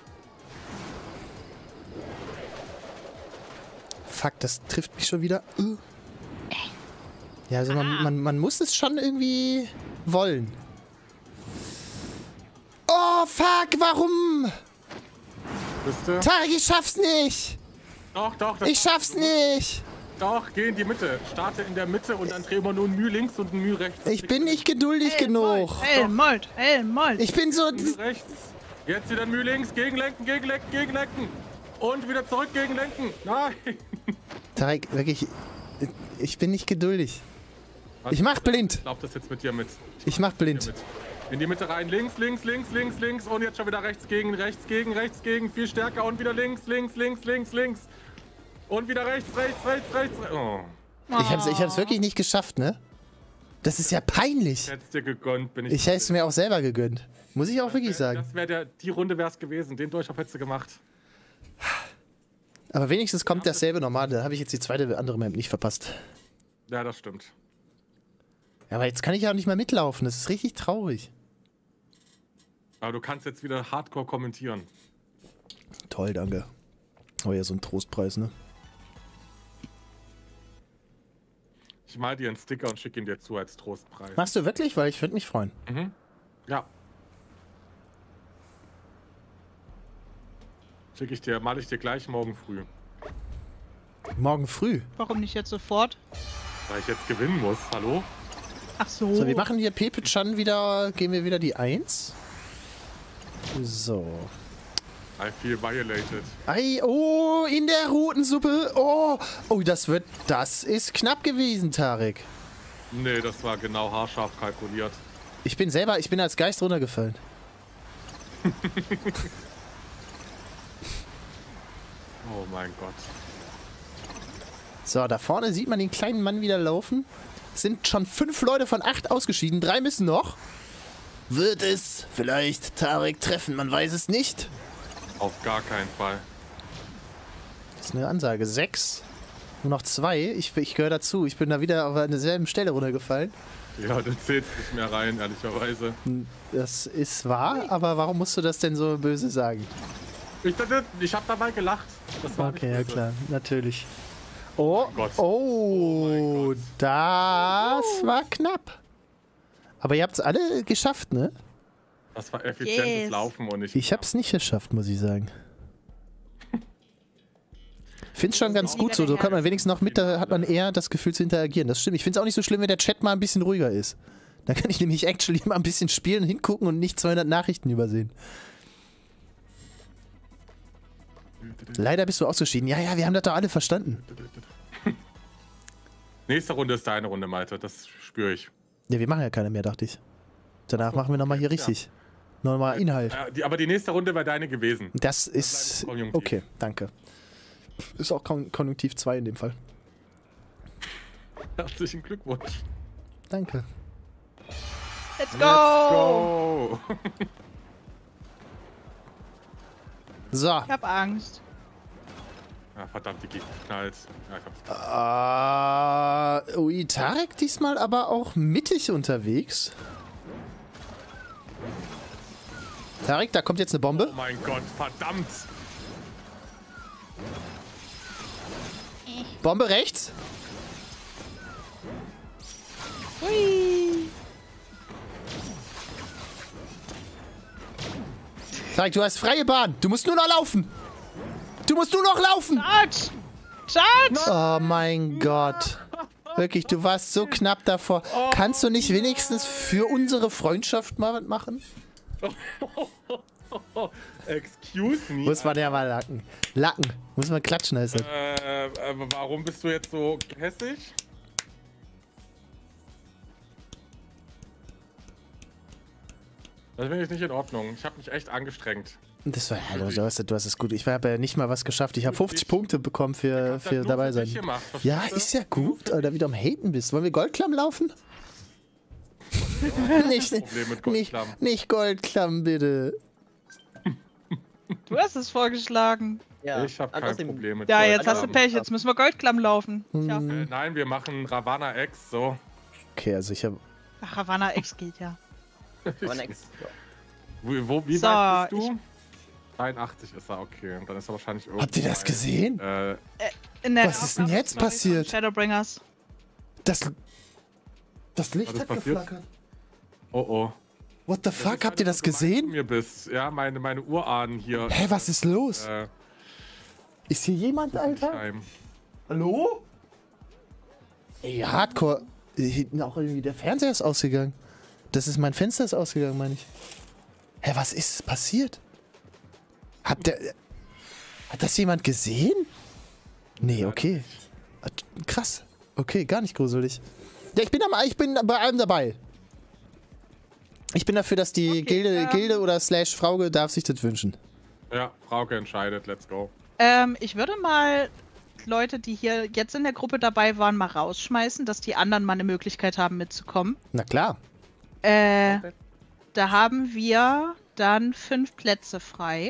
Fuck, das trifft mich schon wieder. Ja, also man muss es schon irgendwie wollen. Oh, fuck, warum? Wisst Tarek, ich schaff's nicht. Doch. Ich schaff's nicht. Doch, geh in die Mitte. Starte in der Mitte und dann dreh immer nur ein Mühe links und ein Mühe rechts. Ich bin nicht geduldig genug. Helmold. Ich bin so... Mühe rechts. Jetzt wieder Mühe links. Gegenlenken. Und wieder zurück gegenlenken. Nein. Tarek, wirklich... Ich bin nicht geduldig. Ich mach blind. Ich lauf das jetzt mit dir mit. Ich mach blind. In die Mitte rein. Links. Und jetzt schon wieder rechts gegen. Viel stärker und wieder links. Und wieder rechts. Oh. Ich hab's wirklich nicht geschafft, ne? Das ist ja peinlich. Ich hätt's dir gegönnt, bin ich. Ich hätte es mir auch selber gegönnt. Muss ich auch wirklich sagen. Die Runde wär's gewesen. Den Durchlauf hättest du gemacht. Aber wenigstens kommt dasselbe nochmal. Da habe ich jetzt die zweite andere Map nicht verpasst. Ja, das stimmt. Ja, aber jetzt kann ich ja auch nicht mehr mitlaufen. Das ist richtig traurig. Aber du kannst jetzt wieder hardcore kommentieren. Toll, danke. Oh ja, so ein Trostpreis, ne? Ich mal dir einen Sticker und schicke ihn dir zu als Trostpreis. Machst du wirklich? Weil ich würde mich freuen. Mhm. Ja. Mal ich dir gleich morgen früh. Morgen früh? Warum nicht jetzt sofort? Weil ich jetzt gewinnen muss. Hallo? Ach so. So, wir machen hier Pepe-Chan wieder, gehen wir wieder die 1. So. I feel violated. Ei, oh, in der Rutensuppe. Oh, das ist knapp gewesen, Tarek. Nee, das war genau haarscharf kalkuliert. Ich bin als Geist runtergefallen. Oh mein Gott. So, da vorne sieht man den kleinen Mann wieder laufen. Es sind schon 5 Leute von 8 ausgeschieden. 3 müssen noch. Wird es vielleicht Tarek treffen? Man weiß es nicht. Auf gar keinen Fall. Das ist eine Ansage. 6. Nur noch 2. Ich gehöre dazu. Ich bin da wieder auf einer selben Stelle runtergefallen. Ja, du zählst nicht mehr rein, ehrlicherweise. Das ist wahr, aber warum musst du das denn so böse sagen? Ich hab dabei gelacht. Das war Okay, nicht ja böse. klar. Natürlich. Oh, Gott. oh, das war knapp. Aber ihr habt es alle geschafft, ne? Das war effizientes Laufen und Ich hab's nicht geschafft, muss ich sagen. Find's schon ganz gut so. So kann man wenigstens noch mit, da hat man eher das Gefühl zu interagieren. Das stimmt. Ich find's auch nicht so schlimm, wenn der Chat mal ein bisschen ruhiger ist. Dann kann ich nämlich actually mal ein bisschen spielen, hingucken und nicht 200 Nachrichten übersehen. Leider bist du ausgeschieden. Ja, ja, wir haben das doch alle verstanden. Nächste Runde ist deine Runde, Malte. Das spüre ich. Ja, wir machen ja keine mehr, dachte ich. Danach machen wir nochmal hier richtig. Nochmal Inhalt. Aber die nächste Runde wäre deine gewesen. Das ist... Okay, danke. Ist auch Konjunktiv 2 in dem Fall. Herzlichen Glückwunsch. Danke. Let's go! Let's go! So. Ich hab Angst. Ja, verdammt, die geknallt. Ja, ich hab's. Ui, Tarek diesmal aber auch mittig unterwegs. Tarek, da kommt jetzt eine Bombe. Oh mein Gott, verdammt! Bombe rechts. Hui. Tarek, du hast freie Bahn. Du musst nur noch laufen. Du musst nur noch laufen. Charge! Charge! Oh mein Gott. Wirklich, du warst so knapp davor. Kannst du nicht wenigstens für unsere Freundschaft mal was machen? Excuse me. Muss man ja mal lacken. Lacken. Muss man klatschen, heißt das. Warum bist du jetzt so hässlich? Das finde ich nicht in Ordnung. Ich habe mich echt angestrengt. Das war, ja, du hast es gut. Ich habe ja nicht mal was geschafft. Ich habe 50 Punkte bekommen für dabei sein. Ja, ist ja gut, Alter, wie du am Haten bist. Wollen wir Goldklamm laufen? nicht Goldklamm, bitte. Du hast es vorgeschlagen. Ja, ich habe kein Problem mit Ja, Goldklamm. jetzt hast du Pech. Jetzt müssen wir Goldklamm laufen. Tja. Nein, wir machen Ravana X, so. Okay, also ich habe... Ach, Havana X geht ja. Wie So, weit bist du? 83 ist er, okay. Und dann ist er wahrscheinlich irgendwo. Habt ihr das gesehen? Was ist denn jetzt passiert? Shadowbringers. Das Licht Was ist hat passiert? geflackert. Oh oh. What the fuck, habt ihr das Du gesehen? mir bist. Ja, meine Urahnen hier. Hä, was ist los? Ist hier jemand, Alter? Heim. Hallo? Ey, Hardcore. Hinten auch irgendwie der Fernseher ist ausgegangen. Mein Fenster ist ausgegangen, meine ich. Hä, was ist passiert? Hat das jemand gesehen? Nee, okay. Krass. Okay, gar nicht gruselig. Ja, ich bin bei allem dabei. Ich bin dafür, dass die Gilde oder Frauke darf sich das wünschen. Ja, Frauke entscheidet, let's go. Ich würde mal Leute, die hier jetzt in der Gruppe dabei waren, mal rausschmeißen, dass die anderen mal eine Möglichkeit haben mitzukommen. Na klar. Da haben wir dann 5 Plätze frei.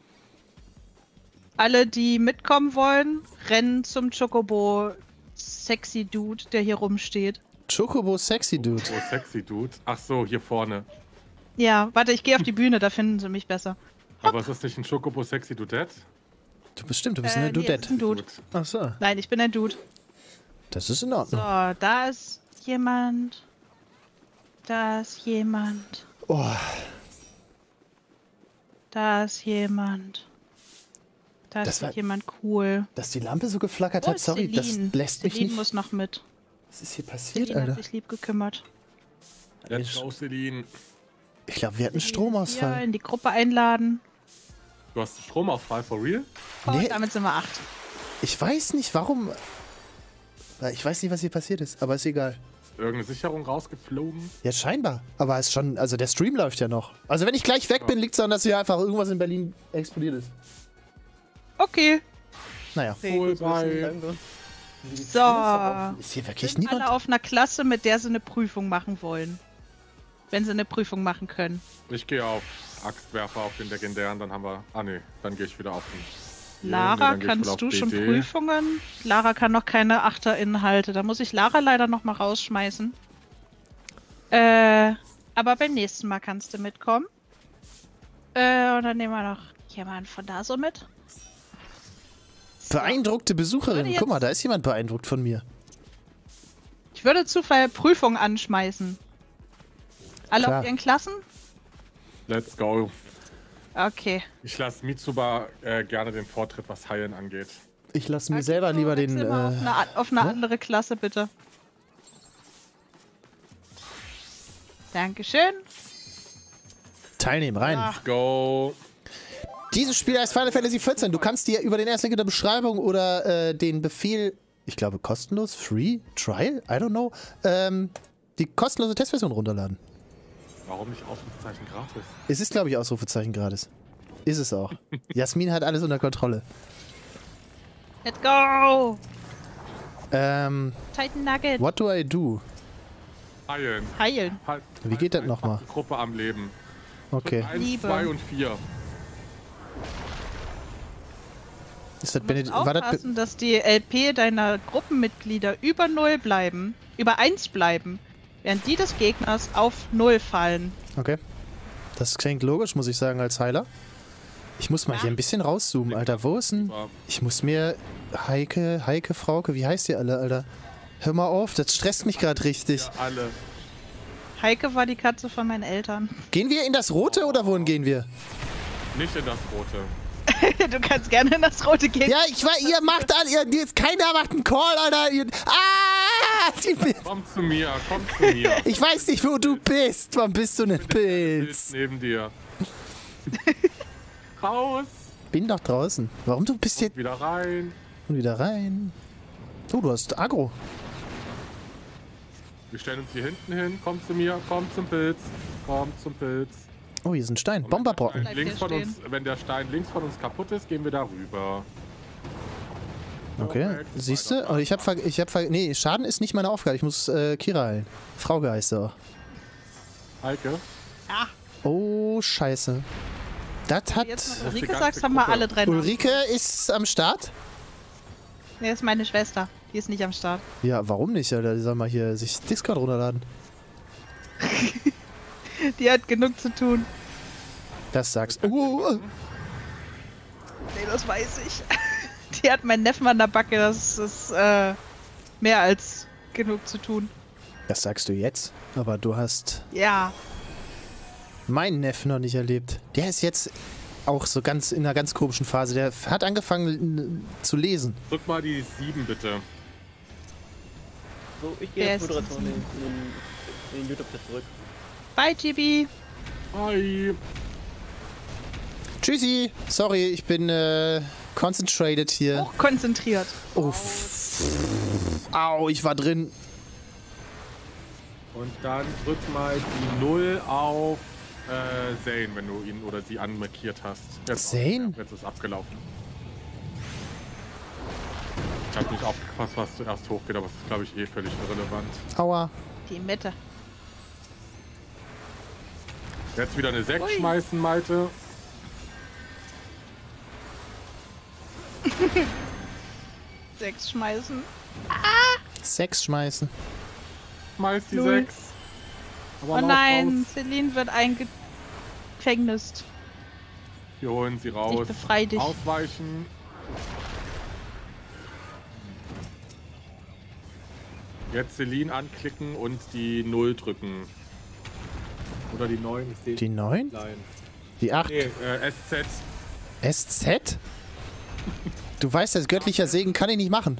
Alle, die mitkommen wollen, rennen zum Chocobo Sexy Dude, der hier rumsteht. Chocobo Sexy Dude. Oh, Sexy Dude. Ach so, hier vorne. Ja, warte, ich gehe auf die Bühne, da finden sie mich besser. Aber ist das nicht ein Chocobo Sexy Dudette? Du bist eine Nee, das ist ein Dude. Ach so. Nein, ich bin ein Dude. Das ist in So, Ordnung. da ist jemand. Da ist jemand. Oh, Da ist jemand. Da Das ist war- jemand cool. dass die Lampe so geflackert Wo hat, ist sorry, das Celine? lässt mich Celine nicht... muss noch mit. Was ist hier passiert, Celine hat Alter? sich lieb gekümmert. Let's go, Celine. Ich glaube, wir hatten Hier Stromausfall. in die Gruppe einladen. Du hast einen Stromausfall, for real? Oh, Nee. damit sind wir 8. Ich weiß nicht, warum... Ich weiß nicht, was hier passiert ist, aber ist egal. Irgendeine Sicherung rausgeflogen? Ja, scheinbar. Aber es ist schon... Also der Stream läuft ja noch. Also wenn ich gleich weg bin, liegt es daran, dass hier einfach irgendwas in Berlin explodiert ist. Okay. Naja. Cool, bye. So. Ist hier wirklich Sind niemand? alle auf einer Klasse, mit der sie eine Prüfung machen wollen. Wenn sie eine Prüfung machen können. Ich gehe auf Axtwerfer, auf den legendären, dann haben wir... Ah ne, dann gehe ich wieder auf den... Lara, dann geh ich wohl kannst auf du schon BD. Prüfungen? Lara kann noch keine Achterinhalte. Da muss ich Lara leider noch mal rausschmeißen. Aber beim nächsten Mal kannst du mitkommen. Und dann nehmen wir noch jemanden von da so mit. So. Beeindruckte Besucherin. Würde Guck mal, jetzt- da ist jemand beeindruckt von mir. Ich würde Zufall Prüfung anschmeißen. Alle Klar. auf ihren Klassen? Let's go. Okay. Ich lasse Mitsuba gerne den Vortritt, was Heilen angeht. Ich lasse mir Okay, selber so, lieber den... wechsel mal auf eine ne? andere Klasse, bitte. Dankeschön. Teilnehmen, rein. Ah. Let's go. Dieses Spiel heißt Final Fantasy 14. Du kannst dir über den ersten Link in der Beschreibung oder den Befehl, ich glaube kostenlos, Free, Trial, I don't know, die kostenlose Testversion runterladen. Warum nicht Ausrufezeichen gratis? Es ist, glaube ich, Ausrufezeichen gratis. Ist es auch. Jasmin hat alles unter Kontrolle. Let's go! What Titan Nugget. do I do? Heilen. Heilen. Halt, Wie geht das einfach nochmal? die Gruppe am Leben. Okay. 1, Liebe. 2 und 4. Ist das Benedikt? War das Aufpassen, dass die LP deiner Gruppenmitglieder über 0 bleiben, über 1 bleiben, während die des Gegners auf 0 fallen. Okay. Das klingt logisch, muss ich sagen, als Heiler. Ich muss mal hier ein bisschen rauszoomen, Alter. Wo ist denn... Ich muss mir Heike, Frauke, wie heißt ihr alle, Alter? Hör mal auf, das stresst mich gerade richtig. Ja, alle. Heike war die Katze von meinen Eltern. Gehen wir in das Rote oder wohin gehen wir? Nicht in das Rote. Du kannst gerne in das Rote gehen. Ja, ihr macht jetzt keiner macht einen Call, Alter. Komm zu mir, komm zu mir. Ich weiß nicht, wo du bist. Wann bist du denn Pilz? Neben dir. Raus. Bin doch draußen. Warum du bist jetzt... Wieder rein. Und wieder rein. Oh, du hast Agro. Wir stellen uns hier hinten hin. Komm zu mir, komm zum Pilz. Komm zum Pilz. Oh, hier ist ein Stein. Bomberbrocken. Wenn der Stein links von uns kaputt ist, gehen wir da rüber. Okay, siehst du? Oh, nee, Schaden ist nicht meine Aufgabe. Ich muss Kira heilen. Frauke heißt er. Heike? Ja. Oh, scheiße. Das hat... Jetzt, wenn du Ulrike sagst, haben wir alle 3 Namen. Ulrike ist am Start? Nee, ist meine Schwester. Die ist nicht am Start. Ja, warum nicht, Alter? Die soll mal hier sich Discord runterladen. Die hat genug zu tun. Das sagst du. Nee, das weiß ich. Die hat meinen Neffen an der Backe. Das ist mehr als genug zu tun. Das sagst du jetzt, aber du hast Ja. meinen Neffen noch nicht erlebt. Der ist jetzt auch so in einer ganz komischen Phase. Der hat angefangen zu lesen. Drück mal die 7, bitte. So, ich gehe jetzt Moderation in den YouTube-Chat zurück. Bye, Chibi. Hi. Tschüssi. Sorry, ich bin concentrated hier. Hochkonzentriert. Oh. Au, ich war drin. Und dann drück mal die 0 auf Zane, wenn du ihn oder sie anmarkiert hast. Zane? Jetzt ist abgelaufen. Ich habe nicht aufgepasst, was zuerst hochgeht, aber es ist, glaube ich, eh völlig irrelevant. Aua. Die Mitte. Jetzt wieder eine 6 schmeißen, Malte. Sechs schmeißen. 6 schmeißen. Schmeiß die 0. 6. Aber Oh lauf nein, raus. Celine wird eingefängnisst. Wir holen sie raus. Ich befreie dich. Ausweichen. Jetzt Celine anklicken und die 0 drücken. Oder die 9. Ich sehe Die 9? klein. Die 8? Nee, SZ. SZ? Du weißt, das göttlicher Segen kann ich nicht machen.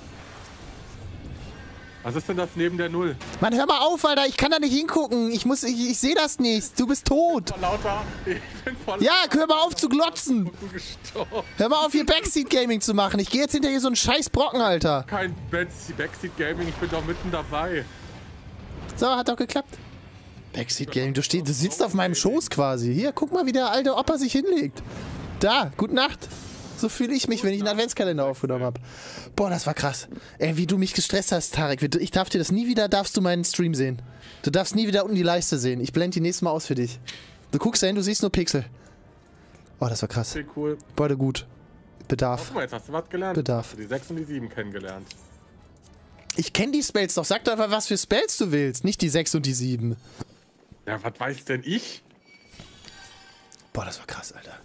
Was ist denn das neben der 0? Mann, hör mal auf, Alter. Ich kann da nicht hingucken. Ich sehe das nicht. Du bist tot. Voll lauter. Ich bin voll Ja, hör mal auf zu glotzen. gestorben. Hör mal auf, hier Backseat Gaming zu machen. Ich gehe jetzt hinter hier so einen scheiß Brocken, Alter. Kein Backseat Gaming, ich bin doch mitten dabei. So, hat doch geklappt. Backseat Gaming, du sitzt auf meinem Schoß quasi. Hier, guck mal, wie der alte Opa sich hinlegt. Da, gute Nacht. So fühle ich mich, wenn ich einen Adventskalender aufgenommen habe. Boah, das war krass. Ey, wie du mich gestresst hast, Tarek. Ich darf dir das nie wieder, darfst du meinen Stream sehen. Du darfst nie wieder unten die Leiste sehen. Ich blende die nächstes Mal aus für dich. Du guckst da hin, du siehst nur Pixel. Oh, das war krass. Okay, cool. Beide gut. Bedarf. Guck mal, jetzt hast du was gelernt. Bedarf. Hast du die 6 und die 7 kennengelernt. Ich kenne die Spells doch. Sag doch einfach, was für Spells du willst. Nicht die 6 und die 7. Ja, was weiß denn ich? Boah, das war krass, Alter.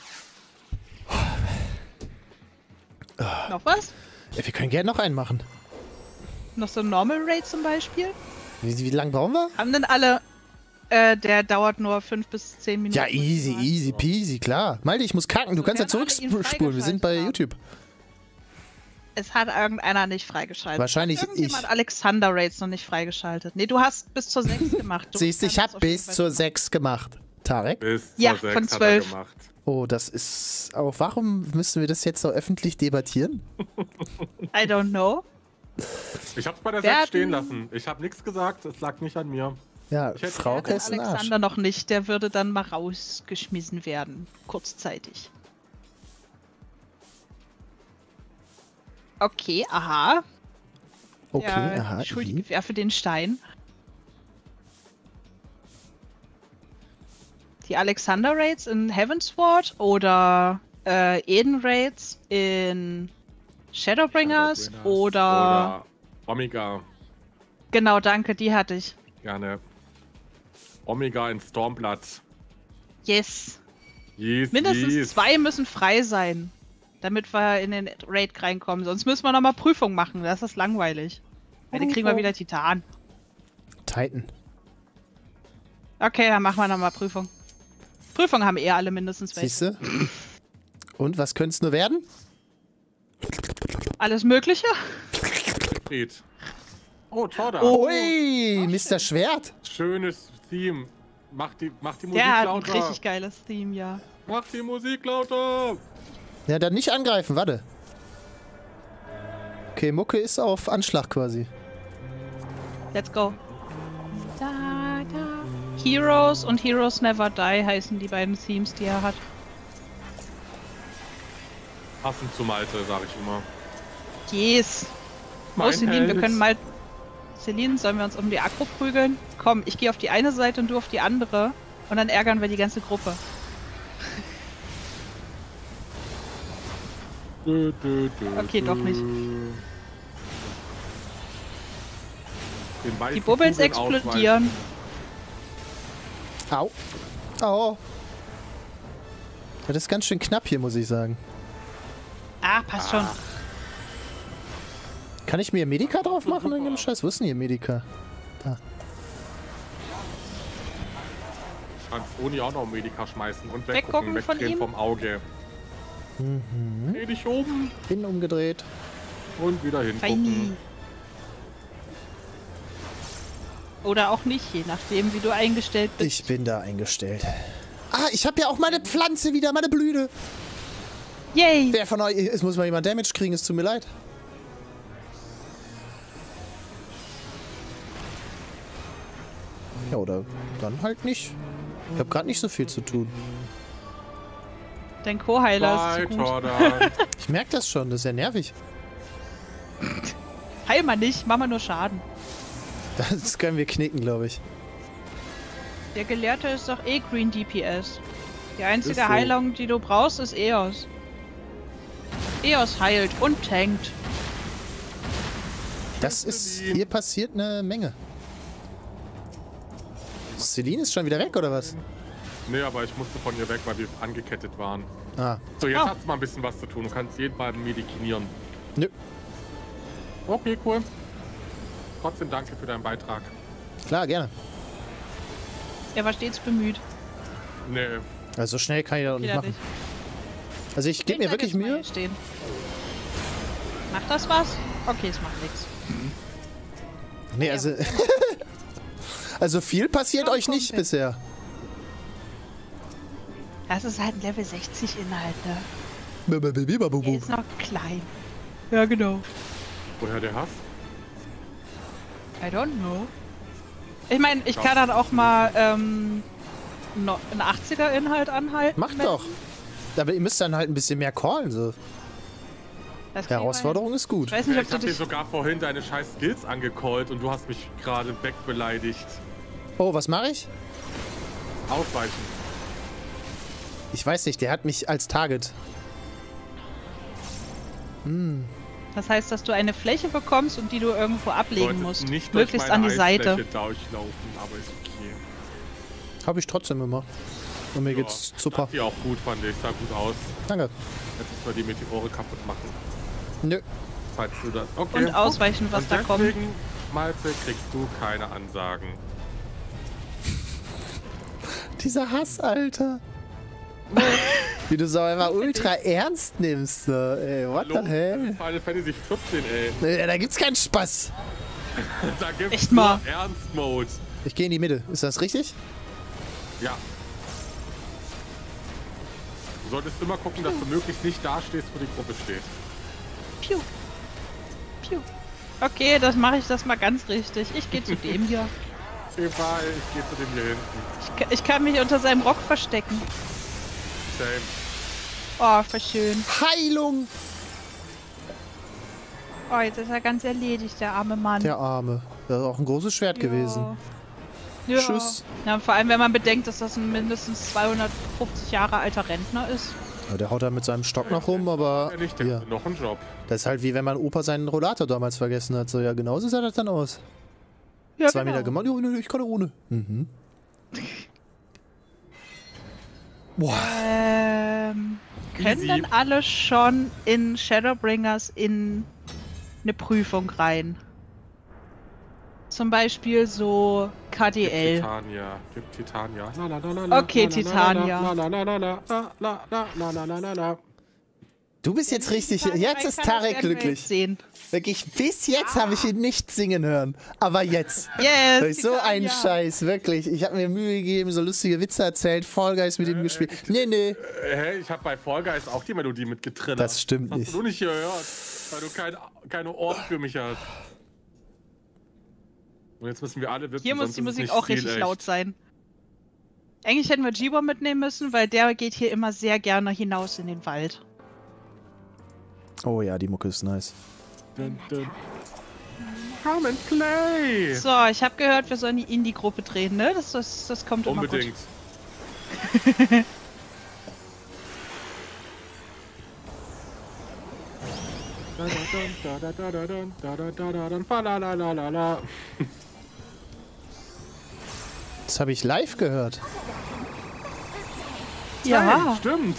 Noch was? Ja, wir können gerne noch einen machen. Noch so ein Normal Raid zum Beispiel? Wie lange brauchen wir? Haben denn alle... der dauert nur 5 bis 10 Minuten. Ja, easy peasy, klar. Malte, ich muss kacken. Du kannst ja werden alle ihn zurückspulen. Wir sind bei freigeschaltet YouTube. Es hat irgendeiner nicht freigeschaltet. Wahrscheinlich Irgendjemand ich. Alexander Raids noch nicht freigeschaltet. Nee, du hast bis zur 6 gemacht. Du Siehst du, ich kannst hab auf jeden bis Fall zur machen. 6 gemacht. Tarek? Bis zur Ja, 6 von hat er 12. gemacht. Oh, das ist auch. Warum müssen wir das jetzt so öffentlich debattieren? I don't know. Ich hab's bei der Wer 6 hat stehen denn- lassen. Ich hab nichts gesagt, es lag nicht an mir. Ja, Ich hätte Frauke Der ist ein Arsch. Alexander noch nicht. Der würde dann mal rausgeschmissen werden. Kurzzeitig. Okay, aha. Okay, Der aha. Schuldige werfe den Stein. Die Alexander Raids in Heavensward oder Eden Raids in Shadowbringers oder... Omega. Genau, danke, die hatte ich. Gerne. Omega in Stormblood. Yes. Yes, Mindestens yes. 2 müssen frei sein. damit wir in den Raid reinkommen. Sonst müssen wir nochmal Prüfung machen. Das ist langweilig. Weil dann kriegen wir wieder Titan. Titan. Okay, dann machen wir nochmal Prüfung. Prüfung haben alle mindestens welche. Siehst du? Und was könnte es nur werden? Alles Mögliche? Fried. Oh, Torda. Ui, Mr. Schwert. Schönes Theme. Mach die Musik Der hat ein lauter. richtig geiles Theme, ja. Mach die Musik lauter. Ja, dann nicht angreifen, warte. Okay, Mucke ist auf Anschlag quasi. Let's go. Da, da. Heroes und Heroes Never Die heißen die beiden Themes, die er hat. Passend zu Malte, sag ich immer. Yes. Oh, Celine, wir können mal... Celine, sollen wir uns um die Aggro prügeln? Komm, ich gehe auf die eine Seite und du auf die andere. Und dann ärgern wir die ganze Gruppe. Okay, doch nicht. Die Bubbles explodieren. Au. Au. Das ist ganz schön knapp hier, muss ich sagen. Ah, passt schon. Kann ich mir Medica drauf machen? Irgendeinem Scheiß? Wo ist denn hier Medica? Da. Kannst Oni auch noch Medica schmeißen und Weggucken von wegdrehen ihm? vom Auge. Dreh dich um Hin umgedreht. und wieder hingucken. Feini. Oder auch nicht, je nachdem, wie du eingestellt bist. Ich bin da eingestellt. Ah, ich habe ja auch meine Pflanze wieder, meine Blüte. Yay! Wer von euch... Es muss mal jemand Damage kriegen, es tut mir leid. Ja, oder dann halt nicht. Ich habe gerade nicht so viel zu tun. Dein Co-Heiler ist Bye, so gut. Torda. Ich merke das schon, das ist ja nervig. Heil mal nicht, mach mal nur Schaden. Das können wir knicken, glaube ich. Der Gelehrte ist doch eh Green DPS. Die einzige Ist so. Heilung, die du brauchst, ist Eos. Eos heilt und tankt. Das ist... Hier passiert eine Menge. Celine ist schon wieder weg, oder was? Nee, aber ich musste von ihr weg, weil wir angekettet waren. Ah. So, jetzt hast du mal ein bisschen was zu tun. Du kannst jeden Mal medikinieren. Nö. Okay, cool. Trotzdem danke für deinen Beitrag. Klar, gerne. Er war stets bemüht. Nee, Also so schnell kann ich das auch nicht Wieder machen. nicht. Also ich gebe mir bleib wirklich jetzt mal Mühe. hier stehen. Macht das was? Okay, es macht nichts. Nee, also... also viel passiert Komm, euch nicht Kumpel. bisher. Das ist halt ein Level 60 Inhalt, ne? Bibibibibabubu. Er ist noch klein. Ja, genau. woher der Hass? I don't know. Ich meine, ich kann dann auch mal einen 80er-Inhalt anhalten. Macht wenn- doch. Aber ihr müsst dann halt ein bisschen mehr callen. So. Das kriegen wir Herausforderung ist hin. gut. Ich weiß nicht, ob Ich du hab dir dich... sogar vorhin deine scheiß Skills angecallt und du hast mich gerade wegbeleidigt. Oh, was mache ich? Ausweichen. Ich weiß nicht, der hat mich als Target. Das heißt, dass du eine Fläche bekommst und die du irgendwo ablegen Solltest musst. nicht durch Möglichst meine an die Seite. Eisfläche durchlaufen, aber ist okay. Habe ich trotzdem gemacht. Und mir geht's super. Die auch gut, fand ich. Sah gut aus. Danke. Jetzt müssen wir die Meteore kaputt machen. Nö. Falls du das... Okay. Und ausweichen, was Und da kommt. deswegen, Malte, kriegst du keine Ansagen. Dieser Hass, Alter. Wie du so einfach ultra ernst nimmst. So. Ey, what Hallo? the hell? Final Fantasy 14, ey. Nee, da gibt's keinen Spaß. Da gibt's Echt nur mal. Ernst-Mode. Ich gehe in die Mitte. Ist das richtig? Ja. Du solltest immer gucken, dass du möglichst nicht da stehst, wo die Gruppe steht. Piu. Piu. Okay, das mache ich das mal ganz richtig. Ich gehe zu dem hier. Egal, ich gehe zu dem hier hinten. Ich kann mich unter seinem Rock verstecken. Same. Oh, voll schön. Heilung! Oh, jetzt ist er ganz erledigt, der arme Mann. Der Arme. Das ist auch ein großes Schwert gewesen. Ja. Tschüss. Ja, vor allem, wenn man bedenkt, dass das ein mindestens 250 Jahre alter Rentner ist. Ja, der haut da mit seinem Stock noch rum, aber Ja, nicht, der ja. hat noch einen Job. Das ist halt wie wenn mein Opa seinen Rollator damals vergessen hat. So, ja, genauso sah das dann aus. Ja, 2 Meter gemacht. Ja, nö, ich kann ohne. Mhm. Boah. können Easy. denn alle schon in Shadowbringers in eine Prüfung rein? Zum Beispiel so KDL. Titania. Gibt Titania. Okay, Titania. Du bist jetzt richtig. Jetzt ist Tarek glücklich. Sehen. Wirklich, bis jetzt habe ich ihn nicht singen hören. Aber jetzt. Yes, So ein Titania. Scheiß, wirklich. Ich habe mir Mühe gegeben, so lustige Witze erzählt, Fall Guys mit ihm gespielt. Nee. Hey, ich habe bei Fall Guys auch die Melodie mitgetrillert. Das stimmt Hast nicht. du nicht gehört, weil du keine Ohren für mich hast. Und jetzt müssen wir alle wippen, Hier muss sonst die ist es Musik nicht auch richtig stilecht. laut sein. Eigentlich hätten wir G-Bomb mitnehmen müssen, weil der geht hier immer sehr gerne hinaus in den Wald. Oh ja, die Mucke ist nice. Dun, dun. Come and play! So, ich habe gehört, wir sollen die Indie-Gruppe drehen, ne? Das kommt immer gut. Unbedingt. Das habe ich live gehört. Ja, Stimmt.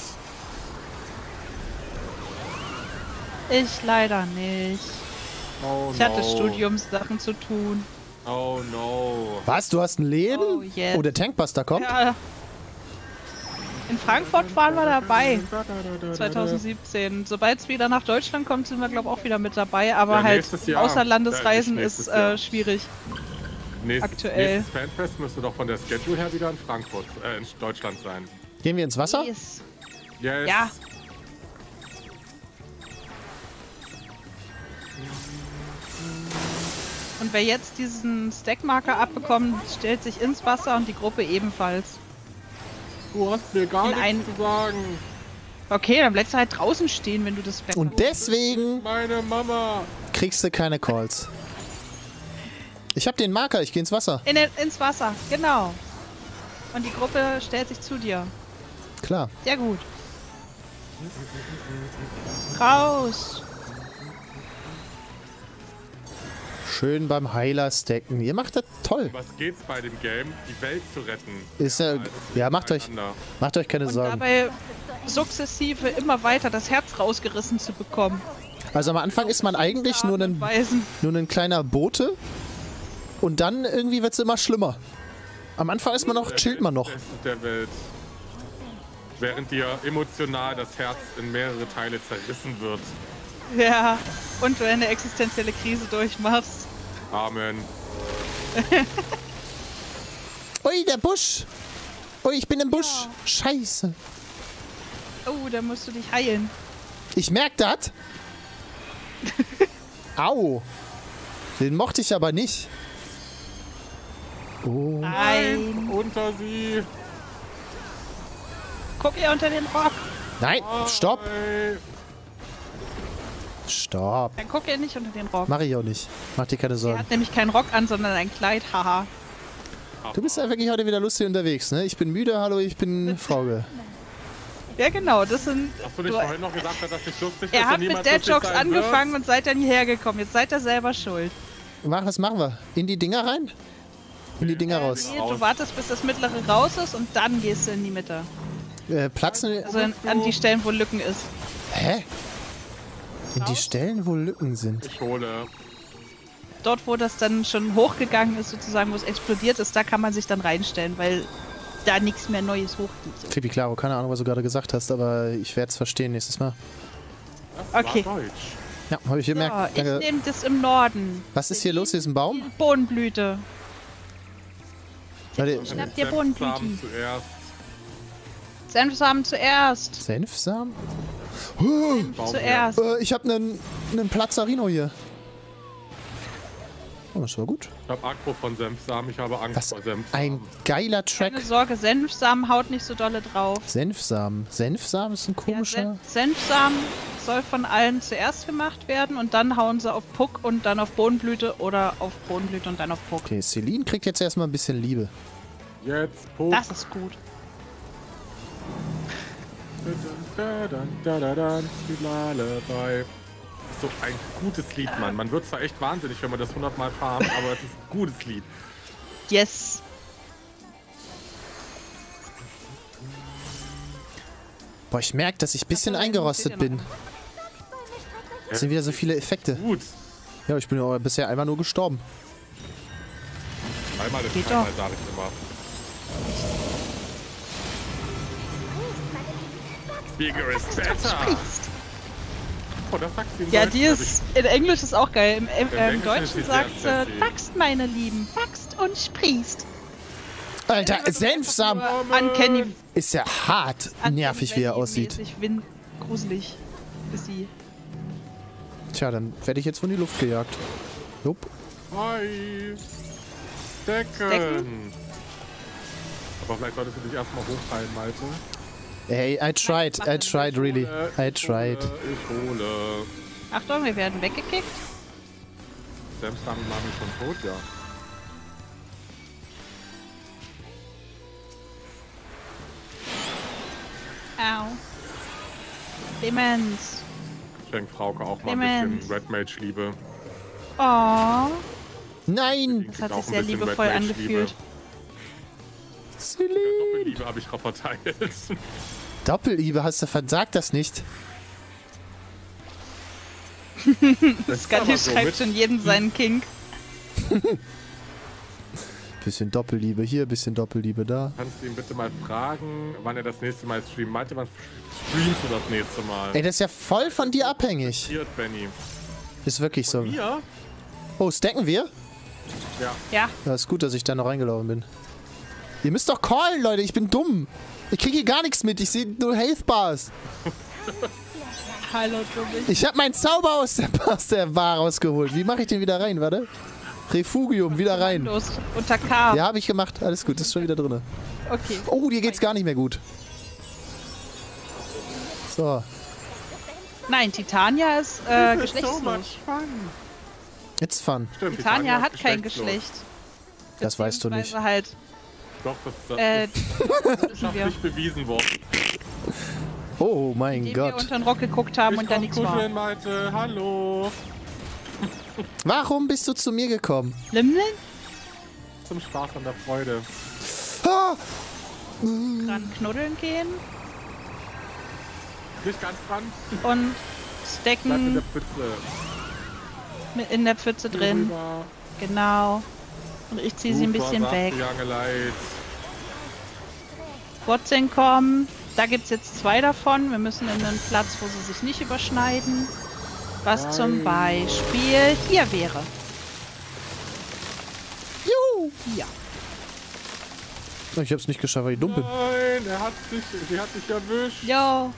ich leider nicht. Oh Ich hatte no. Studiumssachen zu tun. Oh no. Was, du hast ein Leben? Oh, yes. Der Tankbuster kommt? Ja. In Frankfurt waren wir dabei. 2017. Sobald es wieder nach Deutschland kommt, sind wir, glaube ich, auch wieder mit dabei. Aber Ja, halt nächstes Jahr. Außerlandesreisen Ja, ist nächstes Jahr. schwierig. Aktuell. Nächstes Fanfest müsste doch von der Schedule her wieder in Frankfurt, in Deutschland sein. Gehen wir ins Wasser? Yes. Yes. Ja. Und wer jetzt diesen Stackmarker abbekommt, stellt sich ins Wasser und die Gruppe ebenfalls. Du hast mir gar In ein- nichts zu sagen. Okay, dann bleibst du halt draußen stehen, wenn du das weg. Und deswegen Meine Mama. kriegst du keine Calls. Ich habe den Marker, ich gehe ins Wasser. Ins Wasser, genau. Und die Gruppe stellt sich zu dir. Klar. Sehr gut. Raus. Schön beim Heiler stacken. Ihr macht das toll. Was geht's bei dem Game? Die Welt zu retten. Ist ja, macht euch keine Und Sorgen. dabei sukzessive immer weiter das Herz rausgerissen zu bekommen. Also am Anfang ist man eigentlich nur Weisen. ein kleiner Bote und dann irgendwie wird es immer schlimmer. Am Anfang ist man noch, chillt man noch. Der Welt. Während dir emotional das Herz in mehrere Teile zerrissen wird. Ja. Und du eine existenzielle Krise durchmachst. Amen. Ui, der Busch. Ui, ich bin im Busch. Ja. Scheiße. Oh, da musst du dich heilen. Ich merk das. Au. Den mochte ich aber nicht. Oh. Nein. Unter sie. Guck ihr unter den Rock. Nein, stopp. Hey. Stopp. Dann guck ihr nicht unter den Rock. Mach ich auch nicht. Mach dir keine Er Sorgen. hat nämlich keinen Rock an, sondern ein Kleid. Haha. Du bist ja wirklich heute wieder lustig unterwegs, ne? Ich bin müde, hallo, ich bin Frauke. Ja, genau. Das sind. Hast du nicht vorhin noch gesagt, dass das nicht lustig ist? Er hat und mit niemals Dead lustig Jokes sein angefangen wird? und seid dann hierher gekommen. Jetzt seid ihr selber schuld. Was machen wir? In die Dinger rein? In die Dinger raus. Nee, du wartest, bis das mittlere raus ist und dann gehst du in die Mitte. Platzen. Also an die Stellen, wo Lücken ist. Hä? In die Stellen, wo Lücken sind. Ich hole. Dort, wo das dann schon hochgegangen ist, sozusagen, wo es explodiert ist, da kann man sich dann reinstellen, weil da nichts mehr Neues hochgeht. Tripi Claro, keine Ahnung, was du gerade gesagt hast, aber ich werde es verstehen nächstes Mal. Das Okay. war Deutsch. Ja, habe ich So, gemerkt. ich Danke. nehme das im Norden. Was ist hier los, hier ist ein Baum? Bohnenblüte. Warte, Schnapp dir Bohnenblüte. Senfsamen zuerst. Senfsamen zuerst. Senfsamen? Zuerst. Ich habe einen Platzarino hier. Oh, das war gut. Ich habe Akro von Senfsamen, ich habe Angst Was vor Senfsamen. ein geiler Track. Keine Sorge, Senfsamen haut nicht so dolle drauf. Senfsamen. Senfsamen ist ein Ja, komischer... Senfsamen soll von allen zuerst gemacht werden und dann hauen sie auf Puck und dann auf Bohnenblüte oder auf Bohnenblüte und dann auf Puck. Okay, Celine kriegt jetzt erstmal ein bisschen Liebe. Jetzt Puck. Das ist gut. Lullaby. So ein gutes Lied, Mann. Man wird zwar echt wahnsinnig, wenn man das 100-mal farmt, aber es ist ein gutes Lied. Yes. Boah, ich merke, dass ich ein bisschen eingerostet bin. Es sind wieder so viele Effekte. Gut. Ja, ich bin ja bisher einfach nur gestorben. Einmal ist Geht einmal, doch. sag ich immer. Bigger is better. Oh, das sagt sie im Ja, Deutschen, die hab ist, in Englisch ist auch geil. Im Englischen ist Deutschen sie sagt sehr sie, sassy. wachst, meine Lieben, wachst und sprießt. Alter, Senfsamen Uncanny, ist ja hart nervig, wie er aussieht. Gruselig ist sie. Tja, dann werde ich jetzt von die Luft gejagt. Jupp. Hi. Decken. Decken. Aber vielleicht solltest du dich erstmal hochheilen, Malte. Hey, I tried, really. I tried. Ich hole. Achtung, wir werden weggekickt. Selbst haben Mami schon tot, ja. Au. Demenz. Schenk Frauke auch mal ein Demenz. bisschen Red Mage Liebe. Oh, Nein! das hat Auch sich ein sehr bisschen liebevoll Red Mage angefühlt. Silly. Doppelliebe habe ich drauf verteilt. Doppelliebe, hast du versagt das nicht? Das Scotty schreibt schon jeden seinen Kink. Bisschen Doppelliebe hier, bisschen Doppelliebe da. Kannst du ihn bitte mal fragen, wann er das nächste Mal streamt? Meinte, wann streamst du das nächste Mal? Ey, das ist ja voll von dir abhängig. Hier, Benny. Ist wirklich so. Hier? Oh, stacken wir? Ja. Ja, Ja, ist gut, dass ich da noch reingelaufen bin. Ihr müsst doch callen, Leute, ich bin dumm. Ich kriege hier gar nichts mit, ich sehe nur Health Bars. hallo Dummig. Ich habe meinen Zauber aus der Bar rausgeholt. Wie mache ich den wieder rein, warte? Refugium, wieder rein. Los, unter K. Ja, habe ich gemacht. Alles gut, ist schon wieder drin. Okay. Oh, dir geht's gar nicht mehr gut. So, Nein, Titania ist So geschlechtslos. much fun. jetzt fun. Stimmt, Titania ist hat kein geschlechtslos. Geschlecht. Das weißt du nicht. Beziehungsweise halt, Doch, das ist wissen wir. wissenschaftlich bewiesen worden. Oh mein Indem wir Gott. unter den Rock geguckt haben Ich und da komm nichts war. kuscheln, Malte. Hallo. Warum bist du zu mir gekommen? Limmeln? Zum Spaß und der Freude. Ah, Dran knuddeln gehen Nicht ganz dran. und Bleib in stacken der Pfütze. in der Pfütze drin. Rüber. Genau. Und ich ziehe sie ein Super, bisschen sagt weg. die Young Light. Wurzeln kommen. Da gibt es jetzt 2 davon. Wir müssen in einen Platz, wo sie sich nicht überschneiden. Was zum Beispiel hier wäre. juhu. Ja. Ich hab's nicht geschafft, weil ich dumm bin. Nein, sie hat dich erwischt. Jo.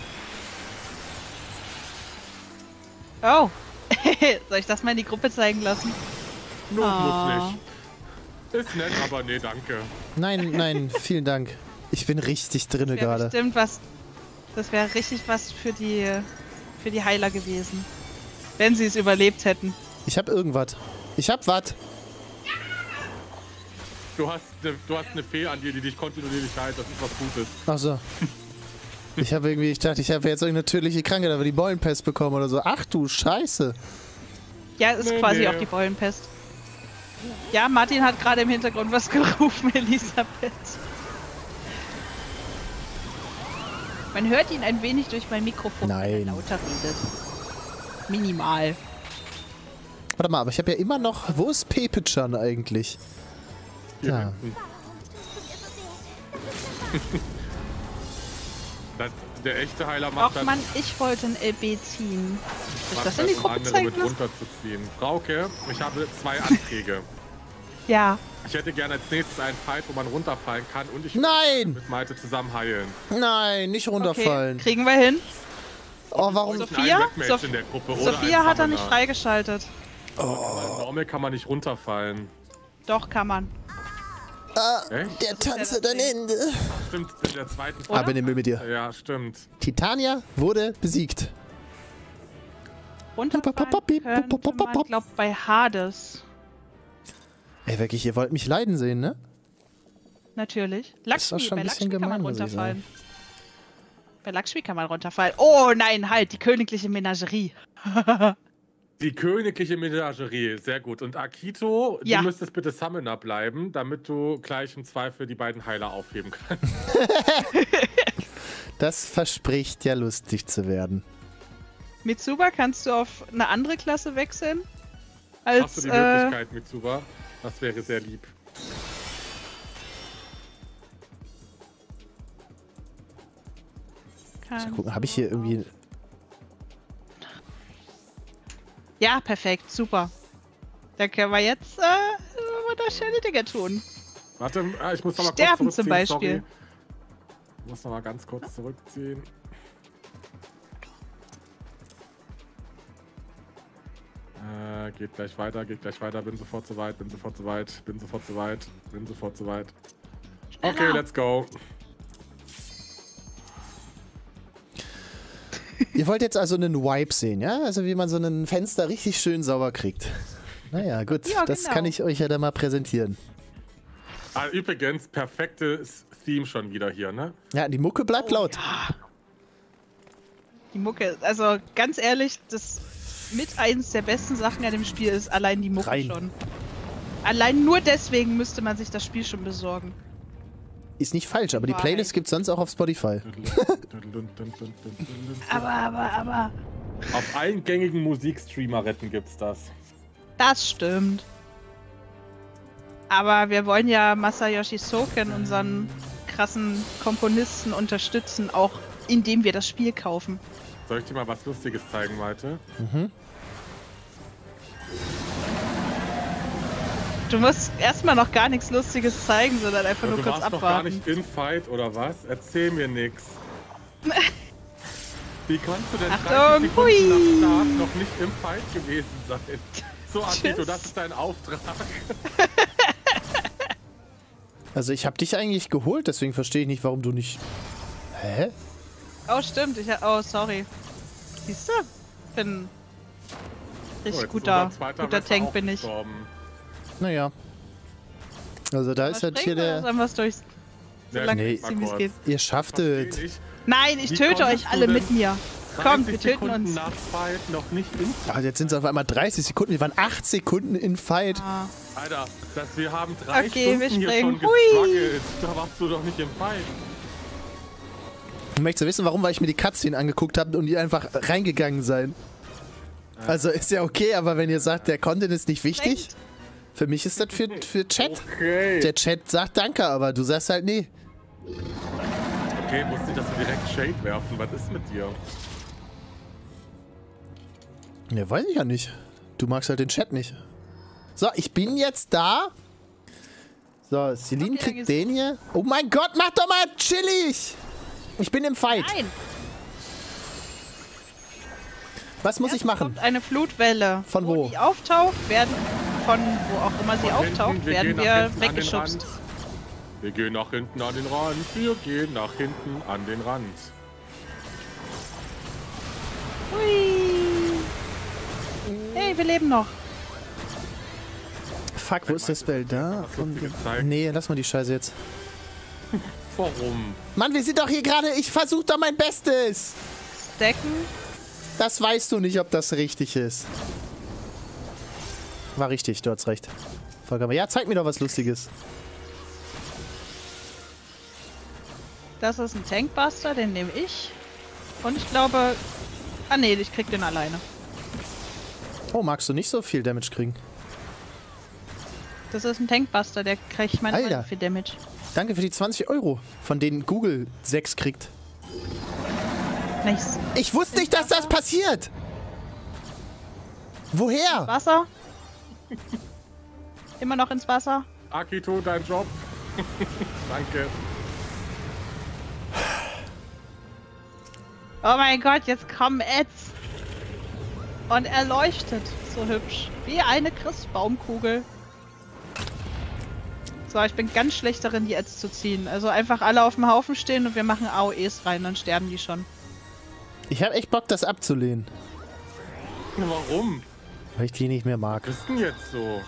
Oh. Soll ich das mal in die Gruppe zeigen lassen? Nur Ah. muss nicht. Ist nett, aber nee, danke. Nein, nein, vielen Dank. Ich bin richtig drinne Wäre gerade. bestimmt was. Das wäre richtig was für die Heiler gewesen. Wenn sie es überlebt hätten. Ich hab irgendwas. Ich hab was. Du hast eine Fee an dir, die dich kontinuierlich heilt. Das ist was Gutes. Ach so. Ich dachte, ich habe jetzt irgendeine tödliche Krankheit, aber die Beulenpest bekommen oder so. Ach du Scheiße. Ja, ist Nee, quasi nee. auch die Beulenpest. Ja, Martin hat gerade im Hintergrund was gerufen, Elisabeth. Man hört ihn ein wenig durch mein Mikrofon, wenn Nein. er lauter redet. Minimal. Warte mal, aber ich habe ja immer noch... Wo ist Pepechan eigentlich? Hier Ja. hinten. Der echte Heiler macht Och Mann, ich wollte ein LB ziehen. Soll ich das in die um Gruppe andere zeigen mit lassen? runterzuziehen. Frauke, ich habe 2 Anträge. Ja. Ich hätte gerne als nächstes einen Fight, wo man runterfallen kann und ich will Nein! mit Malte zusammen heilen. Nein, nicht Okay, runterfallen. kriegen wir hin. Oh, warum... Und Sophia? einen Red Mage Sof- in der Gruppe oder Sophia einen hat er nicht Summoner. freigeschaltet. Normal kann man nicht runterfallen. Doch, kann man. Echt? Der Tanz hat ein Ende. Stimmt, in der zweiten Oder? Aber in den Müll mit dir. Ja, stimmt. Titania wurde besiegt. Runterfallen könnte man, glaub, bei Hades. Ey, wirklich, ihr wollt mich leiden sehen, ne? Natürlich. Das war Lakshmi, schon bei ein bisschen Lakshmi kann man gemein, muss ich runterfallen. Bei Lakshmi kann man runterfallen. Oh nein, halt, die königliche Menagerie. Die königliche Menagerie, sehr gut. Und Akito, Ja. du müsstest bitte Summoner bleiben, damit du gleich im Zweifel die beiden Heiler aufheben kannst. Das verspricht ja lustig zu werden. Mitsuba, kannst du auf eine andere Klasse wechseln? Hast du die Möglichkeit, Mitsuba? Das wäre sehr lieb. Habe ich hier irgendwie... Ja, perfekt, super. Da können wir jetzt wunderschöne Dinge tun. Warte, ich muss noch mal Sterben kurz zum Beispiel. Sorry. Ich muss noch mal ganz kurz zurückziehen. Geht gleich weiter, bin sofort so weit, bin sofort so weit. Okay, let's go. Ihr wollt jetzt also einen Wipe sehen, ja? Also wie man so ein Fenster richtig schön sauber kriegt. Naja, gut, ja, das genau. kann ich euch ja dann mal präsentieren. Ah, übrigens, perfektes Theme schon wieder hier, ne? Ja, die Mucke bleibt laut. Ja. Die Mucke, also ganz ehrlich, das mit eins der besten Sachen an dem Spiel ist allein die Mucke Rein. schon. Allein nur deswegen müsste man sich das Spiel schon besorgen. Ist nicht falsch, aber die Wahrheit. Playlist gibt's sonst auch auf Spotify. Aber. Auf allen gängigen Musikstreamer-Retten gibt's das. Das stimmt. Aber wir wollen ja Masayoshi Soken, unseren krassen Komponisten, unterstützen, auch indem wir das Spiel kaufen. Soll ich dir mal was Lustiges zeigen, Malte? Du musst erstmal noch gar nichts Lustiges zeigen, sondern einfach nur Du kurz warst noch gar abwarten. nicht in Fight, oder was? Erzähl mir nix. Wie kannst du denn 30 Achtung, Sekunden hui. nach Start noch nicht im Fight gewesen sein? So, Akito, das ist dein Auftrag. Also ich habe dich eigentlich geholt, deswegen verstehe ich nicht, warum du nicht... Hä? Oh, stimmt. Oh, sorry. Siehst du? Bin richtig guter Tank bin ich. Naja. Also da ist halt hier der... Sollen wir es durch... So Ja, lange nee. ziehen, wie es geht. Ihr schaftet. Nein, ich Wie töte konntest euch du alle denn mit mir. Kommt, wir 30 töten Sekunden uns. nach Fight noch nicht in Fight. Ah, jetzt sind es auf einmal 30 Sekunden. Wir waren 8 Sekunden in Fight. Ah. Alter, wir haben 3 Okay, wir Stunden hier springen. schon gestruggelt. Da warst du doch nicht im Fight. Möchtest du wissen, warum? Weil ich mir die Cutscene angeguckt habe und die einfach reingegangen sein. Also ist ja okay, aber wenn ihr sagt, der Content ist nicht wichtig, für mich ist das für Chat. Okay. Der Chat sagt Danke, aber du sagst halt nee. Okay, musst du das so direkt Shade werfen? Was ist mit dir? Ja, weiß ich ja nicht. Du magst halt den Chat nicht. So, ich bin jetzt da. So, Celine Okay, kriegt den hier. Oh mein Gott, mach doch mal chillig! Ich bin im Fight. Nein, Was muss ich machen? kommt eine Flutwelle. Von wo? Die auftaucht, werden von wo auch immer sie auftaucht, werden wir weggeschubst. Wir gehen nach hinten an den Rand. Wir gehen nach hinten an den Rand. Hui. Hey, wir leben noch. Fuck, wo ist der Spell? Da? Was Lustiges zeigen. Nee, lass mal die Scheiße jetzt. Warum? Mann, wir sind doch hier gerade... Ich versuche doch mein Bestes. Stacken. Das weißt du nicht, ob das richtig ist. War richtig, du hast recht. Vollkommen. Ja, zeig mir doch was Lustiges. Das ist ein Tankbuster, den nehme ich. Und ich glaube... Ah nee, ich krieg den alleine. Oh, magst du nicht so viel Damage kriegen? Das ist ein Tankbuster, der kriegt meine Alter. viel Damage. Danke für die 20 €, von denen Google 6 kriegt. Nice. Ich wusste nicht, dass das passiert! Woher? Wasser. Immer noch ins Wasser. Akito, dein Job. Danke. Oh mein Gott, jetzt kommen Ads. Und er leuchtet so hübsch. Wie eine Christbaumkugel. So, ich bin ganz schlecht darin, die Ads zu ziehen. Also einfach alle auf dem Haufen stehen und wir machen AOEs rein, dann sterben die schon. Ich hab echt Bock, das abzulehnen. Warum? Weil ich die nicht mehr mag. Was ist denn jetzt so?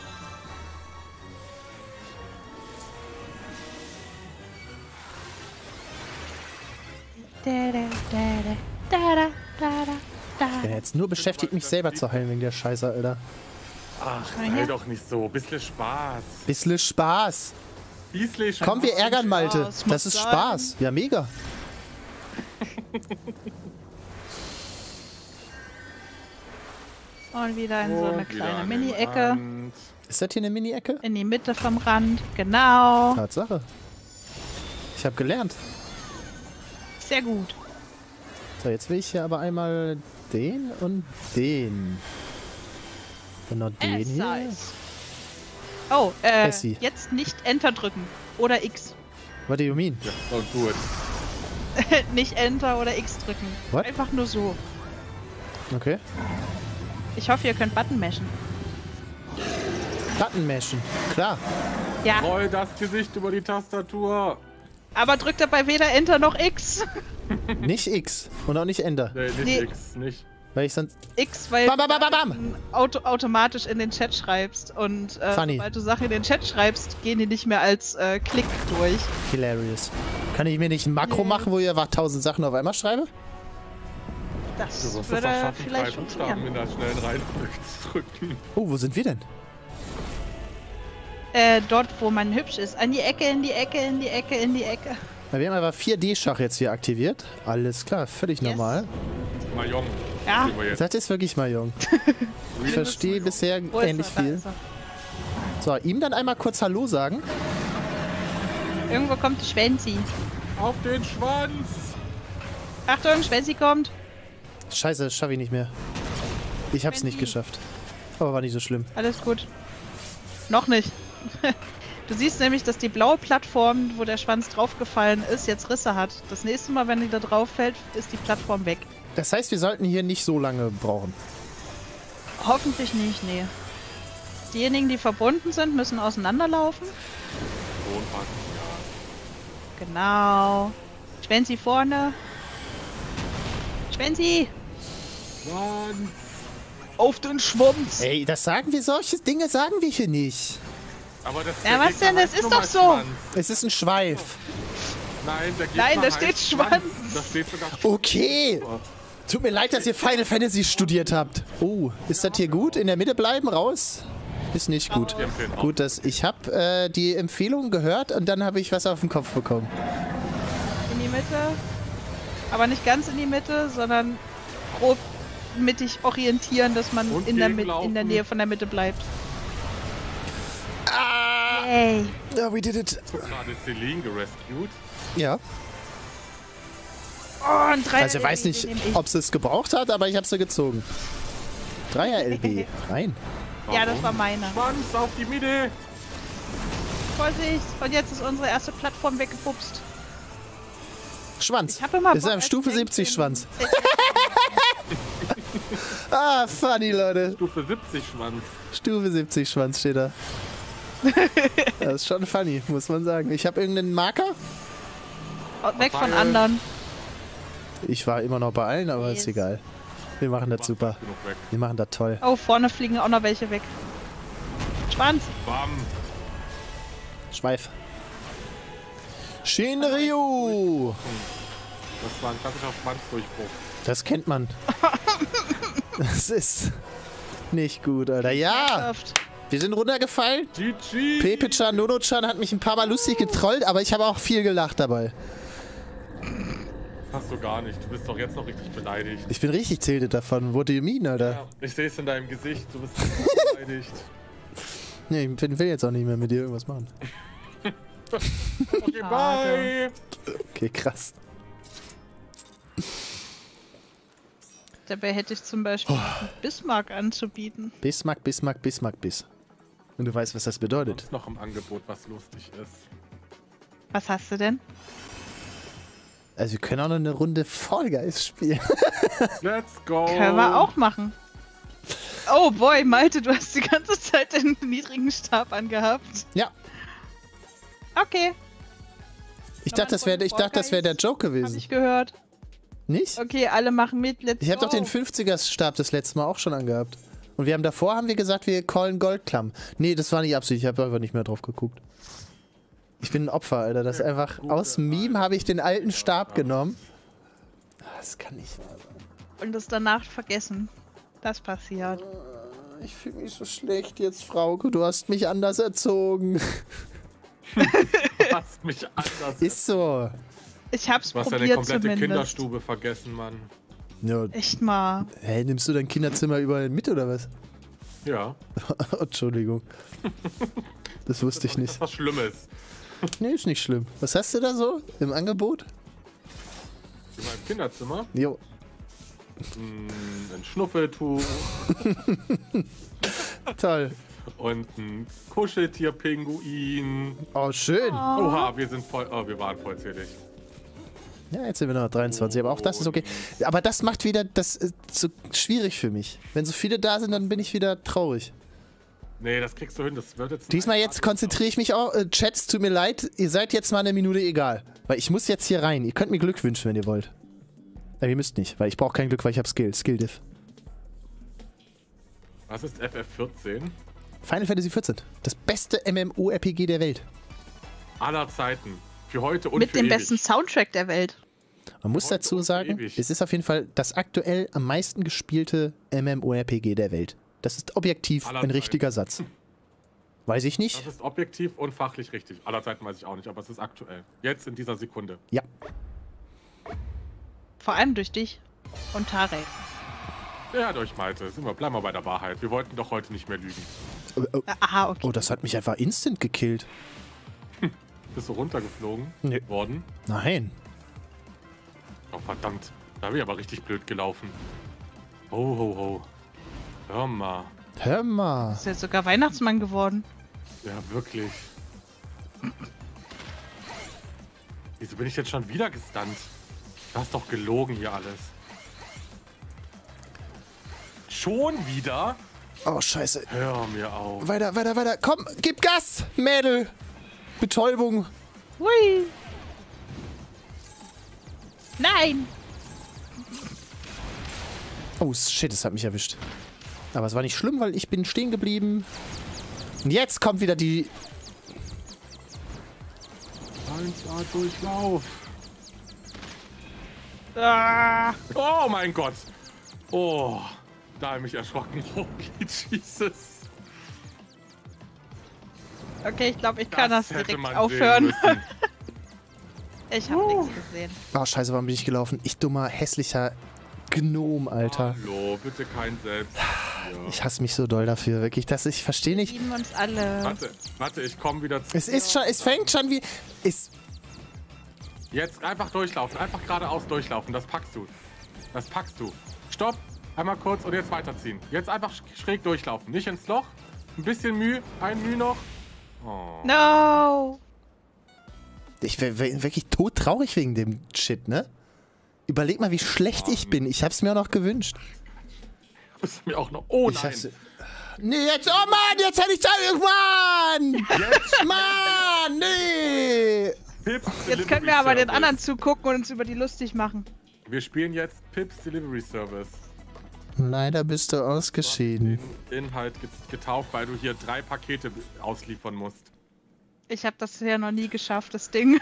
Ich bin jetzt nur beschäftigt, mich selber zu heilen wegen der Scheiße, Alter. Ach, Komm sei her. doch nicht so. Bisschen Spaß. Bisschen Spaß. Bisschen Spaß. Komm, wir ärgern Malte. Spaß Das muss ist sein. Spaß. Ja, mega. Und wieder in so eine kleine Mini-Ecke. Ist das hier eine Mini-Ecke? In die Mitte vom Rand. Genau. Tatsache. Ich habe gelernt. Sehr gut. So, jetzt will ich hier aber einmal den und den. Und noch den hier. Nice. Oh, Essi. jetzt nicht Enter drücken. Oder X. What do you mean? Ja, don't do it. Nicht Enter oder X drücken. What? Einfach nur so. Okay. Ich hoffe, ihr könnt Button mashen. Button mashen. Klar. Ja, Roll das Gesicht über die Tastatur. aber drückt dabei weder Enter noch X. Nicht X. Und auch nicht Enter. Nee, nicht Nee. X, nicht. Weil ich sonst... X, weil Bam, bam, bam, bam, du automatisch in den Chat schreibst. Und Funny. sobald du Sachen in den Chat schreibst, gehen die nicht mehr als Klick durch. Hilarious. Kann ich mir nicht ein Makro Nee. machen, wo ich einfach 1000 Sachen auf einmal schreibe? Das Du wirst es würde doch schaffen, 3 vielleicht Buchstaben funktionieren. in der schnellen Reihenfolge zu drücken. Oh, wo sind wir denn? Dort, wo man hübsch ist. An die Ecke, in die Ecke, in die Ecke, in die Ecke. Na, wir haben aber 4D-Schach jetzt hier aktiviert. Alles klar, völlig Yes. normal. Mahjong. Ja. Sehen wir jetzt. Das ist wirklich mal jung. Ich verstehe bisher Wo ist ähnlich er? Da viel. ist er. So, ihm dann einmal kurz Hallo sagen. Irgendwo kommt die Schwänzi. Auf den Schwanz! Achtung, Schwänzi kommt. Scheiße, das schaffe ich nicht mehr. Ich hab's nicht Schwänzi. geschafft. Aber war nicht so schlimm. Alles gut. Noch nicht. Du siehst nämlich, dass die blaue Plattform, wo der Schwanz draufgefallen ist, jetzt Risse hat. Das nächste Mal, wenn die da drauf fällt, ist die Plattform weg. Das heißt, wir sollten hier nicht so lange brauchen. Hoffentlich nicht, nee. Diejenigen, die verbunden sind, müssen auseinanderlaufen. So ein Pass, Genau. Schwänzi vorne. Schwänzi! ja. Schwanz! Auf den Schwanz! Ey, das sagen wir, solche Dinge sagen wir hier nicht. Aber das, Ja, der was Gegner denn? Das heißt ist nun doch mal so. Schwanz. Es ist ein Schweif. Nein, der Gegner Nein, da heißt steht Schwanz. Da steht sogar Okay. Tut mir leid, dass ihr Final Fantasy studiert habt. Oh, ist das hier gut? In der Mitte bleiben? Raus? Ist nicht gut. Wir empfehlen Gut, ich habe die Empfehlung gehört und dann habe ich was auf den Kopf bekommen. In die Mitte. Aber nicht ganz in die Mitte, sondern grob mittig orientieren, dass man Und in der gegenlaufen. Nähe von der Mitte bleibt. Ah! Yay! Yeah, we did it. gerade Celine gerescued. Ja. Oh, ein 3 Also ich weiß nicht, ob sie es gebraucht hat, aber ich habe sie gezogen. 3er LB. Rein. Ja, das war meiner. Schwanz auf die Mitte! Vorsicht! Und jetzt ist unsere erste Plattform weggepupst. Schwanz. Ich habe immer Ist Bock, ein als Stufe Tank 70 in- Schwanz. Ah, funny, Leute. Stufe 70 Schwanz. Stufe 70 Schwanz steht da. Das ist schon funny, muss man sagen. Ich habe irgendeinen Marker. Weg von Pfeil. anderen. Ich war immer noch bei allen, aber ist Yes. egal. Wir machen das super. Genug weg. Wir machen das toll. Oh, vorne fliegen auch noch welche weg. Schwanz! Bam! Schweif. Shinryu! Das war ein klassischer Schwanzdurchbruch. Das kennt man. Das ist nicht gut, Alter. Ja! Schafft. Wir sind runtergefallen. GG! Pepe-chan, Nono-chan hat mich ein paar Mal lustig getrollt, aber ich habe auch viel gelacht dabei. Hast du gar nicht. Du bist doch jetzt noch richtig beleidigt. Ich bin richtig tiltet davon. What do you mean, Alter? Ja, ich sehe es in deinem Gesicht. Du bist beleidigt. Nee, ich will jetzt auch nicht mehr mit dir irgendwas machen. Okay, Schade. bye! Okay, krass. Dabei hätte ich zum Beispiel Bismarck anzubieten. Bismarck, Bismarck, Bismarck, Bis. Und du weißt, was das bedeutet. Ist noch im Angebot, was lustig ist. Was hast du denn? Also wir können auch noch eine Runde Fall Guys spielen. Let's go! Können wir auch machen. Oh boy, Malte, du hast die ganze Zeit den niedrigen Stab angehabt. Ja. Okay, Ich dachte, das wäre der Joke hab gewesen. ich gehört. Nicht? Okay, alle machen mit. Let's Ich habe go. doch den 50er-Stab das letzte Mal auch schon angehabt. Und wir haben davor gesagt, wir callen Goldklamm. Nee, das war nicht Absicht. Ich habe einfach nicht mehr drauf geguckt. Ich bin ein Opfer, Alter. Das ist einfach aus Meme habe ich den alten Stab genommen. Das kann nicht wahr sein. Und es danach vergessen. Das passiert. Ich fühle mich so schlecht jetzt, Frauke. Du hast mich anders erzogen. Du hast mich anders. Ist so. Ich hab's Du hast probiert deine komplette zumindest. Kinderstube vergessen, Mann. Ja. Echt mal. Hä, nimmst du dein Kinderzimmer überall mit oder was? Ja. Entschuldigung. Das wusste ich Das nicht. ist was Schlimmes. Nee, ist nicht schlimm. Was hast du da so im Angebot? In meinem Kinderzimmer. Jo. Ein Schnuffeltuch Toll. und ein Kuscheltier-Pinguin. Oh, schön. Oha, wir waren vollzählig. Ja, jetzt sind wir noch 23, aber auch das ist okay. Aber das macht wieder das so schwierig für mich. Wenn so viele da sind, dann bin ich wieder traurig. Nee, das kriegst du hin. Das wird jetzt. Diesmal jetzt konzentriere ich mich auch. Chats, tut mir leid, ihr seid jetzt mal eine Minute egal. Weil ich muss jetzt hier rein. Ihr könnt mir Glück wünschen, wenn ihr wollt. Aber ihr müsst nicht, weil ich brauche kein Glück, weil ich habe Skill-Diff. Was ist FF14? Final Fantasy XIV. Das beste MMORPG der Welt. Aller Zeiten. Für heute und Mit für dem ewig. besten Soundtrack der Welt. Man muss Heute dazu und sagen, ewig. es ist auf jeden Fall das aktuell am meisten gespielte MMORPG der Welt. Das ist objektiv Aller ein Zeiten. richtiger Satz. Weiß ich nicht? Das ist objektiv und fachlich richtig. Aller Zeiten weiß ich auch nicht, aber es ist aktuell. Jetzt in dieser Sekunde. Ja. Vor allem durch dich und Tarek. Ja, durch Malte. Bleib mal bei der Wahrheit. Wir wollten doch heute nicht mehr lügen. Aha, okay. Oh, das hat mich einfach instant gekillt. Bist du runtergeflogen Nee. worden? Nein. Oh, verdammt. Da bin ich aber richtig blöd gelaufen. Ho, ho, ho. Hör mal. Hör mal. Ist jetzt sogar Weihnachtsmann geworden. Ja, wirklich. Wieso bin ich jetzt schon wieder gestunt? Das ist doch gelogen hier alles. Schon wieder? Oh, scheiße. Hör mir auf. Weiter, weiter, weiter. Komm, gib Gas, Mädel. Betäubung. Hui. Nein. Oh, shit, es hat mich erwischt. Aber es war nicht schlimm, weil ich bin stehen geblieben. Und jetzt kommt wieder die... 1A Durchlauf. Ah. Oh mein Gott. Oh, da habe ich mich erschrocken. Oh, Jesus. Okay, ich glaube, ich kann das hätte direkt man aufhören. sehen müssen. Ich habe nichts gesehen. Oh, scheiße, warum bin ich gelaufen? Ich dummer, hässlicher Gnom, Alter. Hallo, bitte kein Selbst. Ich hasse mich so doll dafür, wirklich. Ich verstehe nicht. Lieben uns alle. Warte, ich komme wieder zu. Es fängt schon wie... Jetzt einfach durchlaufen, einfach geradeaus durchlaufen. Das packst du. Das packst du. Stopp, einmal kurz und jetzt weiterziehen. Jetzt einfach schräg durchlaufen. Nicht ins Loch. Ein bisschen Mühe, ein Mühe noch. Oh. No. Ich wäre wirklich todtraurig wegen dem Shit, ne? Überleg mal, wie schlecht ich bin. Ich hab's mir auch noch gewünscht. Das ist mir auch noch. Oh Ich nein. hab's... Nee, jetzt... Oh Mann, jetzt hätte ich Zeit... Mann! Jetzt, Mann, nee! Pips Jetzt Delivery können wir aber den Service. anderen zugucken und uns über die lustig machen. Wir spielen jetzt Pips Delivery Service. Leider bist du ausgeschieden. Inhalt getauft, weil du hier 3 Pakete ausliefern musst. Ich habe das ja noch nie geschafft, das Ding.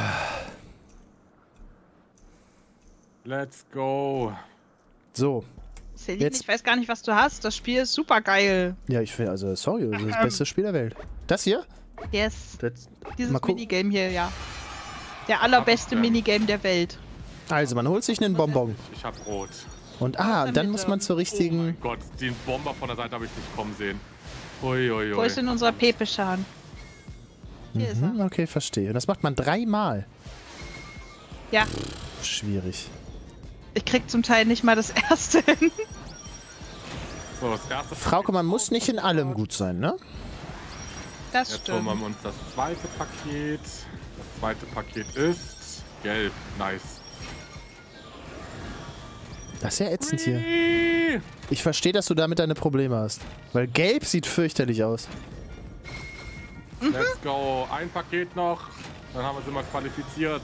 Let's go. So. Celine, Jetzt- ich weiß gar nicht, was du hast. Das Spiel ist super geil. Ja, ich finde, also, sorry, das ist das beste Spiel der Welt. Das hier? Yes. Das, Dieses mal gucken. Minigame hier, ja. Der allerbeste Aber, Minigame der Welt. Also, man holt sich einen Bonbon. Ich hab rot. Und in der dann Mitte. muss man zur Oh richtigen... mein Gott, den Bomber von der Seite habe ich nicht kommen sehen. Uiuiui. Wo ist denn unser Pepe-Schan? Hier ist er. Okay, verstehe. Und das macht man 3-mal. Ja, Schwierig. ich krieg zum Teil nicht mal das erste hin. So, das erste Frauke, man muss nicht in allem gut sein, ne? Das Jetzt holen stimmt. wir uns das zweite Paket. Das zweite Paket ist gelb. Nice. Das ist ja ätzend hier. Whee! Ich verstehe, dass du damit deine Probleme hast. Weil gelb sieht fürchterlich aus. Let's go. Ein Paket noch. Dann haben wir sie mal qualifiziert.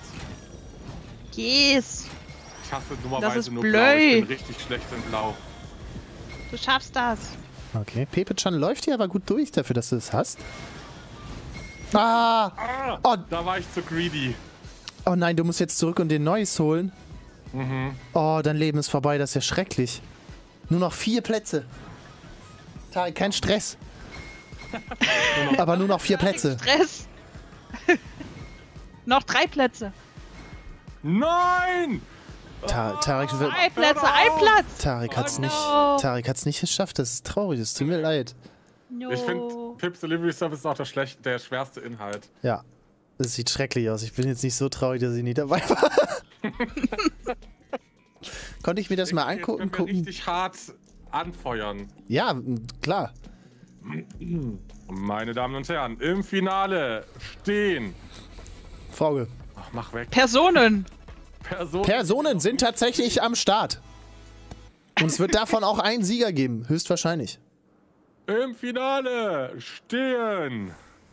Yes. Ich hasse Das dummerweise ist nur blöd. blau. Ich bin richtig schlecht in blau. Du schaffst das. Okay, Pepe-chan läuft hier aber gut durch dafür, dass du es hast. Ah! Ah, Oh. da war ich zu greedy. Oh nein, du musst jetzt zurück und den Neues holen. Oh, dein Leben ist vorbei, das ist ja schrecklich. Nur noch 4 Plätze. Tarek, kein Stress. Aber nur noch 4 Plätze. Stress. Noch 3 Plätze. Nein! Tarek wird. Ein Platz! Tarek hat's nicht. no. Tarek hat's nicht geschafft. Das ist traurig. Es tut mir leid. No. Ich finde, Pips Delivery Service ist auch der schwerste Inhalt. Ja. Das sieht schrecklich aus. Ich bin jetzt nicht so traurig, dass ich nie dabei war. Konnte ich mir das mal angucken? Jetzt können wir richtig hart anfeuern. Ja, klar. Meine Damen und Herren, im Finale stehen. Frage. Ach, mach weg. Personen! Personen sind tatsächlich am Start. Und es wird davon auch einen Sieger geben. Höchstwahrscheinlich. Im Finale stehen.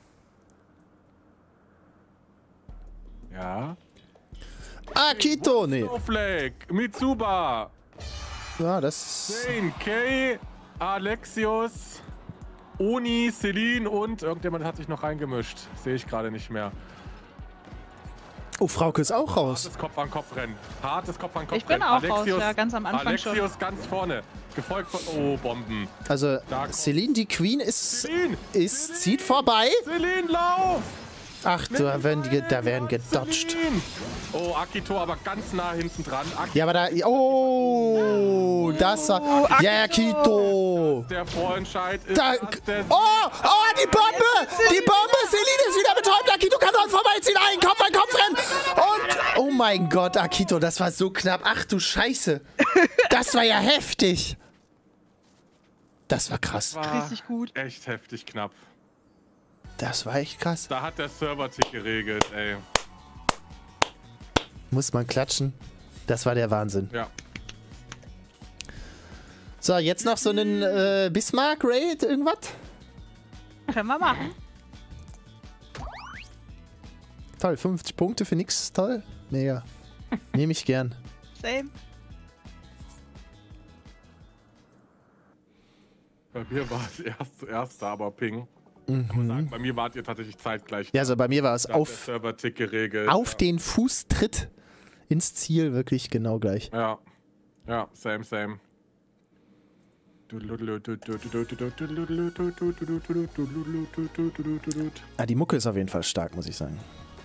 Ja. Akito, nee. Snowflake, Mitsuba, Ja, das. Zane, Kay, Alexios, Oni, Celine und irgendjemand hat sich noch reingemischt. Sehe ich gerade nicht mehr. Oh, Frauke ist auch raus. Hartes Kopf-an-Kopf-Rennen. Hartes Kopf-an-Kopf-Rennen. Ich bin auch raus, ja, ganz am Anfang schon. Alexios ganz vorne. Gefolgt von... Oh, Bomben. Also, Da kommt- Celine, die Queen, Celine! zieht vorbei. Celine, lauf! Ach, da werden gedodged. Celine! Oh, Akito aber ganz nah hinten dran. Akito, Ja, aber da. Oh, das war. Ja, Akito. der Vorentscheid ist... Da, das der oh, die Bombe! Die Bombe! Celine ist wieder betäubt. Akito kann dran vorbeiziehen. Ein Kopf rennen. Und. Oh mein Gott, Akito, das war so knapp. Ach du Scheiße. Das war ja heftig. Das war krass. war Richtig gut. echt heftig knapp. Das war echt krass. Da hat der Server-Tick geregelt, ey. Muss man klatschen. Das war der Wahnsinn. Ja. So, jetzt noch so einen Bismarck-Raid, irgendwas? Können wir machen. Toll, 50 Punkte für nix. Toll. Mega. Nehme ich gern. Same. Bei mir war es zuerst da, aber Ping. Kann man sagen, bei mir wart ihr tatsächlich zeitgleich. Ja, also bei mir war es Da hat der auf Server-Tick geregelt. den Fußtritt ins Ziel wirklich genau gleich. Ja. Ja, same. Ah, die Mucke ist auf jeden Fall stark, muss ich sagen.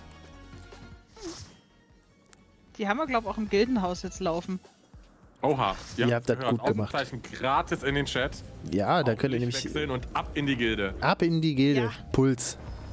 Die haben wir, glaube ich, auch im Gildenhaus jetzt laufen. Oha, Ihr habt das gut gemacht. Ausrufezeichen gratis in den Chat. Ja, da könnt ihr nämlich wechseln und ab in die Gilde. ab in die Gilde. Ja. Puls.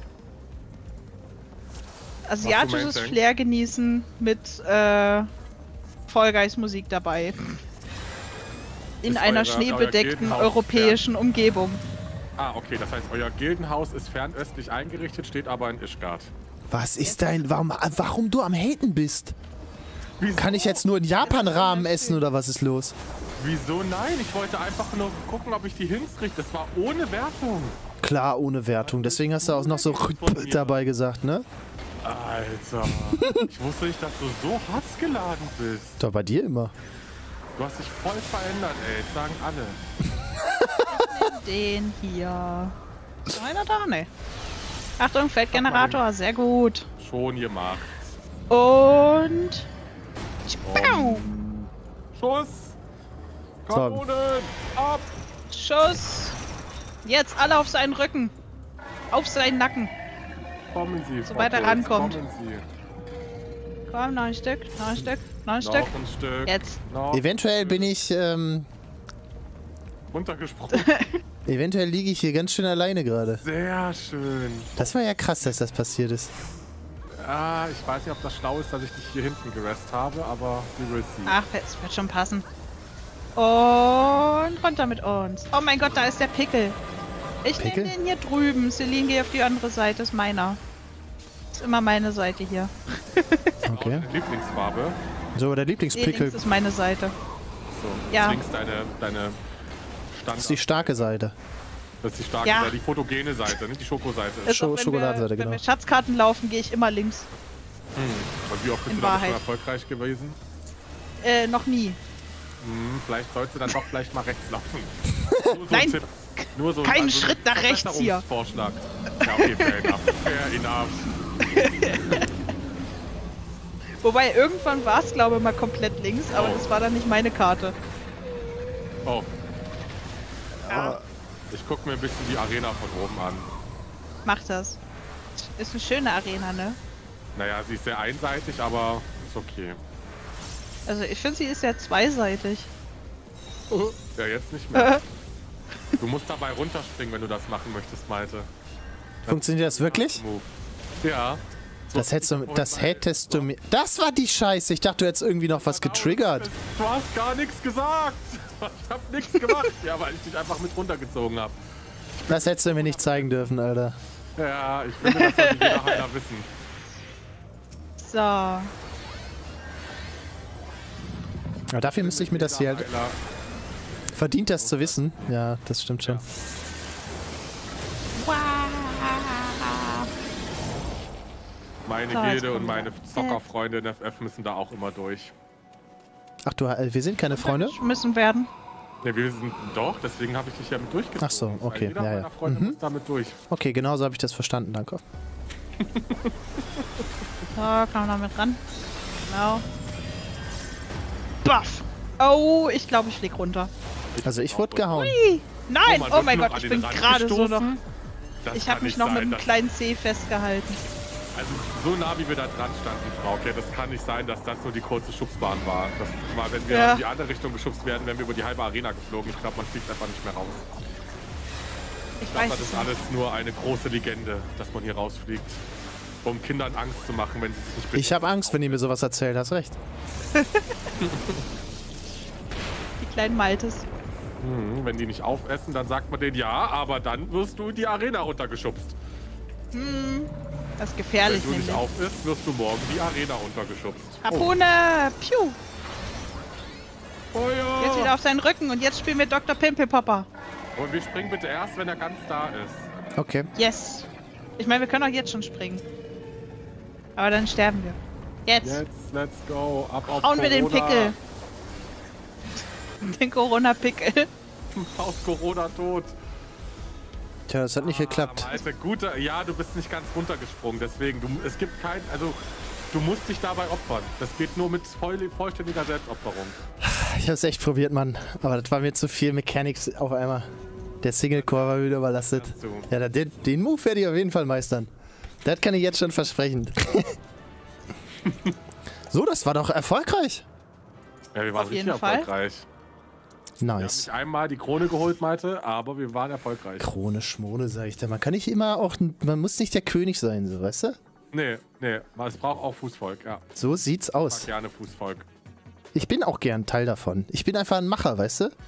Asiatisches meinst, Hank? Flair genießen mit Fall Guys Musik dabei. In Ist einer euer schneebedeckten Gildenhaus europäischen Umgebung. Ah, okay, das heißt, euer Gildenhaus ist fernöstlich eingerichtet, steht aber in Ishgard. Was ist dein... Warum du am Haten bist? Wieso? Kann ich jetzt nur in Japan Ramen essen oder was ist los? Wieso nein? Ich wollte einfach nur gucken, ob ich die Hints kriege. Das war ohne Wertung. Klar, ohne Wertung. Deswegen hast du auch noch so dabei gesagt, ne? Alter, ich wusste nicht, dass du so hassgeladen bist. Doch bei dir immer. Du hast dich voll verändert, ey. Das sagen alle. Den hier. Ist noch einer da? Ne. Achtung, Feldgenerator, sehr gut. Schon gemacht. Und. Spau! Schuss! Kanonen! Ab! Schuss! Jetzt alle auf seinen Rücken. Auf seinen Nacken. Kommen Sie, Sobald er Frau Pilz, rankommt. kommen Sie. Komm, noch ein Stück, noch ein Stück, noch ein Noch Stück. ein Stück. Jetzt. Noch Eventuell bin ich... runtergesprungen. eventuell liege ich hier ganz schön alleine gerade. Sehr schön. Das war ja krass, dass das passiert ist. Ah, ich weiß nicht, ob das schlau ist, dass ich dich hier hinten gerest habe, aber we will see. Ach, es wird schon passen. Und runter mit uns. Oh mein Gott, da ist der Pickel. Ich nehme Pickel? den hier drüben. Celine, geh auf die andere Seite, ist meiner. Ist immer meine Seite hier. Okay. Deine Lieblingsfarbe. So, der Nee, Lieblingspickel. links ist meine Seite. So, Ja. links deine Standard. Das ist die starke Seite. Das ist die starke Ja. Seite, die fotogene Seite, nicht die Schokoseite. Ist auch, wenn Schokoladenseite, wenn genau. wir Schatzkarten laufen, gehe ich immer links. Und wie oft bist In du damit Wahrheit. schon erfolgreich gewesen? Noch nie. Vielleicht sollst du dann doch vielleicht mal rechts laufen. Nur so Nein. ein Tipp. Nur so Keinen ein Schritt nach rechts hier. Vorschlag. Ja, okay, fair enough. Fair enough. Wobei, irgendwann war es, glaube ich, mal komplett links, aber Oh. das war dann nicht meine Karte. Oh. Ich guck mir ein bisschen die Arena von oben an. Mach das. Ist eine schöne Arena, ne? Naja, sie ist sehr einseitig, aber ist okay. Also ich finde, sie ist ja zweiseitig. Ja, jetzt nicht mehr. Du musst dabei runterspringen, wenn du das machen möchtest, Malte. Funktioniert das wirklich? Ja. So Das hättest du mir... Das war die Scheiße. Ich dachte, du hättest irgendwie noch was getriggert. Du hast gar nichts gesagt. Ich hab nichts gemacht. Ja, weil ich dich einfach mit runtergezogen habe. Das hättest du mir nicht zeigen dürfen, Alter. Ja, ich finde, das sollte jeder Heiler wissen. So. Aber dafür müsste ich mir das hier halt... Heiler. Verdient das zu wissen? Ja, das stimmt schon. Wow. Meine So, jetzt Gilde und kommen meine wir. Zockerfreunde in FF müssen da auch immer durch. Ach du, wir sind keine Freunde? Müssen werden. Ne, wir sind doch, deswegen habe ich dich ja mit durchgezogen. Ach so, okay, Weil jeder ja, ja. meiner Freunde muss damit durch. Okay, genauso habe ich das verstanden, danke. So, kann man damit ran. Genau. Buff. Oh, ich glaube, ich flieg runter. Also ich wurde gehauen. Ui. Nein, man oh wird mein noch Gott, an ich den bin Rand gerade so noch... gestoßen. Das Ich kann habe mich nicht noch mit sein, einem dass- kleinen C festgehalten. Also so nah wie wir da dran standen, Frauke, das kann nicht sein, dass das nur die kurze Schubsbahn war. Das war, wenn wir Ja. in die andere Richtung geschubst werden, wären wir über die halbe Arena geflogen. Ich glaube, man fliegt einfach nicht mehr raus. Ich Ich glaube, weiß das es ist nicht. alles nur eine große Legende, dass man hier rausfliegt. Um Kindern Angst zu machen, wenn sie sich nicht Ich habe Angst, wenn ihr mir sowas erzählt, hast recht. Die kleinen Maltes. Wenn die nicht aufessen, dann sagt man denen ja, aber dann wirst du in die Arena runtergeschubst. Das ist Wenn gefährlich, du nicht nämlich. aufisst, wirst du morgen die Arena runtergeschubst. Harpune! Piu! Oh ja! Jetzt wieder auf seinen Rücken und jetzt spielen wir Dr. Pimpelpopper. Und wir springen bitte erst, wenn er ganz da ist. Okay. Yes! Ich meine, wir können auch jetzt schon springen. Aber dann sterben wir. Jetzt! Jetzt, let's go. Ab auf Hauen wir den Corona. Pickel. Den Corona-Pickel. Auf Corona tot. Tja, das hat nicht geklappt. Malte, guter. Ja, du bist nicht ganz runtergesprungen, deswegen. Es gibt kein. Also, du musst dich dabei opfern. Das geht nur mit vollständiger Selbstopferung. Ich habe es echt probiert, Mann. Aber das war mir zu viel Mechanics auf einmal. Der Single-Core war wieder überlastet. Kannst du. Ja, den Move werde ich auf jeden Fall meistern. Das kann ich jetzt schon versprechen. So, das war doch erfolgreich. Ja, wir waren Auf richtig jeden Fall. erfolgreich. Wir haben Nice. nicht einmal die Krone geholt, Malte, aber wir waren erfolgreich. Krone, Schmone, sag ich da. Man kann nicht immer auch, man muss nicht der König sein, so, weißt du? Nee, es braucht auch Fußvolk, ja. So sieht's Ich mag aus. gerne Fußvolk. Ich bin auch gern Teil davon. Ich bin einfach ein Macher, weißt du?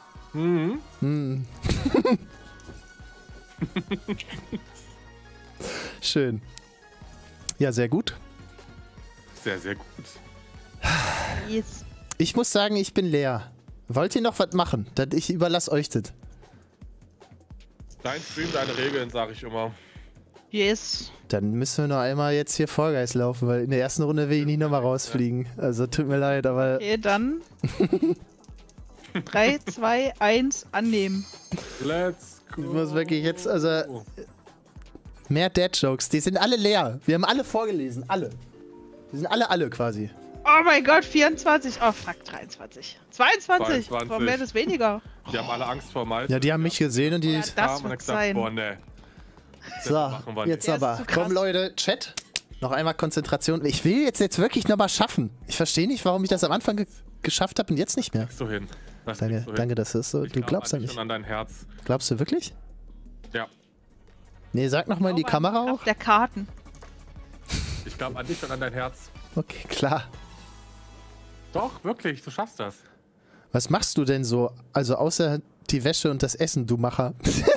Schön. Ja, sehr gut. Sehr, sehr gut. Yes. Ich muss sagen, ich bin leer. Wollt ihr noch was machen? Ich überlasse euch das. Dein Stream, deine Regeln, sag ich immer. Yes. Dann müssen wir noch einmal jetzt hier Vollgeist laufen, weil in der ersten Runde will ich nicht nochmal rausfliegen. Also tut mir leid, aber Okay, dann. 3, 2, 1, annehmen. Let's go. ich muss wirklich jetzt, also mehr Dad-Jokes. Die sind alle leer. Wir haben alle vorgelesen, alle. Die sind alle quasi. Oh mein Gott, 24. Oh fuck, 23. 22. 22. Warum wäre das weniger? Die haben alle Angst vor Malte. Ja, die haben mich gesehen und die... Ja, das haben und wird gesagt, sein. boah, ne. So, machen wir jetzt Der ist aber. zu krass. Komm Leute, Chat. Noch einmal Konzentration. Ich will jetzt wirklich nochmal schaffen. Ich verstehe nicht, warum ich das am Anfang geschafft habe und jetzt nicht mehr. So hin. Das Danke, kriegst du hin. danke, das ist so. Ich Du glaub glaubst ja an dich nicht. und an dein Herz. Glaubst du wirklich? Ja. Nee, sag nochmal in die Kamera auch. Auf der Karten. Ich glaube an dich und an dein Herz. Okay, klar. Doch, wirklich, du schaffst das. Was machst du denn so? Also außer die Wäsche und das Essen, du Macher.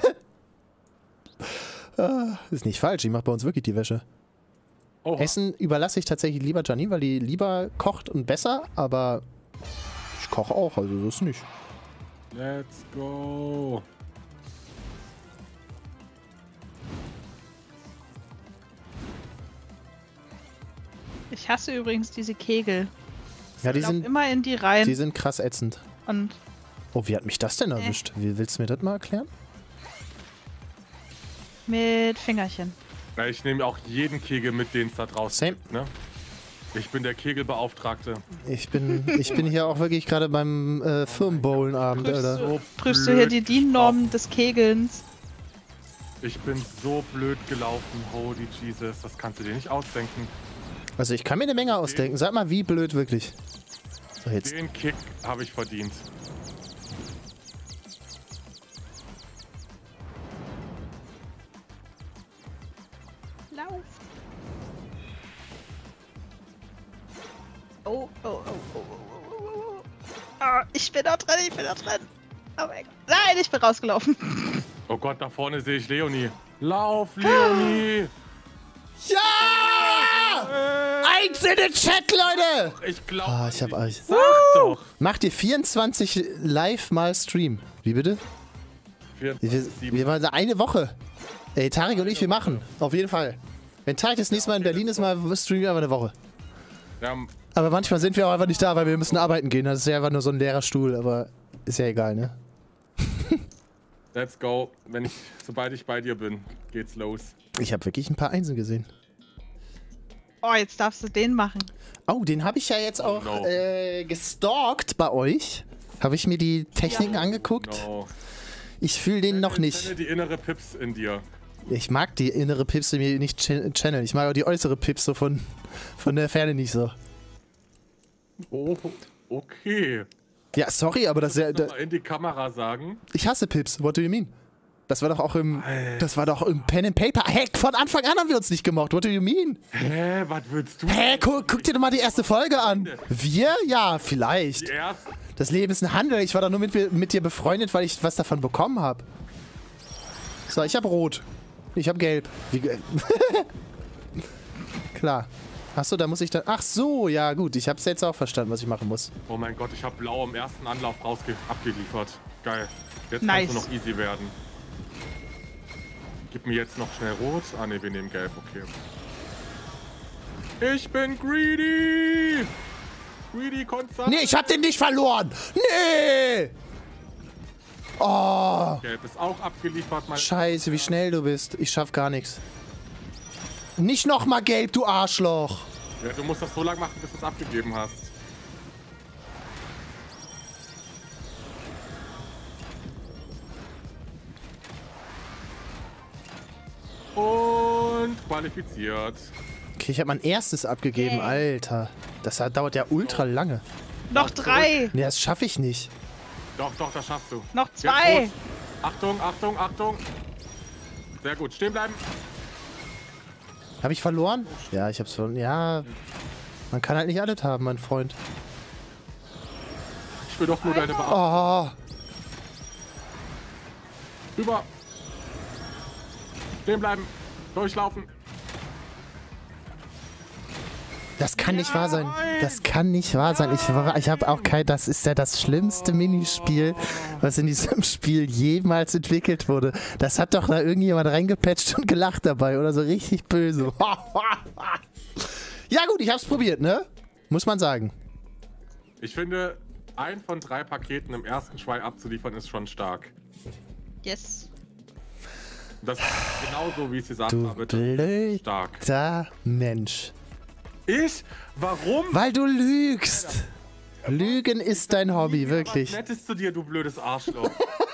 Ist nicht falsch, ich mache bei uns wirklich die Wäsche. Oha. Essen überlasse ich tatsächlich lieber Janine, weil die lieber kocht und besser, aber ich koche auch, also so ist nicht. Let's go. Ich hasse übrigens diese Kegel. Ja, die Ich glaub sind, immer in die rein. die sind krass ätzend. Und Oh, wie hat mich das denn erwischt? Wie willst du mir das mal erklären? mit Fingerchen. Ja, ich nehme auch jeden Kegel mit, den es da draußen Same. gibt, ne? Ich bin der Kegelbeauftragte. Ich bin hier auch wirklich gerade beim Firmenbowlenabend, Alter. So Prüfst du hier blöd die DIN-Normen des Kegelns? Ich bin so blöd gelaufen, holy Jesus, das kannst du dir nicht ausdenken. Also ich kann mir eine Menge ausdenken. Sag mal, wie blöd wirklich. So, jetzt. Den Kick habe ich verdient. Lauf. Oh, oh, oh, oh, oh, oh. Ah, ich bin da drin, Oh mein Gott. Nein, ich bin rausgelaufen. Oh Gott, da vorne sehe ich Leonie. Lauf, Leonie! Ja! Eins in den Chat, Leute! Ich glaube. Ah, ich hab euch. Sag doch! Macht ihr 24 live mal Stream? Wie bitte? 24/7. Wir waren eine Woche. Ey, Tarek und ich, wir machen. Auf jeden Fall. Wenn Tarek das nächste Mal in Berlin ist, mal streamen wir aber eine Woche. Ja, Aber manchmal sind wir auch einfach nicht da, weil wir müssen arbeiten gehen. Das ist ja einfach nur so ein leerer Stuhl, aber ist ja egal, ne? let's go. Sobald ich bei dir bin, geht's los. Ich habe wirklich ein paar Einsen gesehen. Oh, jetzt darfst du den machen. Oh, den habe ich ja jetzt auch no. gestalkt bei euch. Habe ich mir die Techniken angeguckt. No. Ich fühle den noch Ich nicht. kenne die innere Pips in dir. Ich mag die innere Pips in mir nicht channeln. Ich mag auch die äußere Pips so von der Ferne nicht so. Oh, okay. Ja, sorry, aber das ist ja... Mal in die Kamera sagen. Ich hasse Pips. What do you mean? Das war doch auch im... Das war doch im Pen and Paper. Hey, von Anfang an haben wir uns nicht gemocht. What do you mean? Hä, was willst du? Hä, guck dir doch mal die erste Folge an. Wir? Ja, vielleicht. Die erste. Das Leben ist ein Handel. Ich war doch nur mit dir befreundet, weil ich was davon bekommen habe. So, ich habe Rot. Ich habe Gelb. Wie Klar. Achso, da muss ich dann... Ach so, ja gut. Ich habe es jetzt auch verstanden, was ich machen muss. Oh mein Gott, ich habe Blau im ersten Anlauf abgeliefert. Geil. Jetzt Nice. kannst du noch easy werden. Gib mir jetzt noch schnell Rot. Ah ne, wir nehmen Gelb. Okay. Ich bin greedy. Greedy Konzert. Nee, ich hab den nicht verloren. Nee. Oh. Gelb ist auch abgeliefert. Mein Scheiße, wie schnell du bist. Ich schaff gar nichts. Nicht nochmal Gelb, du Arschloch. Ja, du musst das so lange machen, bis du es abgegeben hast. Und qualifiziert. Okay, ich habe mein erstes abgegeben, Alter. Das dauert ja ultra lange. Noch 3. Nee, das schaffe ich nicht. Doch, das schaffst du. Noch Jetzt 2. los. Achtung, Achtung, Achtung. Sehr gut, stehen bleiben. Habe ich verloren? Ja, ich hab's verloren. Ja, man kann halt nicht alles haben, mein Freund. Ich will doch nur deine Beachtung. Oh, Rüber. Stehen bleiben. Durchlaufen. das kann nicht wahr sein. Das kann nicht wahr sein. Ich habe auch kein... Das ist ja das schlimmste Minispiel, was in diesem Spiel jemals entwickelt wurde. Das hat doch da irgendjemand reingepatcht und gelacht dabei oder so richtig böse. Ja gut, ich hab's probiert, ne? Muss man sagen. Ich finde, 1 von 3 Paketen im ersten Try abzuliefern ist schon stark. Yes. Das ist genauso, wie ich es gesagt Du habe. Stark. blöder Mensch. Ich? Warum? Weil du lügst. Lügen ist dein Hobby, wirklich. Was nettest du dir, du blödes Arschloch?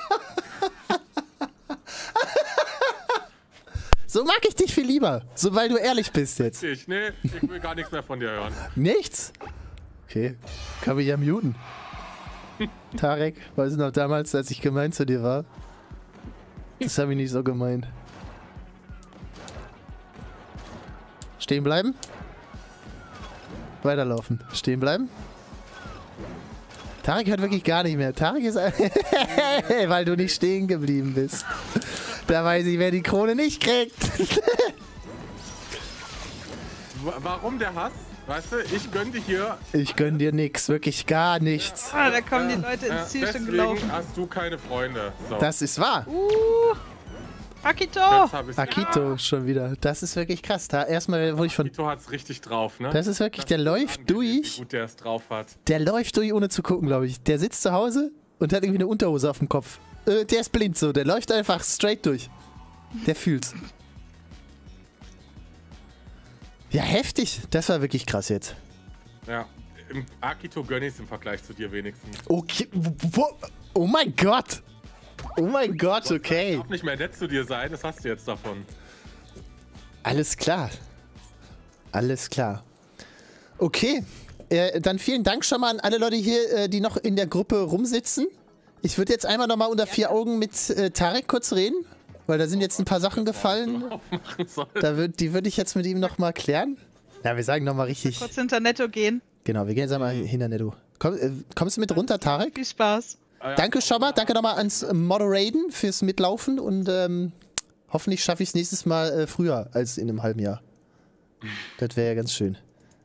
So mag ich dich viel lieber. So, weil du ehrlich bist jetzt. Nee, ich will gar nichts mehr von dir hören. Nichts? Okay. Kann mich ja muten. Tarek, weißt du noch damals, als ich gemein zu dir war? Das habe ich nicht so gemeint. Stehen bleiben. Weiterlaufen. Stehen bleiben. Tarek hört wirklich gar nicht mehr. Tarek ist... weil du nicht stehen geblieben bist. Da weiß ich, wer die Krone nicht kriegt. Warum der Hass? Weißt du, ich gönn dir hier. Ich gönn dir nix. Wirklich gar nichts. Ah, da kommen die Leute ins Ziel schon gelaufen. Deswegen hast du keine Freunde. So. Das ist wahr. Akito! Jetzt hab ich's. Akito schon wieder. Das ist wirklich krass. Da erstmal wurde ich von... Akito hat's richtig drauf, ne? Das ist wirklich, der läuft Wie durch. gut der es drauf hat. Der läuft durch, ohne zu gucken, glaube ich. Der sitzt zu Hause und hat irgendwie eine Unterhose auf dem Kopf. Der ist blind so. Der läuft einfach straight durch. Der fühlt's. Ja, heftig. Das war wirklich krass jetzt. Ja. Im Akito gönn ich's im Vergleich zu dir wenigstens. Okay. Oh mein Gott. Oh mein Gott, okay. Ich darf nicht mehr nett zu dir sein, das hast du jetzt davon. Alles klar. Alles klar. Okay. Dann vielen Dank schon mal an alle Leute hier, die noch in der Gruppe rumsitzen. Ich würde jetzt einmal nochmal unter 4 Augen mit Tarek kurz reden, weil da sind jetzt ein paar Sachen gefallen. Die würde ich jetzt mit ihm nochmal klären. Ja, wir sagen nochmal richtig. Kurz hinter Netto gehen. Genau, wir gehen jetzt einmal hinter Netto. Kommst du mit runter, Tarek? Viel Spaß. Danke schon mal. Danke nochmal ans Moderaten fürs Mitlaufen und hoffentlich schaffe ich es nächstes Mal früher als in einem halben Jahr. Das wäre ja ganz schön.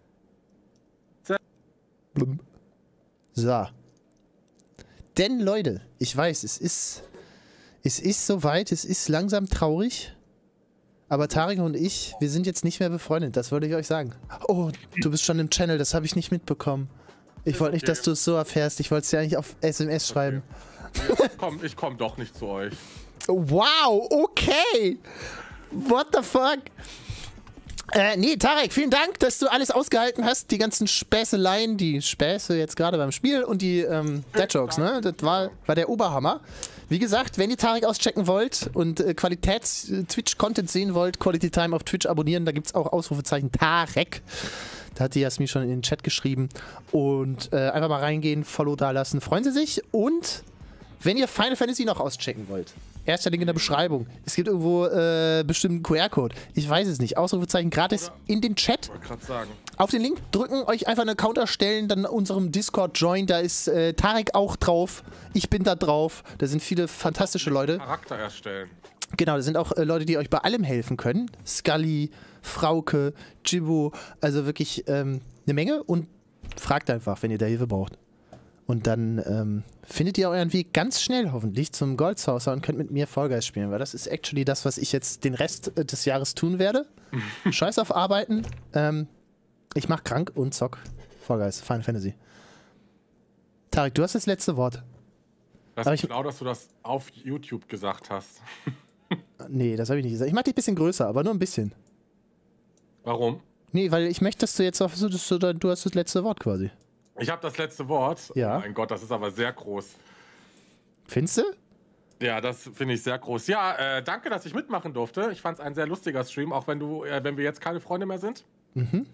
So. Denn Leute, ich weiß, es ist soweit, es ist langsam traurig. Aber Tarek und ich, wir sind jetzt nicht mehr befreundet, das wollte ich euch sagen. Oh, du bist schon im Channel, das habe ich nicht mitbekommen. Ich wollte nicht, dass du es so erfährst, ich wollte es dir eigentlich auf SMS schreiben. Ich komm doch nicht zu euch. Wow, okay. What the fuck? Nee, Tarek, vielen Dank, dass du alles ausgehalten hast. Die ganzen Späßeleien, die Späße jetzt gerade beim Spiel und die Dead-Jokes, ne? Das war der Oberhammer. Wie gesagt, wenn ihr Tarek auschecken wollt und Qualitäts-Twitch-Content sehen wollt, Quality Time auf Twitch abonnieren, da gibt es auch Ausrufezeichen Tarek. Da hat die Jasmin schon in den Chat geschrieben. Und einfach mal reingehen, Follow da lassen. Freuen Sie sich. Und wenn ihr Final Fantasy noch auschecken wollt, erster Link in der Beschreibung. Es gibt irgendwo bestimmt einen QR-Code. Ich weiß es nicht. Ausrufezeichen gratis in den Chat. Wollte gerade sagen. Auf den Link drücken, euch einfach einen Account erstellen, dann unserem Discord join. Da ist Tarek auch drauf. Ich bin da drauf. Da sind viele fantastische Leute. Charakter erstellen. Genau, da sind auch Leute, die euch bei allem helfen können. Scully, Frauke, Jibbo. Also wirklich eine Menge. Und fragt einfach, wenn ihr da Hilfe braucht. Und dann findet ihr euren Weg ganz schnell hoffentlich zum Goldsaucer und könnt mit mir Fall Guys spielen, weil das ist actually das, was ich jetzt den Rest des Jahres tun werde. Scheiß auf Arbeiten. Ich mach krank und zock Fall Guys, Final Fantasy. Tarek, du hast das letzte Wort. Das ist genau, dass du das auf YouTube gesagt hast. Nee, das habe ich nicht gesagt. Ich mach dich ein bisschen größer, aber nur ein bisschen. Warum? Nee, weil ich möchte, dass du jetzt du hast das letzte Wort quasi. Ich habe das letzte Wort. Ja. Oh mein Gott, das ist aber sehr groß. Findest du? Ja, das finde ich sehr groß. Ja, danke, dass ich mitmachen durfte. Ich fand es ein sehr lustiger Stream, auch wenn wir jetzt keine Freunde mehr sind. Mhm.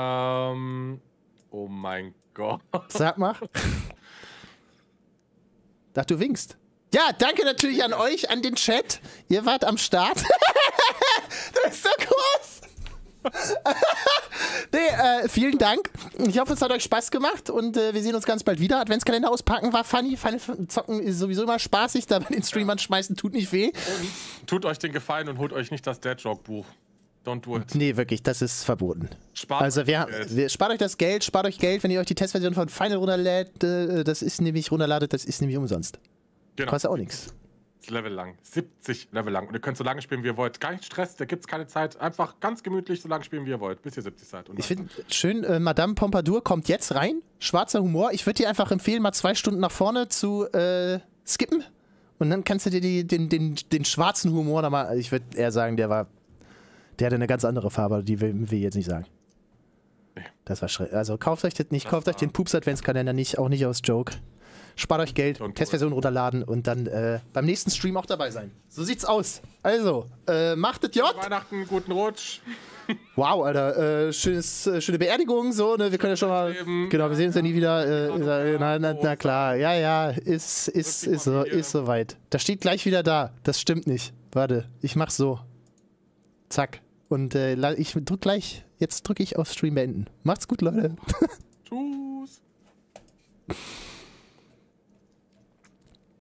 Oh mein Gott. Sag mal. Dachte, du winkst. Ja, danke natürlich an euch, an den Chat. Ihr wart am Start. Du bist so groß. Nee, vielen Dank. Ich hoffe, es hat euch Spaß gemacht und wir sehen uns ganz bald wieder. Adventskalender auspacken war funny. Final Zocken ist sowieso immer spaßig, da bei den Streamern schmeißen tut nicht weh. Und tut euch den Gefallen und holt euch nicht das Dead-Joke-Buch. Don't do it. Nee, wirklich, das ist verboten. Spart spart euch das Geld, spart euch Geld, wenn ihr euch die Testversion von Final runterladet. Das ist nämlich umsonst. Genau. Kostet auch nichts. Level lang. 70 Level lang. Und ihr könnt so lange spielen, wie ihr wollt. Gar nicht Stress, da gibt es keine Zeit. Einfach ganz gemütlich so lange spielen, wie ihr wollt. Bis ihr 70 seid. Und ich finde schön, Madame Pompadour kommt jetzt rein. Schwarzer Humor. Ich würde dir einfach empfehlen, mal 2 Stunden nach vorne zu skippen. Und dann kannst du dir den schwarzen Humor nochmal. Ich würde eher sagen, der hatte eine ganz andere Farbe, die will ich jetzt nicht sagen. Nee. Das war schrecklich. Also kauft euch das nicht, kauft euch den Pups-Adventskalender nicht, auch nicht aus Joke. Spart euch Geld, Testversion runterladen und dann beim nächsten Stream auch dabei sein. So sieht's aus. Also, macht es J. Weihnachten, guten Rutsch. Wow, Alter, schöne Beerdigung, so, ne, wir können ja schon mal, genau, wir sehen uns ja nie wieder, na klar, ja, ist soweit. Das steht gleich wieder da, das stimmt nicht. Warte, ich mach's so. Zack. Und jetzt drücke ich auf Stream beenden. Macht's gut, Leute.